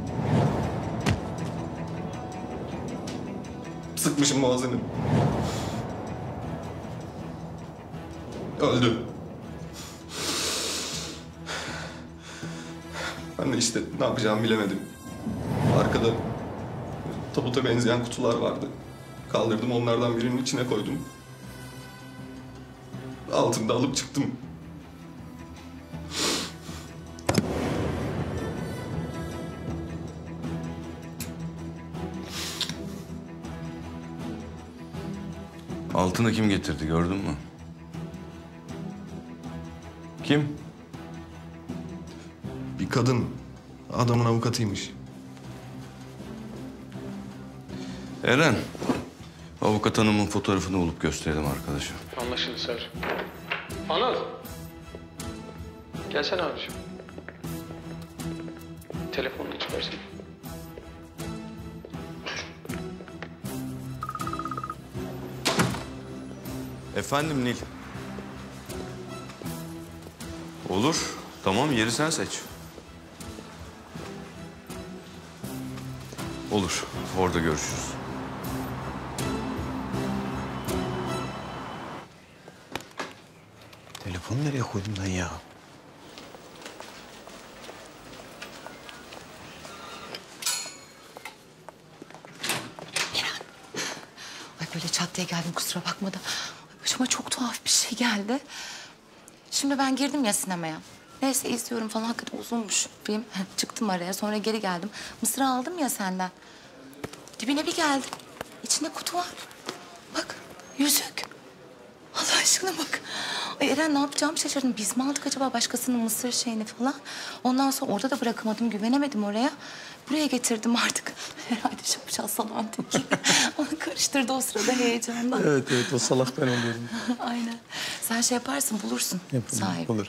Sıkmışım boğazını. Öldü. Ben de işte ne yapacağımı bilemedim. Arkada tabuta benzeyen kutular vardı. Kaldırdım, onlardan birinin içine koydum. Altında alıp çıktım. Altını kim getirdi gördün mü? Kim? Bir kadın. Adamın avukatıymış. Eren, avukat hanımın fotoğrafını bulup gösterelim arkadaşa. Anlaşıldı Savcım. Anıl. Gelsene abiciğim. Telefonunu hiç versene. Efendim Nil. Olur. Tamam, yeri sen seç. Olur. Orada görüşürüz. Telefonu nereye koydum ben ya? Ay böyle çat diye geldim kusura bakma da. Ay başıma çok tuhaf bir şey geldi. Şimdi ben girdim ya sinemaya. Neyse izliyorum falan, hakikaten uzunmuş film. Çıktım araya, sonra geri geldim. Mısır aldım ya senden. Dibine bir geldim. İçinde kutu var. Bak yüzük. Allah aşkına bak. Ay Eren, ne yapacağımı şaşırdım. Biz mi aldık acaba başkasının mısır şeyini falan? Ondan sonra orada da bırakamadım, güvenemedim oraya. Buraya getirdim artık. Herhalde şapşal salan teki. Onu karıştırdı o sırada heyecandan. Evet o salak ben oluyorum. Aynen. Sen şey yaparsın, bulursun sahibi. Olur.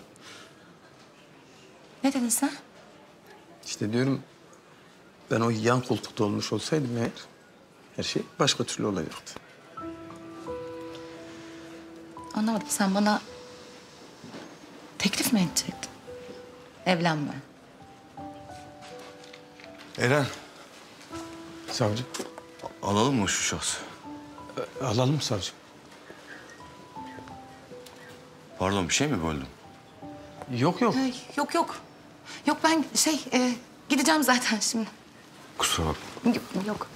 Ne dedin sen? İşte diyorum ben o yan koltukta olmuş olsaydım eğer her şey başka türlü olacaktı. Anlamadım. Sen bana teklif mi edecektin? Evlenme. Eren. Savcı. Alalım mı şu şahsı? Alalım savcı. Pardon, bir şey mi böldüm? Yok. Yok. Yok ben gideceğim zaten şimdi. Kusura bakma. Yok.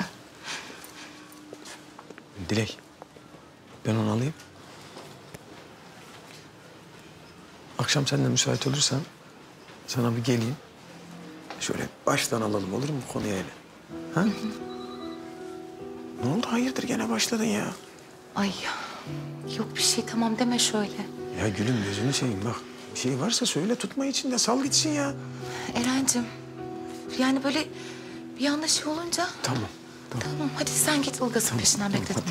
Dilek. Ben onu alayım. Akşam sen de müsait olursan sana bir geleyim. Şöyle baştan alalım, olur mu bu konuya öyle? Ha? Ne oldu, hayırdır gene başladın ya? Ay yok bir şey, tamam deme şöyle. Ya gülüm gözünü seveyim bak. Bir şey varsa söyle, tutma içinde, sal gitsin ya. Eren'cim yani böyle bir anda şey olunca... Tamam. Tamam hadi sen git Ilgaz'ın peşinden bekledim.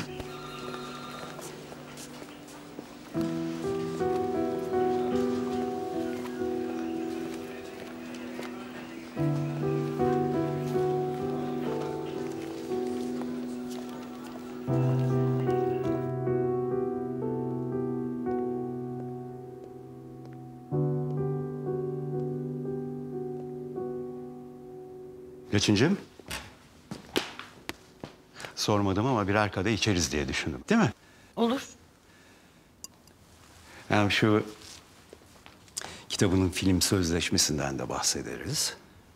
Geçincim. Sormadım ama birer kadeh içeriz diye düşündüm. Değil mi? Olur. Yani şu kitabının film sözleşmesinden de bahsederiz.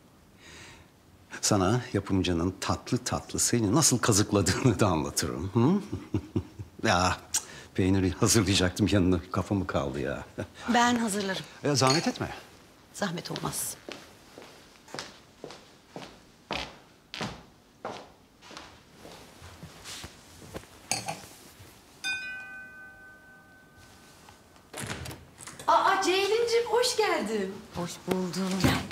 Sana yapımcının tatlı tatlı seni nasıl kazıkladığını da anlatırım. Hı? Ya peyniri hazırlayacaktım, yanına kafamı kaldı ya. Ben hazırlarım. Zahmet etme. Zahmet olmaz. Aa Ceylin'cim hoş geldin. Hoş buldum.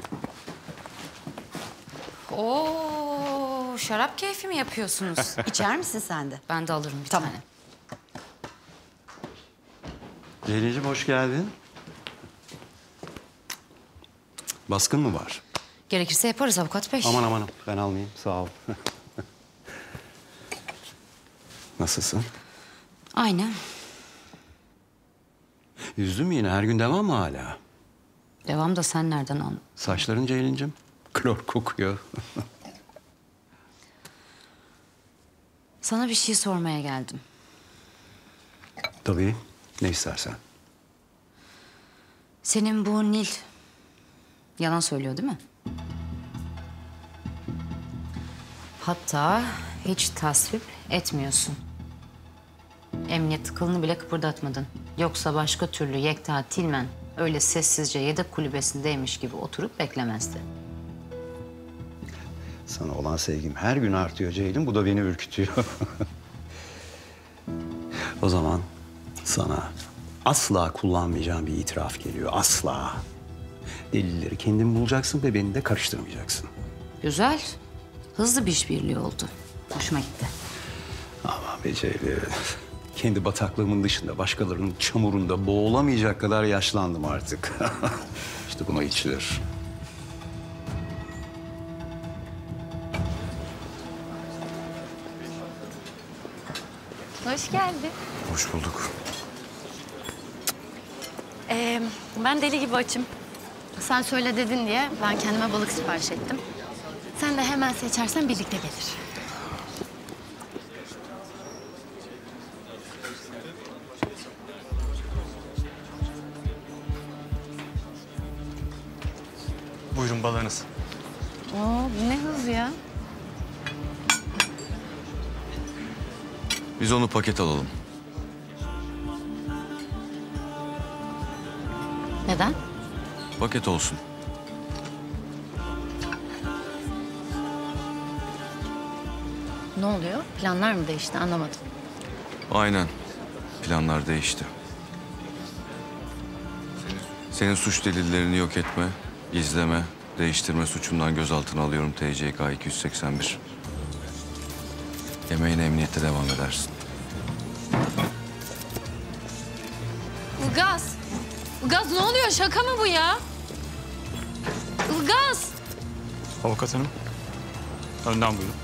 Oo, şarap keyfi mi yapıyorsunuz? İçer misin sen de? Ben de alırım bir Tamam. tane. Ceylin'cim hoş geldin. Baskın mı var? Gerekirse yaparız avukat bey. Aman aman ben almayayım sağ ol. Nasılsın? Aynen. Yüzdün mü yine? Her gün devam mı hala? Devam da sen nereden anladın? Saçların Ceylin'cim. Klor kokuyor. Sana bir şey sormaya geldim. Tabii. Ne istersen. Senin bu Nil yalan söylüyor değil mi? Hatta hiç tasvip etmiyorsun. Emniyet kılını bile kıpırdatmadın. Yoksa başka türlü Yekta Tilmen öyle sessizce yedek kulübesindeymiş gibi oturup beklemezdi. Sana olan sevgim her gün artıyor Ceylin. Bu da beni ürkütüyor. O zaman sana asla kullanmayacağım bir itiraf geliyor. Asla. Delilleri kendin bulacaksın ve beni de karıştırmayacaksın. Güzel. Hızlı bir işbirliği oldu. Hoşuma gitti. Aman be Ceylin. Kendi bataklığımın dışında başkalarının çamurunda boğulamayacak kadar yaşlandım artık. İşte buna içilir. Hoş geldin. Hoş bulduk. Ben deli gibi açım. Sen söyle dedin diye ben kendime balık sipariş ettim. Sen de hemen seçersen birlikte gelir. Buyurun balığınız. Oo, bu ne hız ya? Biz onu paket alalım. Neden? Paket olsun. Ne oluyor? Planlar mı değişti anlamadım. Aynen. Planlar değişti. Senin suç delillerini yok etme, gizleme, değiştirme suçundan gözaltına alıyorum TCK 281. Yemeğine emniyette devam edersin. Ilgaz! Ilgaz ne oluyor? Şaka mı bu ya? Ilgaz! Avukat hanım. Önden buyurun.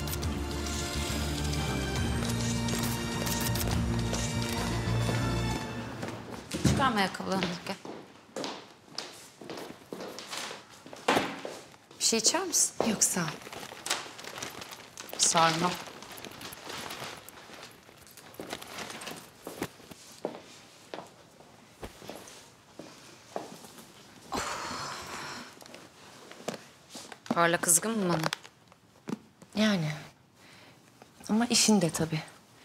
Çıkarma ayakkabılarını. Gel. Bir şey içer misin? Yok sağ ol. Sarma. Parla kızgın mı bana? Yani. Ama işinde tabii.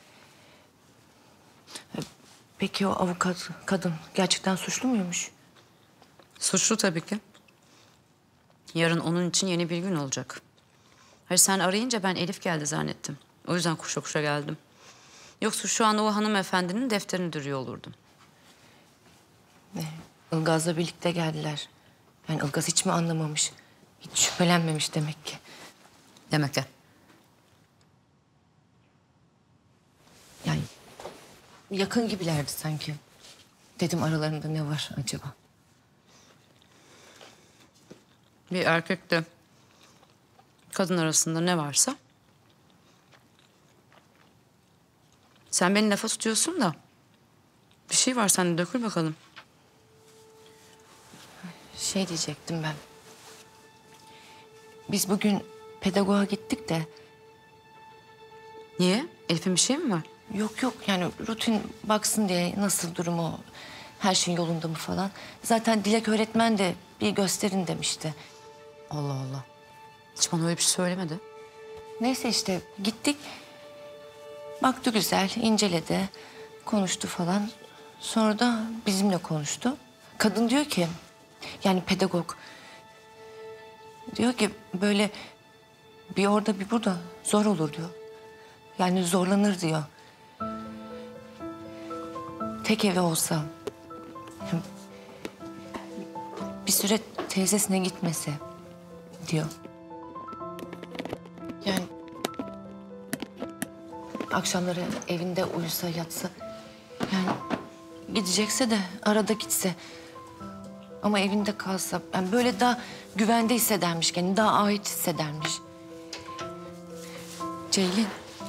Peki o avukat kadın gerçekten suçlu muymuş? Suçlu tabii ki. Yarın onun için yeni bir gün olacak. Hayır sen arayınca ben Elif geldi zannettim. O yüzden koşa koşa geldim. Yoksa şu an o hanımefendinin defterini dürüyor olurdum. Ilgaz'la birlikte geldiler. Yani Ilgaz hiç mi anlamamış? Hiç şüphelenmemiş demek ki. Demek ki. Yani yakın gibilerdi sanki. Dedim aralarında ne var acaba? Bir erkekle kadın arasında ne varsa. Sen beni lafa tutuyorsun da. Bir şey var sende, dökül bakalım. Şey diyecektim ben. Biz bugün pedagoğa gittik de. Niye? Elif'in bir şey mi var? Yok yok yani rutin baksın diye nasıl durumu, her şey yolunda mı falan. Zaten Dilek öğretmen de bir gösterin demişti. Allah Allah. Hiç bana öyle bir şey söylemedi. Neyse işte gittik. Baktı güzel, inceledi, konuştu falan. Sonra da bizimle konuştu. Kadın diyor ki, yani pedagog. Diyor ki böyle bir orada bir burada zor olur diyor. Yani zorlanır diyor. Tek evi olsa, bir süre teyzesine gitmese diyor. Yani akşamları evinde uyusa yatsa, yani Gidecekse de arada gitse. Ama evinde kalsa yani böyle daha güvende hissedermiş kendini, daha ait hissedermiş. Ceylin.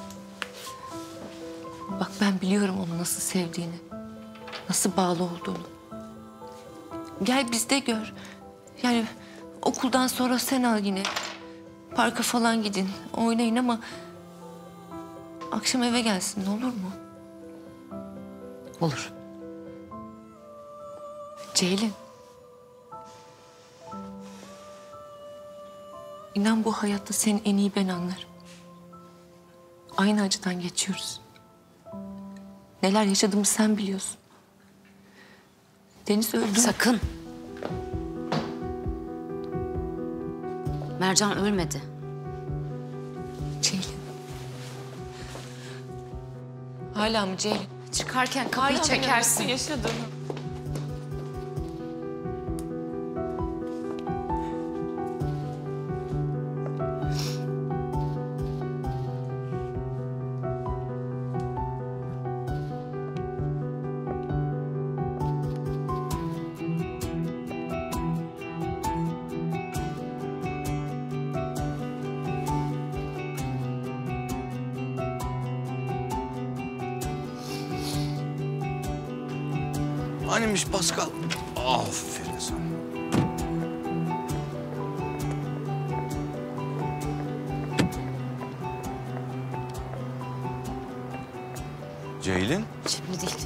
Bak ben biliyorum onu nasıl sevdiğini. Nasıl bağlı olduğunu. Gel bizde gör. Yani okuldan sonra sen al yine. Parka falan gidin, oynayın ama... akşam eve gelsin, olur mu? Olur. Ceylin. İnan bu hayatta seni en iyi ben anlarım. Aynı acıdan geçiyoruz. Neler yaşadığımı sen biliyorsun. Deniz öldü. Sakın. Mercan ölmedi. Ceylin. Hala mı Ceylin? Çıkarken kapıyı çekersin. Yaşadığını. Hanimiş Pascal? Aferin sana. Ceylin? Şimdi değil.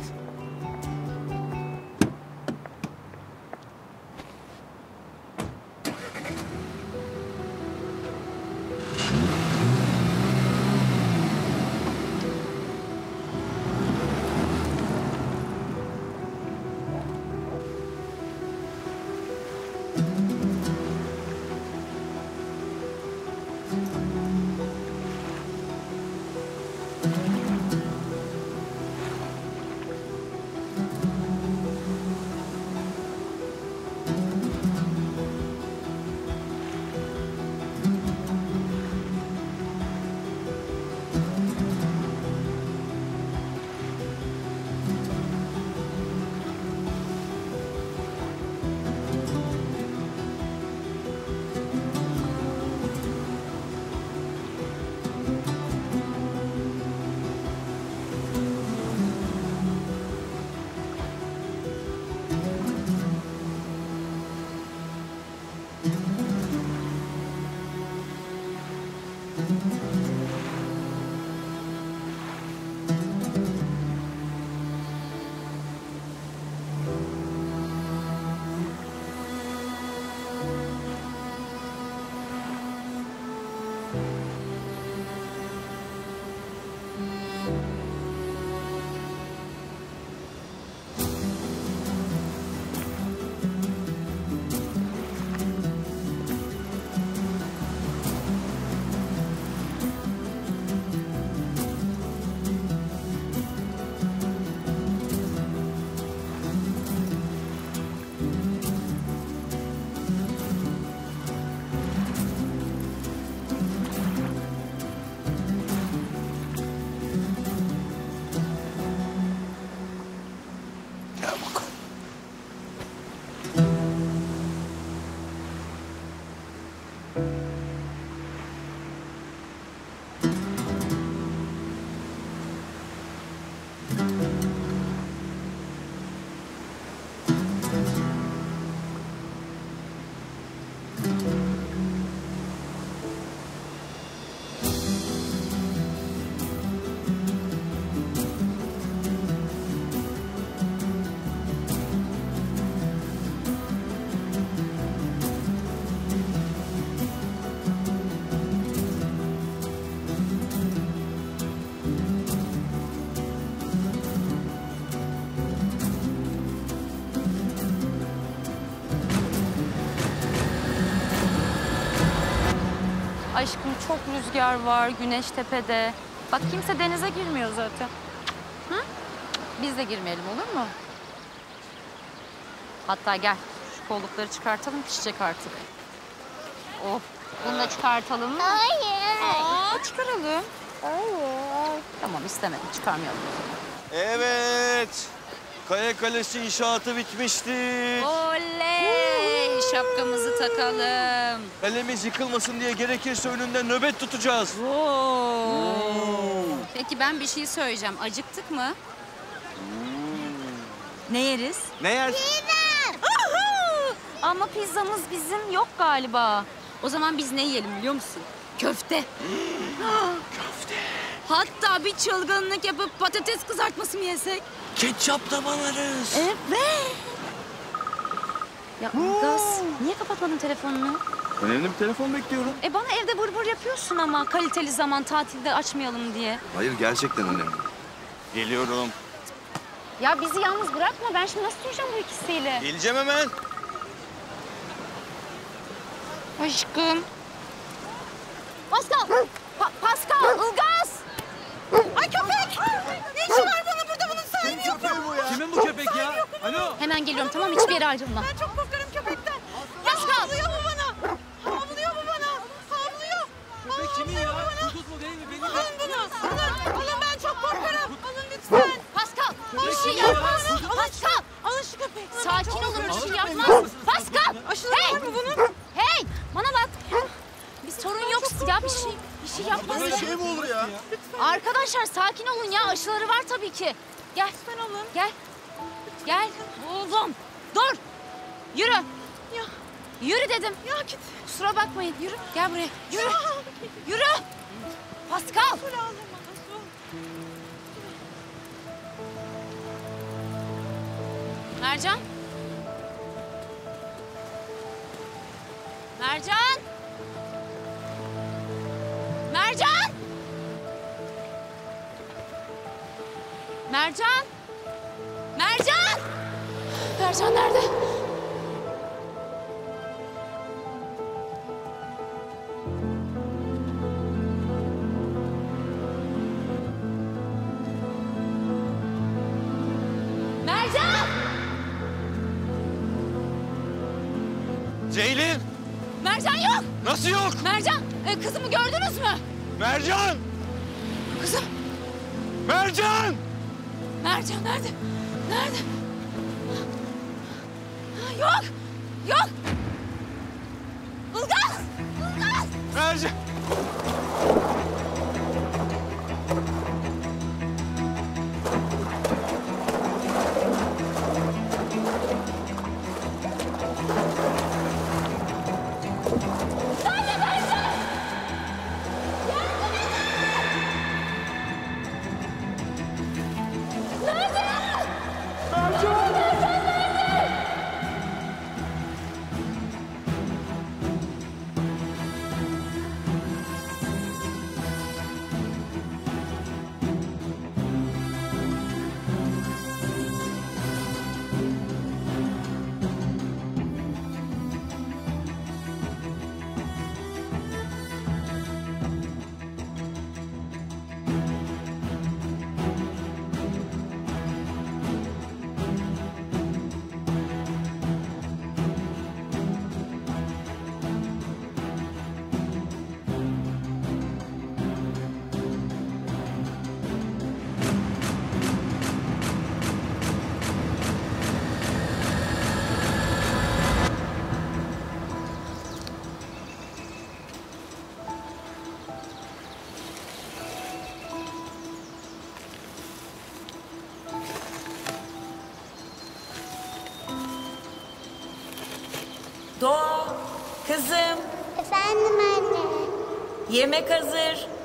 Aşkım çok rüzgar var, güneş tepede. Bak kimse denize girmiyor zaten. Hı? Biz de girmeyelim, olur mu? Hatta gel, şu kollukları çıkartalım, pişecek artık. Oh, bunu da çıkartalım mı? Hayır. Aa, çıkaralım. Hayır. Tamam, istemedim, çıkarmayalım. Evet. Kaya Kalesi inşaatı bitmiştir. Oley! Şapkamızı takalım. Kalemiz yıkılmasın diye gerekirse önünde nöbet tutacağız. Peki ben bir şey söyleyeceğim. Acıktık mı? Ne yeriz? Ne yersin? Ama pizzamız bizim yok galiba. O zaman biz ne yiyelim biliyor musun? Köfte. Köfte. Hatta bir çılgınlık yapıp patates kızartması mı yesek? Ketçap da banarız. Evet. Ya Ilgaz, niye kapatmadın telefonunu? Önemli bir telefon bekliyorum. Bana evde vır vır yapıyorsun ama kaliteli zaman tatilde açmayalım diye. Hayır, gerçekten önemli. Geliyorum. Ya bizi yalnız bırakma. Ben şimdi nasıl duracağım bu ikisiyle? Geleceğim hemen. Aşkım. Pascal! Pascal! Ilgaz! Ay köpek! Ne işi var bana burada? Bunun sahibi yok. Kimin bu köpek ya? Alo? Hemen geliyorum, tamam, hiçbir yere ayrılma. Ben çok korkarım köpekten. Pascal! Havlıyor mu bana? Havlıyor mu bana? Havlıyor. Köpek kimin ya? Hudut mu değil mi? Benim Alın bunu. Alın, ben çok korkarım. Alın lütfen. Pascal! Bir şey yapmaz. Pascal! Alın şu köpeği. Sakin olun, bir şey yapmaz. Pascal! Aşıları Hey! var mı bunun? Hey! Bana bak. Bir sorun yok ya, bir şey yapmaz. Böyle şey mi olur ya? Arkadaşlar sakin olun ya, aşıları var tabii ki. Gel. Lütfen alın. Gel. Gel. Buldum. Dur. Yürü. Ya. Yürü dedim. Ya git. Kusura bakmayın. Yürü. Gel buraya. Yürü. Yürü. Pascal. Mercan. Mercan. Mercan. Mercan. Mercan. Mercan nerede? Mercan! Ceylin! Mercan yok! Nasıl yok? Mercan, kızımı gördünüz mü? Mercan! Kızım. Mercan! Mercan nerede? Nerede? Yok! Yok! Ilgaz! Ilgaz! Mercan! Doğa, kızım. Efendim anne. Yemek hazır.